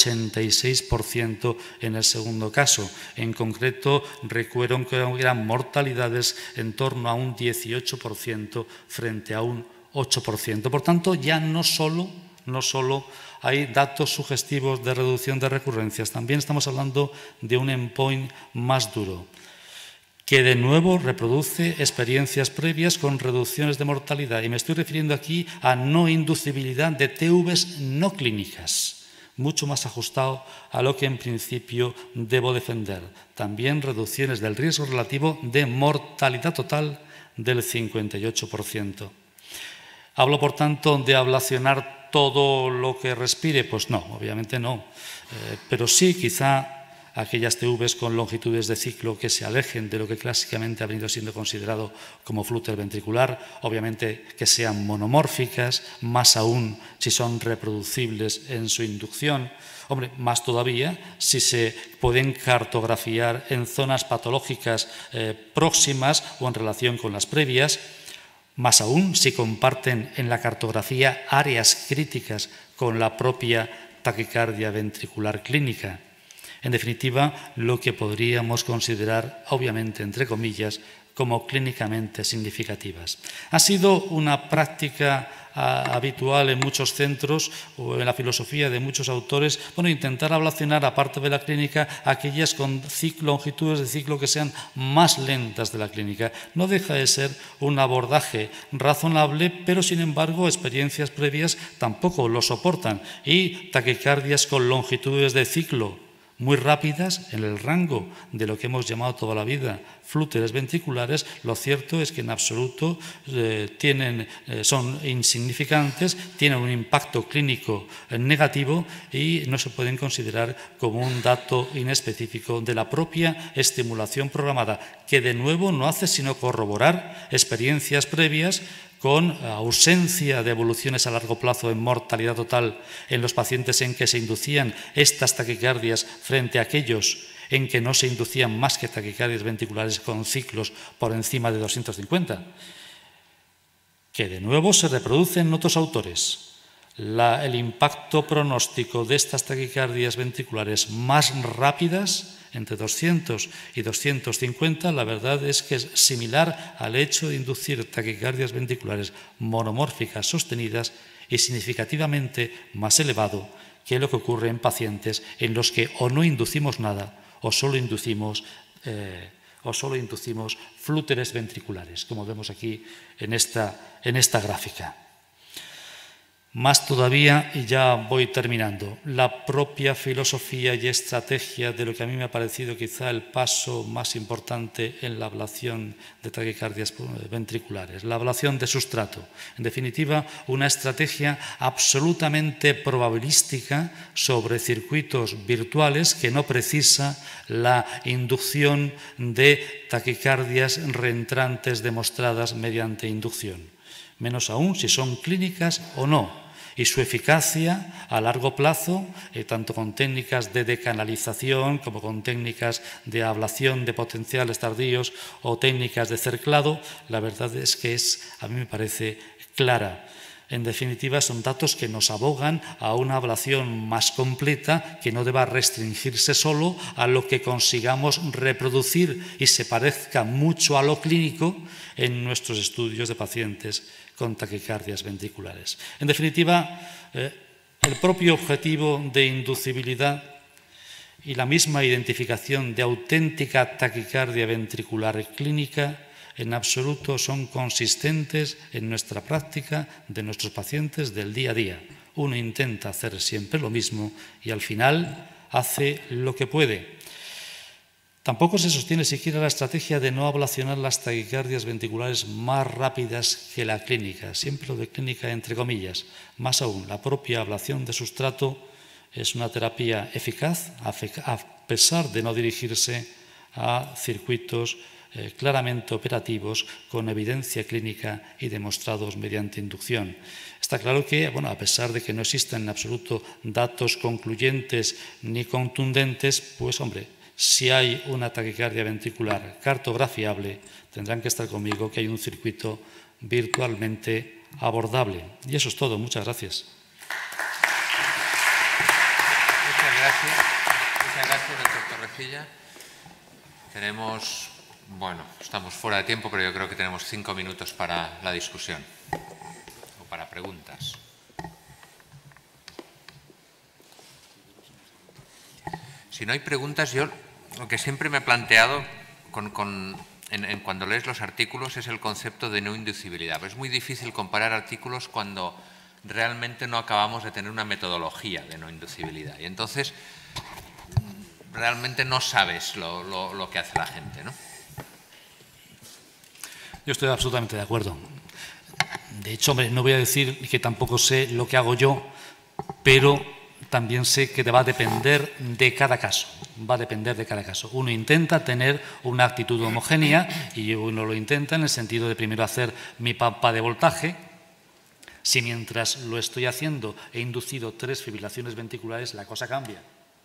86% en el segundo caso. En concreto, recuerdo que eran mortalidades en torno a un 18% frente a un 8%. Por tanto, ya no solo no solo hay datos sugestivos de reducción de recurrencias, también estamos hablando de un endpoint más duro, que de nuevo reproduce experiencias previas con reducciones de mortalidad. Y me estoy refiriendo aquí a no inducibilidad de TVs no clínicas, mucho más ajustado a lo que en principio debo defender. También reducciones del riesgo relativo de mortalidad total del 58%. ¿Hablo, por tanto, de ablacionar todo lo que respire? Pues no, obviamente no. Pero sí, quizá, aquellas TVs con longitudes de ciclo que se alejen de lo que clásicamente ha venido siendo considerado como flúter ventricular, obviamente que sean monomórficas, más aún si son reproducibles en su inducción. Hombre, más todavía si se pueden cartografiar en zonas patológicas próximas o en relación con las previas, más aún si comparten en la cartografía áreas críticas con la propia taquicardia ventricular clínica. En definitiva, lo que podríamos considerar, obviamente, entre comillas, como clínicamente significativas. Ha sido una práctica habitual en muchos centros o en la filosofía de muchos autores, intentar ablacionar, aparte de la clínica, aquellas con longitudes de ciclo que sean más lentas de la clínica. No deja de ser un abordaje razonable, pero sin embargo experiencias previas tampoco lo soportan. Y taquicardias con longitudes de ciclo muy rápidas, en el rango de lo que hemos llamado toda la vida flúteres ventriculares, lo cierto es que en absoluto son insignificantes, tienen un impacto clínico negativo y no se pueden considerar como un dato inespecífico de la propia estimulación programada, que de nuevo no hace sino corroborar experiencias previas con ausencia de evoluciones a largo plazo en mortalidad total en los pacientes en que se inducían estas taquicardias frente a aquellos en que no se inducían más que taquicardias ventriculares con ciclos por encima de 250, que de nuevo se reproduce en otros autores. El impacto pronóstico de estas taquicardias ventriculares más rápidas, entre 200 y 250, la verdad es que es similar al hecho de inducir taquicardias ventriculares monomórficas sostenidas y significativamente más elevado que lo que ocurre en pacientes en los que o no inducimos nada o solo inducimos flúteres ventriculares, como vemos aquí en esta gráfica. Más todavía, y ya voy terminando, la propia filosofía y estrategia de lo que a mí me ha parecido quizá el paso más importante en la ablación de taquicardias ventriculares, la ablación de sustrato. En definitiva, una estrategia absolutamente probabilística sobre circuitos virtuales que no precisa la inducción de taquicardias reentrantes demostradas mediante inducción, menos aún si son clínicas o no. Y su eficacia a largo plazo, tanto con técnicas de decanalización como con técnicas de ablación de potenciales tardíos o técnicas de cerclado, la verdad es que a mí me parece clara. En definitiva, son datos que nos abogan a una ablación más completa que no deba restringirse solo a lo que consigamos reproducir y se parezca mucho a lo clínico en nuestros estudios de pacientes con taquicardias ventriculares. En definitiva, el propio objetivo de inducibilidad y la misma identificación de auténtica taquicardia ventricular clínica en absoluto son consistentes en nuestra práctica de nuestros pacientes del día a día. Uno intenta hacer siempre lo mismo y al final hace lo que puede. Tampoco se sostiene siquiera la estrategia de no ablacionar las taquicardias ventriculares más rápidas que la clínica, siempre lo de clínica entre comillas. Más aún, la propia ablación de sustrato es una terapia eficaz a pesar de no dirigirse a circuitos claramente operativos con evidencia clínica y demostrados mediante inducción. Está claro que, a pesar de que no existan en absoluto datos concluyentes ni contundentes, pues hombre, si hay una taquicardia ventricular cartografiable, tendrán que estar conmigo que hay un circuito virtualmente abordable. Y eso es todo. Muchas gracias. Muchas gracias, doctor Torrecilla. Estamos fuera de tiempo, pero yo creo que tenemos 5 minutos para la discusión o para preguntas. Si no hay preguntas, yo lo que siempre me he planteado cuando lees los artículos es el concepto de no inducibilidad. Pero es muy difícil comparar artículos cuando realmente no acabamos de tener una metodología de no inducibilidad. Y entonces realmente no sabes lo que hace la gente, ¿no? Yo estoy absolutamente de acuerdo. De hecho, hombre, no voy a decir que tampoco sé lo que hago yo, pero también sé que va a depender de cada caso. Va a depender de cada caso. Uno intenta tener una actitud homogénea y uno lo intenta en el sentido de primero hacer mi mapa de voltaje. Si mientras lo estoy haciendo he inducido 3 fibrilaciones ventriculares, la cosa cambia.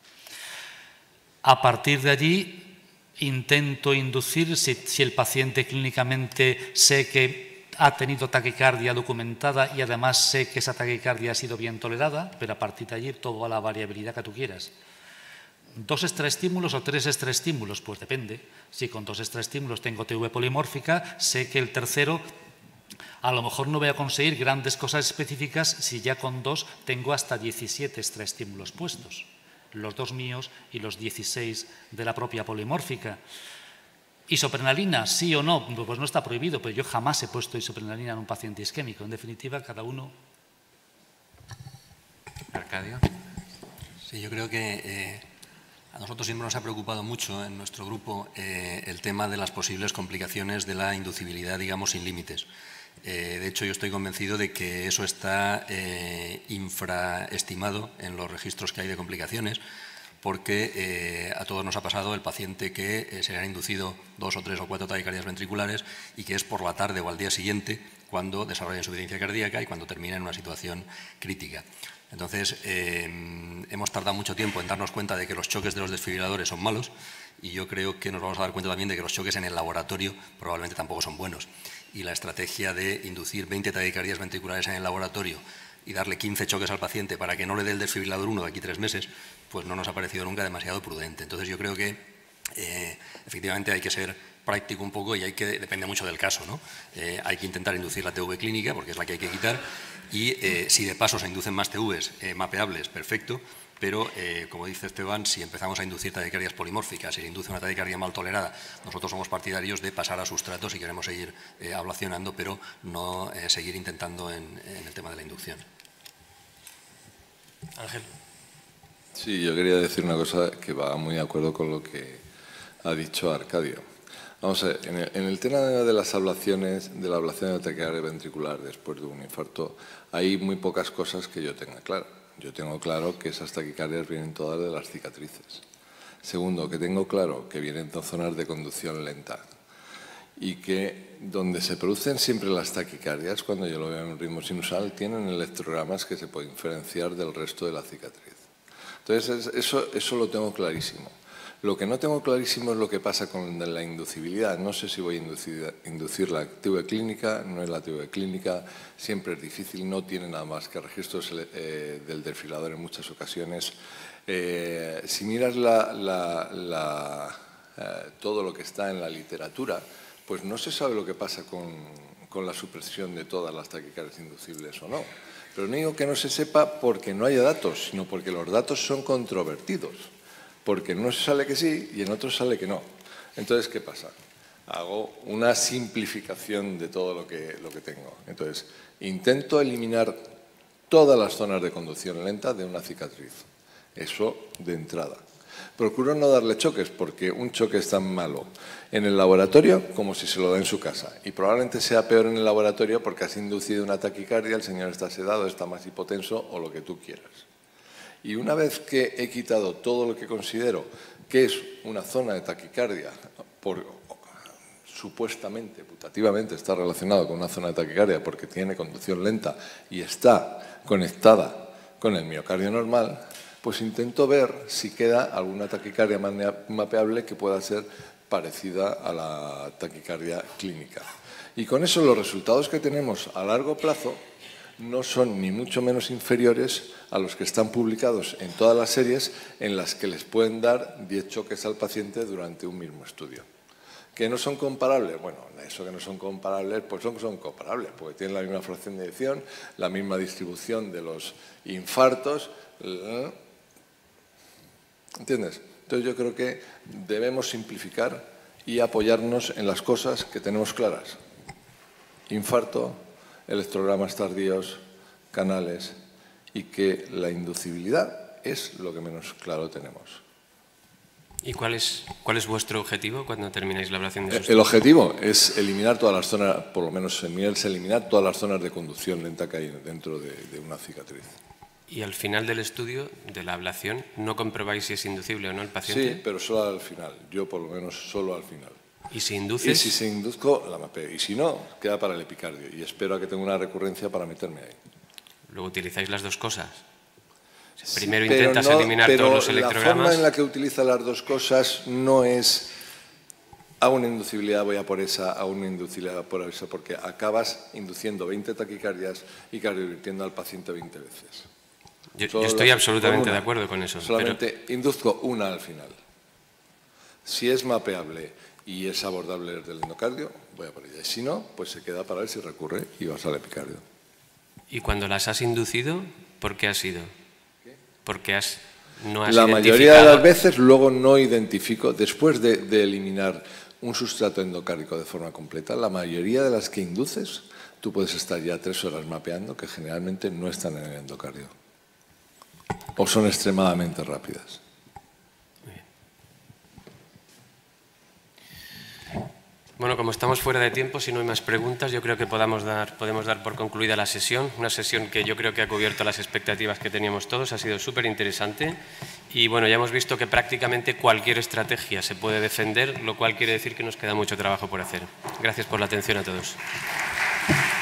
A partir de allí intento inducir, si el paciente clínicamente sé que ha tenido taquicardia documentada y además sé que esa taquicardia ha sido bien tolerada, pero a partir de allí toda la variabilidad que tú quieras. 2 extraestímulos o 3 extraestímulos, pues depende. Si con 2 extraestímulos tengo TV polimórfica, sé que el tercero a lo mejor no voy a conseguir grandes cosas específicas si ya con 2 tengo hasta 17 extraestímulos puestos. Los 2 míos y los 16 de la propia polimórfica. ¿Isoprenalina, sí o no? Pues no está prohibido, pero yo jamás he puesto isoprenalina en un paciente isquémico. En definitiva, cada uno... Arcadio. Sí, yo creo que a nosotros siempre nos ha preocupado mucho en nuestro grupo el tema de las posibles complicaciones de la inducibilidad, digamos, sin límites. De hecho, yo estoy convencido de que eso está infraestimado en los registros que hay de complicaciones, porque a todos nos ha pasado el paciente que se le han inducido 2 o 3 o 4 taquicardias ventriculares y que es por la tarde o al día siguiente cuando desarrolla insuficiencia cardíaca y cuando termina en una situación crítica. Entonces, hemos tardado mucho tiempo en darnos cuenta de que los choques de los desfibriladores son malos y yo creo que nos vamos a dar cuenta también de que los choques en el laboratorio probablemente tampoco son buenos. Y la estrategia de inducir 20 taquicardias ventriculares en el laboratorio y darle 15 choques al paciente para que no le dé el desfibrilador 1 de aquí 3 meses, pues no nos ha parecido nunca demasiado prudente. Entonces yo creo que efectivamente hay que ser práctico un poco y depende mucho del caso, ¿no? Hay que intentar inducir la TV clínica porque es la que hay que quitar y si de paso se inducen más TVs mapeables, perfecto, pero como dice Esteban, si empezamos a inducir taquicardias polimórficas, si se induce una taquicardia mal tolerada, nosotros somos partidarios de pasar a sustratos y queremos seguir ablacionando, pero no seguir intentando en el tema de la inducción. Ángel. Sí, yo quería decir una cosa que va muy de acuerdo con lo que ha dicho Arcadio. Vamos a ver, en el tema de las ablaciones, de la ablación de taquicardia ventricular después de un infarto, hay muy pocas cosas que yo tenga claro. Yo tengo claro que esas taquicardias vienen todas de las cicatrices. Segundo, que tengo claro que vienen de zonas de conducción lenta y que donde se producen siempre las taquicardias, cuando yo lo veo en ritmo sinusal, tienen electrogramas que se pueden diferenciar del resto de la cicatriz. Entonces, eso lo tengo clarísimo. Lo que no tengo clarísimo es lo que pasa con la inducibilidad. No sé si voy a inducir la TV clínica, no es la TV clínica, siempre es difícil, no tiene nada más que registros del desfibrilador en muchas ocasiones. Si miras todo lo que está en la literatura, pues no se sabe lo que pasa con la supresión de todas las taquicardias inducibles o no. Pero no digo que no se sepa porque no haya datos, sino porque los datos son controvertidos. Porque en unos sale que sí y en otros sale que no. Entonces, ¿qué pasa? Hago una simplificación de todo lo que tengo. Entonces, intento eliminar todas las zonas de conducción lenta de una cicatriz. Eso de entrada. Procuro no darle choques porque un choque es tan malo en el laboratorio como si se lo da en su casa. Y probablemente sea peor en el laboratorio porque has inducido una taquicardia, el señor está sedado, está más hipotenso o lo que tú quieras. Y una vez que he quitado todo lo que considero que es una zona de taquicardia, supuestamente, putativamente está relacionado con una zona de taquicardia porque tiene conducción lenta y está conectada con el miocardio normal, pues intento ver si queda alguna taquicardia mapeable que pueda ser parecida a la taquicardia clínica. Y con eso los resultados que tenemos a largo plazo no son ni mucho menos inferiores a los que están publicados en todas las series en las que les pueden dar 10 choques al paciente durante un mismo estudio. ¿Que no son comparables? Bueno, eso que no son comparables, pues son comparables, porque tienen la misma fracción de eyección, la misma distribución de los infartos, ¿entiendes? Entonces yo creo que debemos simplificar y apoyarnos en las cosas que tenemos claras. Infarto, electrogramas tardíos, canales, y que la inducibilidad es lo que menos claro tenemos. ¿Y cuál es vuestro objetivo cuando termináis la ablación de esos? El objetivo es eliminar todas las zonas, por lo menos en mí, es eliminar todas las zonas de conducción lenta que hay dentro de una cicatriz. Y al final del estudio, de la ablación, ¿no comprobáis si es inducible o no el paciente? Sí, pero solo al final. Yo, por lo menos, solo al final. ¿Y si induces? Y si se induzco, la mapeo. Y si no, queda para el epicardio. Y espero a que tenga una recurrencia para meterme ahí. Luego utilizáis las dos cosas. Primero intentas eliminar todos los electrogramas. La forma en la que utiliza las dos cosas no es a una inducibilidad voy a por esa, a una inducibilidad por esa, porque acabas induciendo 20 taquicardias y cardiovirtiendo al paciente 20 veces. Yo estoy absolutamente de acuerdo con eso. Solamente induzco una al final. Si es mapeable y es abordable desde el endocardio, voy a por ella. Y si no, pues se queda para ver si recurre y vas al epicardio. ¿Y cuando las has inducido, por qué has sido? Porque no has La mayoría de las veces luego no identifico, después de eliminar un sustrato endocárdico de forma completa, la mayoría de las que induces, tú puedes estar ya 3 horas mapeando, que generalmente no están en el endocardio. O son extremadamente rápidas. Bueno, como estamos fuera de tiempo, si no hay más preguntas, yo creo que podemos dar por concluida la sesión. Una sesión que yo creo que ha cubierto las expectativas que teníamos todos, ha sido súper interesante. Y bueno, ya hemos visto que prácticamente cualquier estrategia se puede defender, lo cual quiere decir que nos queda mucho trabajo por hacer. Gracias por la atención a todos.